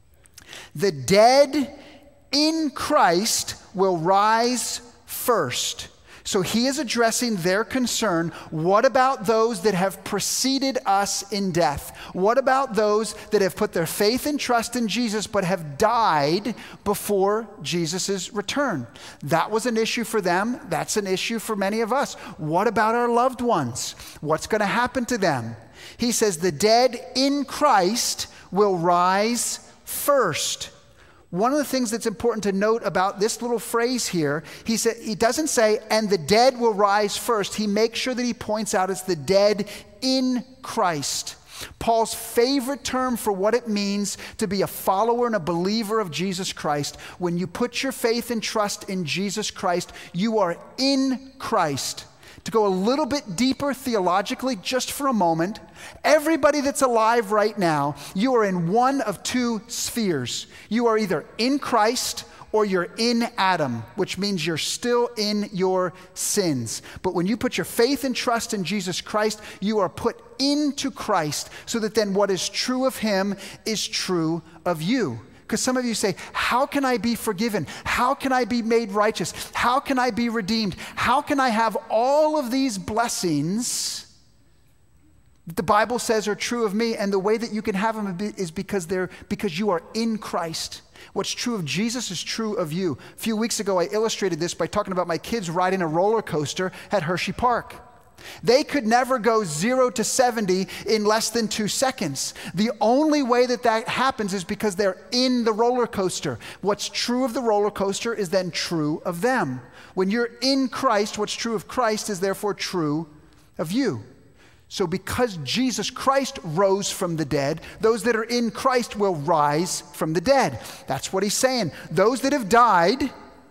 The dead in Christ will rise first. So he is addressing their concern. What about those that have preceded us in death? What about those that have put their faith and trust in Jesus but have died before Jesus' return? That was an issue for them. That's an issue for many of us. What about our loved ones? What's going to happen to them? He says the dead in Christ will rise first. One of the things that's important to note about this little phrase here, he doesn't say, and the dead will rise first. He makes sure that he points out it's the dead in Christ. Paul's favorite term for what it means to be a follower and a believer of Jesus Christ. When you put your faith and trust in Jesus Christ, you are in Christ. To go a little bit deeper theologically, just for a moment, everybody that's alive right now, you are in one of two spheres. You are either in Christ or you're in Adam, which means you're still in your sins. But when you put your faith and trust in Jesus Christ, you are put into Christ, so that then what is true of him is true of you. Because some of you say, how can I be forgiven? How can I be made righteous? How can I be redeemed? How can I have all of these blessings that the Bible says are true of me? And the way that you can have them is because you are in Christ. What's true of Jesus is true of you. A few weeks ago, I illustrated this by talking about my kids riding a roller coaster at Hershey Park. They could never go 0 to 70 in less than 2 seconds. The only way that happens is because they're in the roller coaster. What's true of the roller coaster is then true of them. When you're in Christ, what's true of Christ is therefore true of you. So because Jesus Christ rose from the dead, those that are in Christ will rise from the dead. That's what he's saying. Those that have died,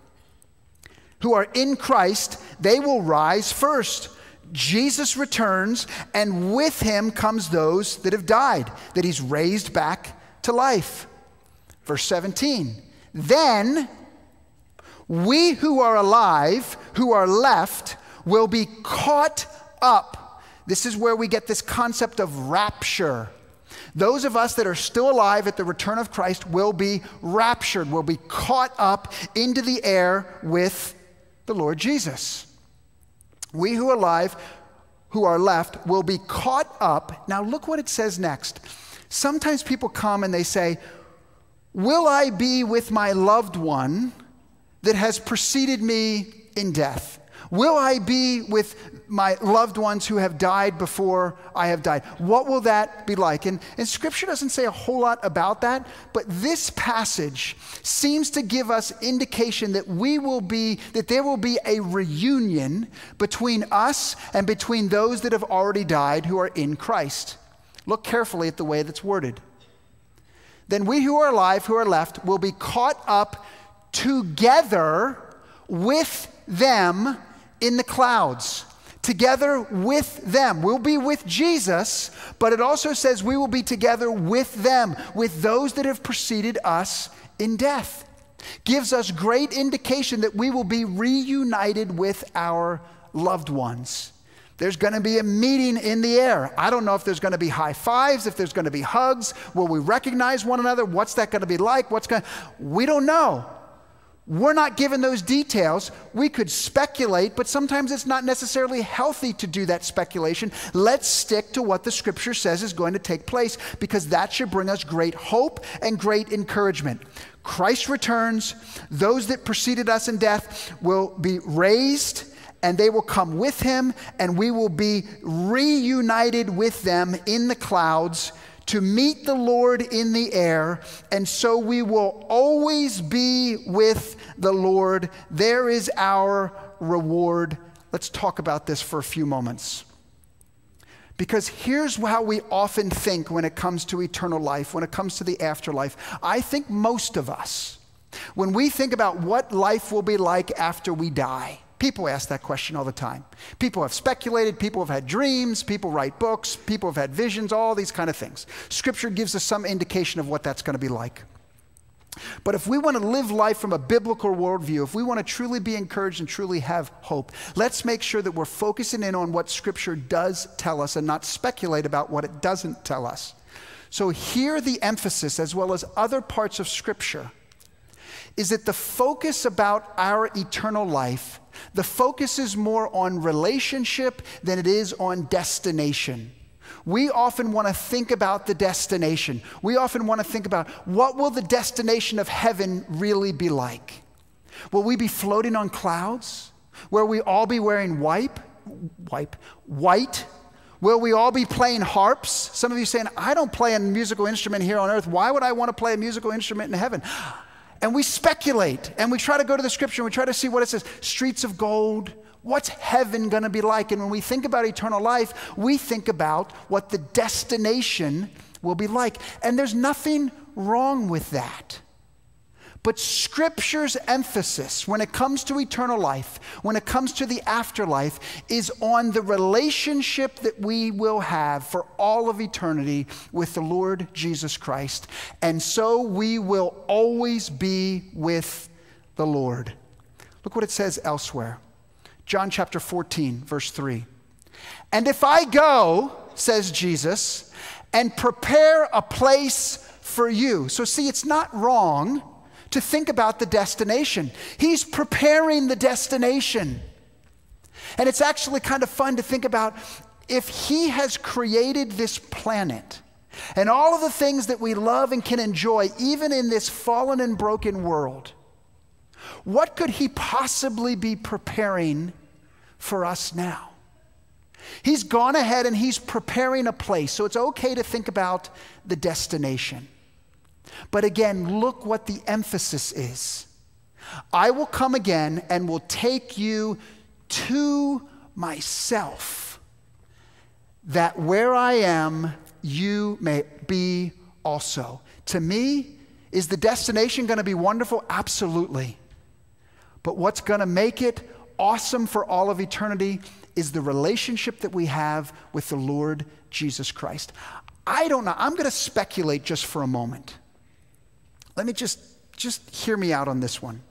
who are in Christ, they will rise first. Jesus returns, and with him comes those that have died, that he's raised back to life. Verse 17, then we who are alive, who are left, will be caught up. This is where we get this concept of rapture. Those of us that are still alive at the return of Christ will be raptured, will be caught up into the air with the Lord Jesus. We who are alive, who are left, will be caught up. Now look what it says next. Sometimes people come and they say, will I be with my loved one that has preceded me in death? Will I be with my loved ones who have died before I have died? What will that be like? And Scripture doesn't say a whole lot about that, but this passage seems to give us indication that there will be a reunion between us and between those that have already died who are in Christ. Look carefully at the way that's worded. Then we who are alive, who are left, will be caught up together with them in the clouds. Together with them. We'll be with Jesus, but it also says we will be together with them, with those that have preceded us in death. Gives us great indication that we will be reunited with our loved ones. There's going to be a meeting in the air. I don't know if there's going to be high fives, if there's going to be hugs. Will we recognize one another? What's that going to be like? We don't know. We're not given those details. We could speculate, but sometimes it's not necessarily healthy to do that speculation. Let's stick to what the scripture says is going to take place, because that should bring us great hope and great encouragement. Christ returns. Those that preceded us in death will be raised, and they will come with him, and we will be reunited with them in the clouds to meet the Lord in the air, and so we will always be with the Lord. There is our reward. Let's talk about this for a few moments. Because here's how we often think when it comes to eternal life, when it comes to the afterlife. I think most of us, when we think about what life will be like after we die, people ask that question all the time. People have speculated, people have had dreams, people write books, people have had visions, all these kind of things. Scripture gives us some indication of what that's going to be like. But if we want to live life from a biblical worldview, if we want to truly be encouraged and truly have hope, let's make sure that we're focusing in on what Scripture does tell us and not speculate about what it doesn't tell us. So here the emphasis, as well as other parts of Scripture, is that the focus about our eternal life, the focus is more on relationship than it is on destination. We often want to think about the destination. We often want to think about, what will the destination of heaven really be like? Will we be floating on clouds? Will we all be wearing white? Will we all be playing harps? Some of you saying, I don't play a musical instrument here on earth. Why would I want to play a musical instrument in heaven? And we speculate, and we try to go to the scripture, and we try to see what it says. Streets of gold. What's heaven going to be like? And when we think about eternal life, we think about what the destination will be like. And there's nothing wrong with that. But Scripture's emphasis when it comes to eternal life, when it comes to the afterlife, is on the relationship that we will have for all of eternity with the Lord Jesus Christ. And so we will always be with the Lord. Look what it says elsewhere. John chapter 14, verse 3. And if I go, says Jesus, and prepare a place for you. So see, it's not wrong to think about the destination. He's preparing the destination. And it's actually kind of fun to think about, if he has created this planet and all of the things that we love and can enjoy, even in this fallen and broken world, what could he possibly be preparing for us now? He's gone ahead and he's preparing a place. So it's okay to think about the destination. But again, look what the emphasis is. I will come again and will take you to myself, that where I am, you may be also. To me, is the destination going to be wonderful? Absolutely. But what's going to make it awesome for all of eternity is the relationship that we have with the Lord Jesus Christ. I don't know. I'm going to speculate just for a moment. Let me just hear me out on this one.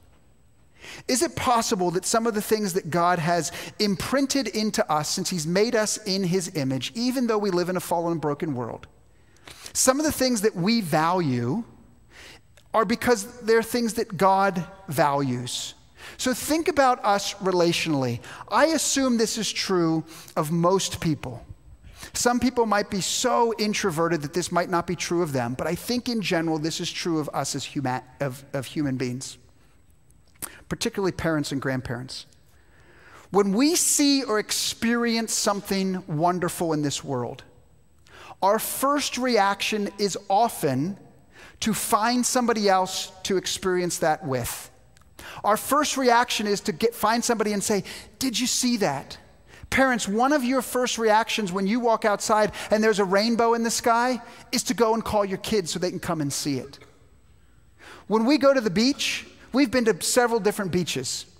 Is it possible that some of the things that God has imprinted into us since he's made us in his image, even though we live in a fallen and broken world, some of the things that we value are because they're things that God values? So think about us relationally. I assume this is true of most people. Some people might be so introverted that this might not be true of them, but I think in general this is true of us as human beings, particularly parents and grandparents. When we see or experience something wonderful in this world, our first reaction is often to find somebody else to experience that with. Our first reaction is to find somebody and say, did you see that? Parents, one of your first reactions when you walk outside and there's a rainbow in the sky is to go and call your kids so they can come and see it. When we go to the beach, we've been to several different beaches.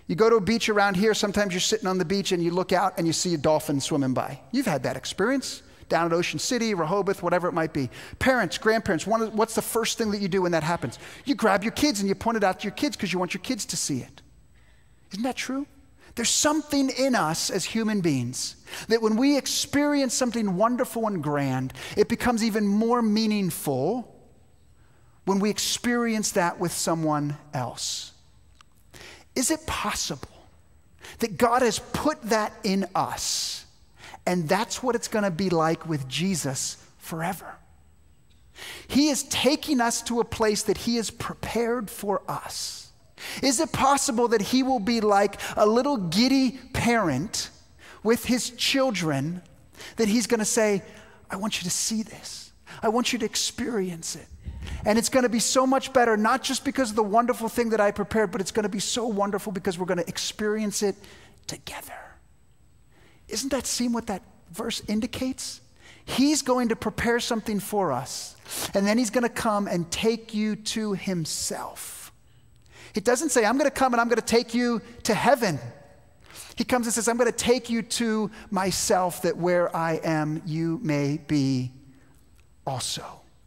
You go to a beach around here, sometimes you're sitting on the beach and you look out and you see a dolphin swimming by. You've had that experience down at Ocean City, Rehoboth, whatever it might be. Parents, grandparents, what's the first thing that you do when that happens? You grab your kids and you point it out to your kids because you want your kids to see it. Isn't that true? There's something in us as human beings that when we experience something wonderful and grand, it becomes even more meaningful when we experience that with someone else. Is it possible that God has put that in us and that's what it's going to be like with Jesus forever? He is taking us to a place that he has prepared for us. Is it possible that he will be like a little giddy parent with his children, that he's going to say, I want you to see this. I want you to experience it. And it's going to be so much better, not just because of the wonderful thing that I prepared, but it's going to be so wonderful because we're going to experience it together. Isn't that seem what that verse indicates? He's going to prepare something for us, and then he's going to come and take you to himself. It doesn't say, I'm going to come and I'm going to take you to heaven. He comes and says, I'm going to take you to myself, that where I am, you may be also.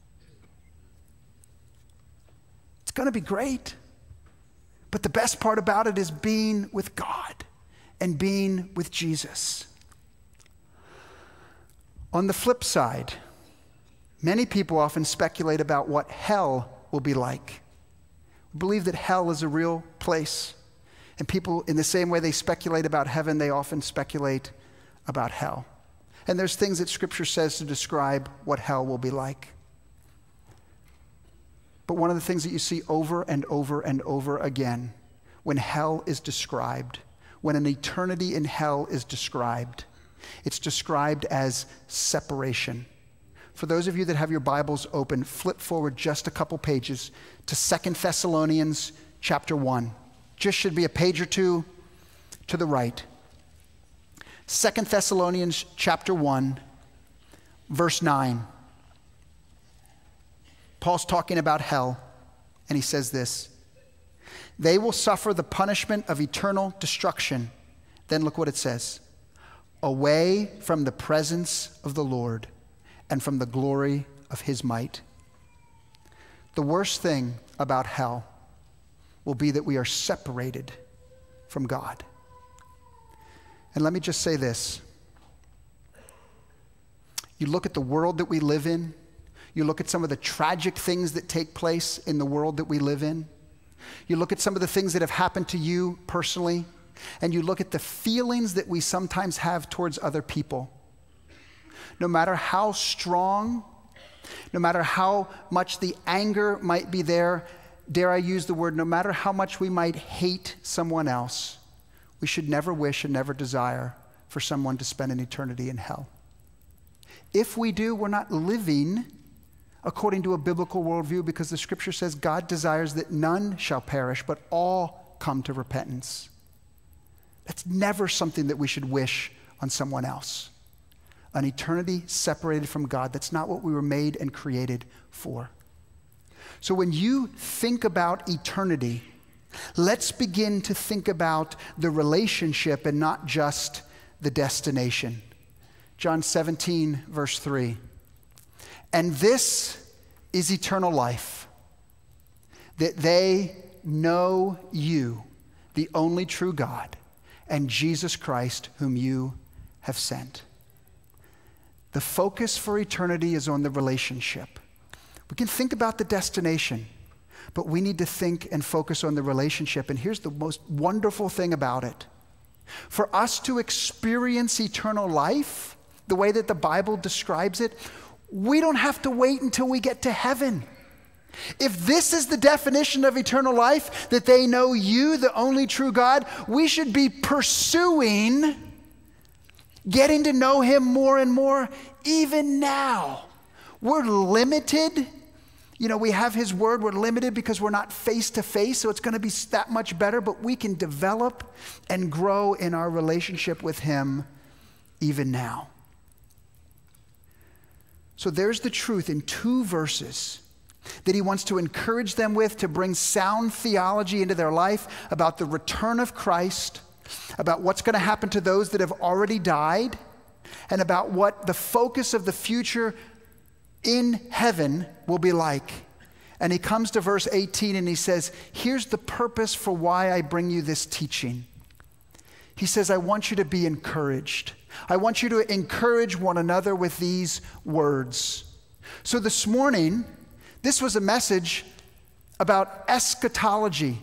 It's going to be great. But the best part about it is being with God and being with Jesus. On the flip side, many people often speculate about what hell will be like. Believe that hell is a real place. And people, in the same way they speculate about heaven, they often speculate about hell. And there's things that Scripture says to describe what hell will be like. But one of the things that you see over and over and over again when hell is described, when an eternity in hell is described, it's described as separation. For those of you that have your Bibles open, flip forward just a couple pages to 2 Thessalonians chapter 1. Just should be a page or two to the right. 2 Thessalonians chapter 1, verse 9. Paul's talking about hell, and he says this: they will suffer the punishment of eternal destruction. Then look what it says: away from the presence of the Lord and from the glory of his might. The worst thing about hell will be that we are separated from God. And let me just say this. You look at the world that we live in, you look at some of the tragic things that take place in the world that we live in, you look at some of the things that have happened to you personally, and you look at the feelings that we sometimes have towards other people. No matter how strong, no matter how much the anger might be there, dare I use the word, no matter how much we might hate someone else, we should never wish and never desire for someone to spend an eternity in hell. If we do, we're not living according to a biblical worldview, because the Scripture says God desires that none shall perish, but all come to repentance. That's never something that we should wish on someone else. An eternity separated from God, that's not what we were made and created for. So when you think about eternity, let's begin to think about the relationship and not just the destination. John 17, verse 3. And this is eternal life, that they know you, the only true God, and Jesus Christ, whom you have sent. The focus for eternity is on the relationship. We can think about the destination, but we need to think and focus on the relationship. And here's the most wonderful thing about it. For us to experience eternal life, the way that the Bible describes it, we don't have to wait until we get to heaven. If this is the definition of eternal life, that they know you, the only true God, we should be pursuing getting to know him more and more even now. We're limited. You know, we have his word. We're limited because we're not face to face, so it's going to be that much better, but we can develop and grow in our relationship with him even now. So there's the truth in 2 verses that he wants to encourage them with, to bring sound theology into their life about the return of Christ, about what's going to happen to those that have already died, and about what the focus of the future in heaven will be like. And he comes to verse 18 and he says, here's the purpose for why I bring you this teaching. He says, I want you to be encouraged. I want you to encourage one another with these words. So this morning, this was a message about eschatology,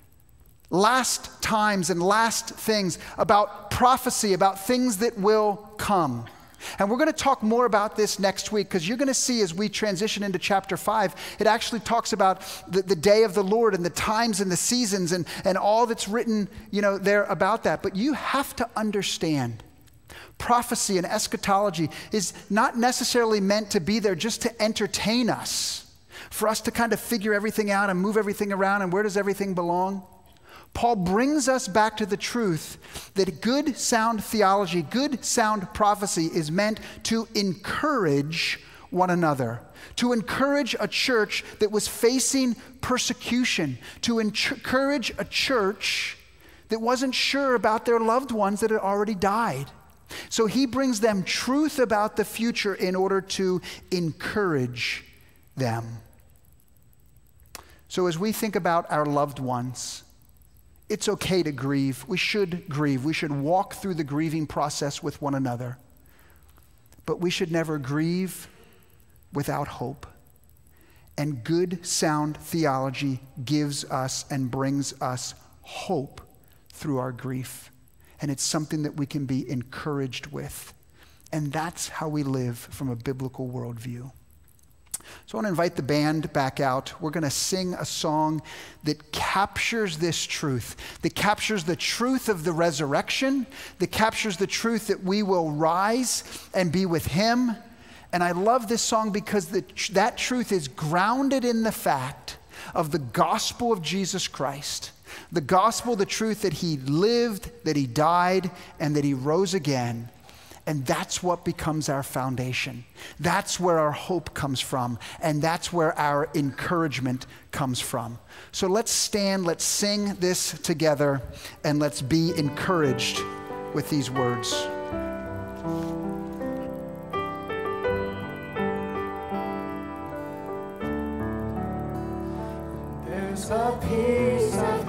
last times and last things, about prophecy, about things that will come. And we're going to talk more about this next week, because you're going to see as we transition into chapter 5, it actually talks about the day of the Lord and the times and the seasons and all that's written, there about that. But you have to understand, prophecy and eschatology is not necessarily meant to be there just to entertain us, for us to kind of figure everything out and move everything around and where does everything belong. Paul brings us back to the truth that good sound theology, good sound prophecy is meant to encourage one another, to encourage a church that was facing persecution, to encourage a church that wasn't sure about their loved ones that had already died. So he brings them truth about the future in order to encourage them. So as we think about our loved ones, it's okay to grieve. We should grieve. We should walk through the grieving process with one another. But we should never grieve without hope. And good, sound theology gives us and brings us hope through our grief. And it's something that we can be encouraged with. And that's how we live from a biblical worldview. So I want to invite the band back out. We're going to sing a song that captures this truth, that captures the truth of the resurrection, that captures the truth that we will rise and be with him. And I love this song because that truth is grounded in the fact of the gospel of Jesus Christ. The gospel, the truth that he lived, that he died, and that he rose again. And that's what becomes our foundation. That's where our hope comes from. And that's where our encouragement comes from. So let's stand, let's sing this together, and let's be encouraged with these words. There's a peace of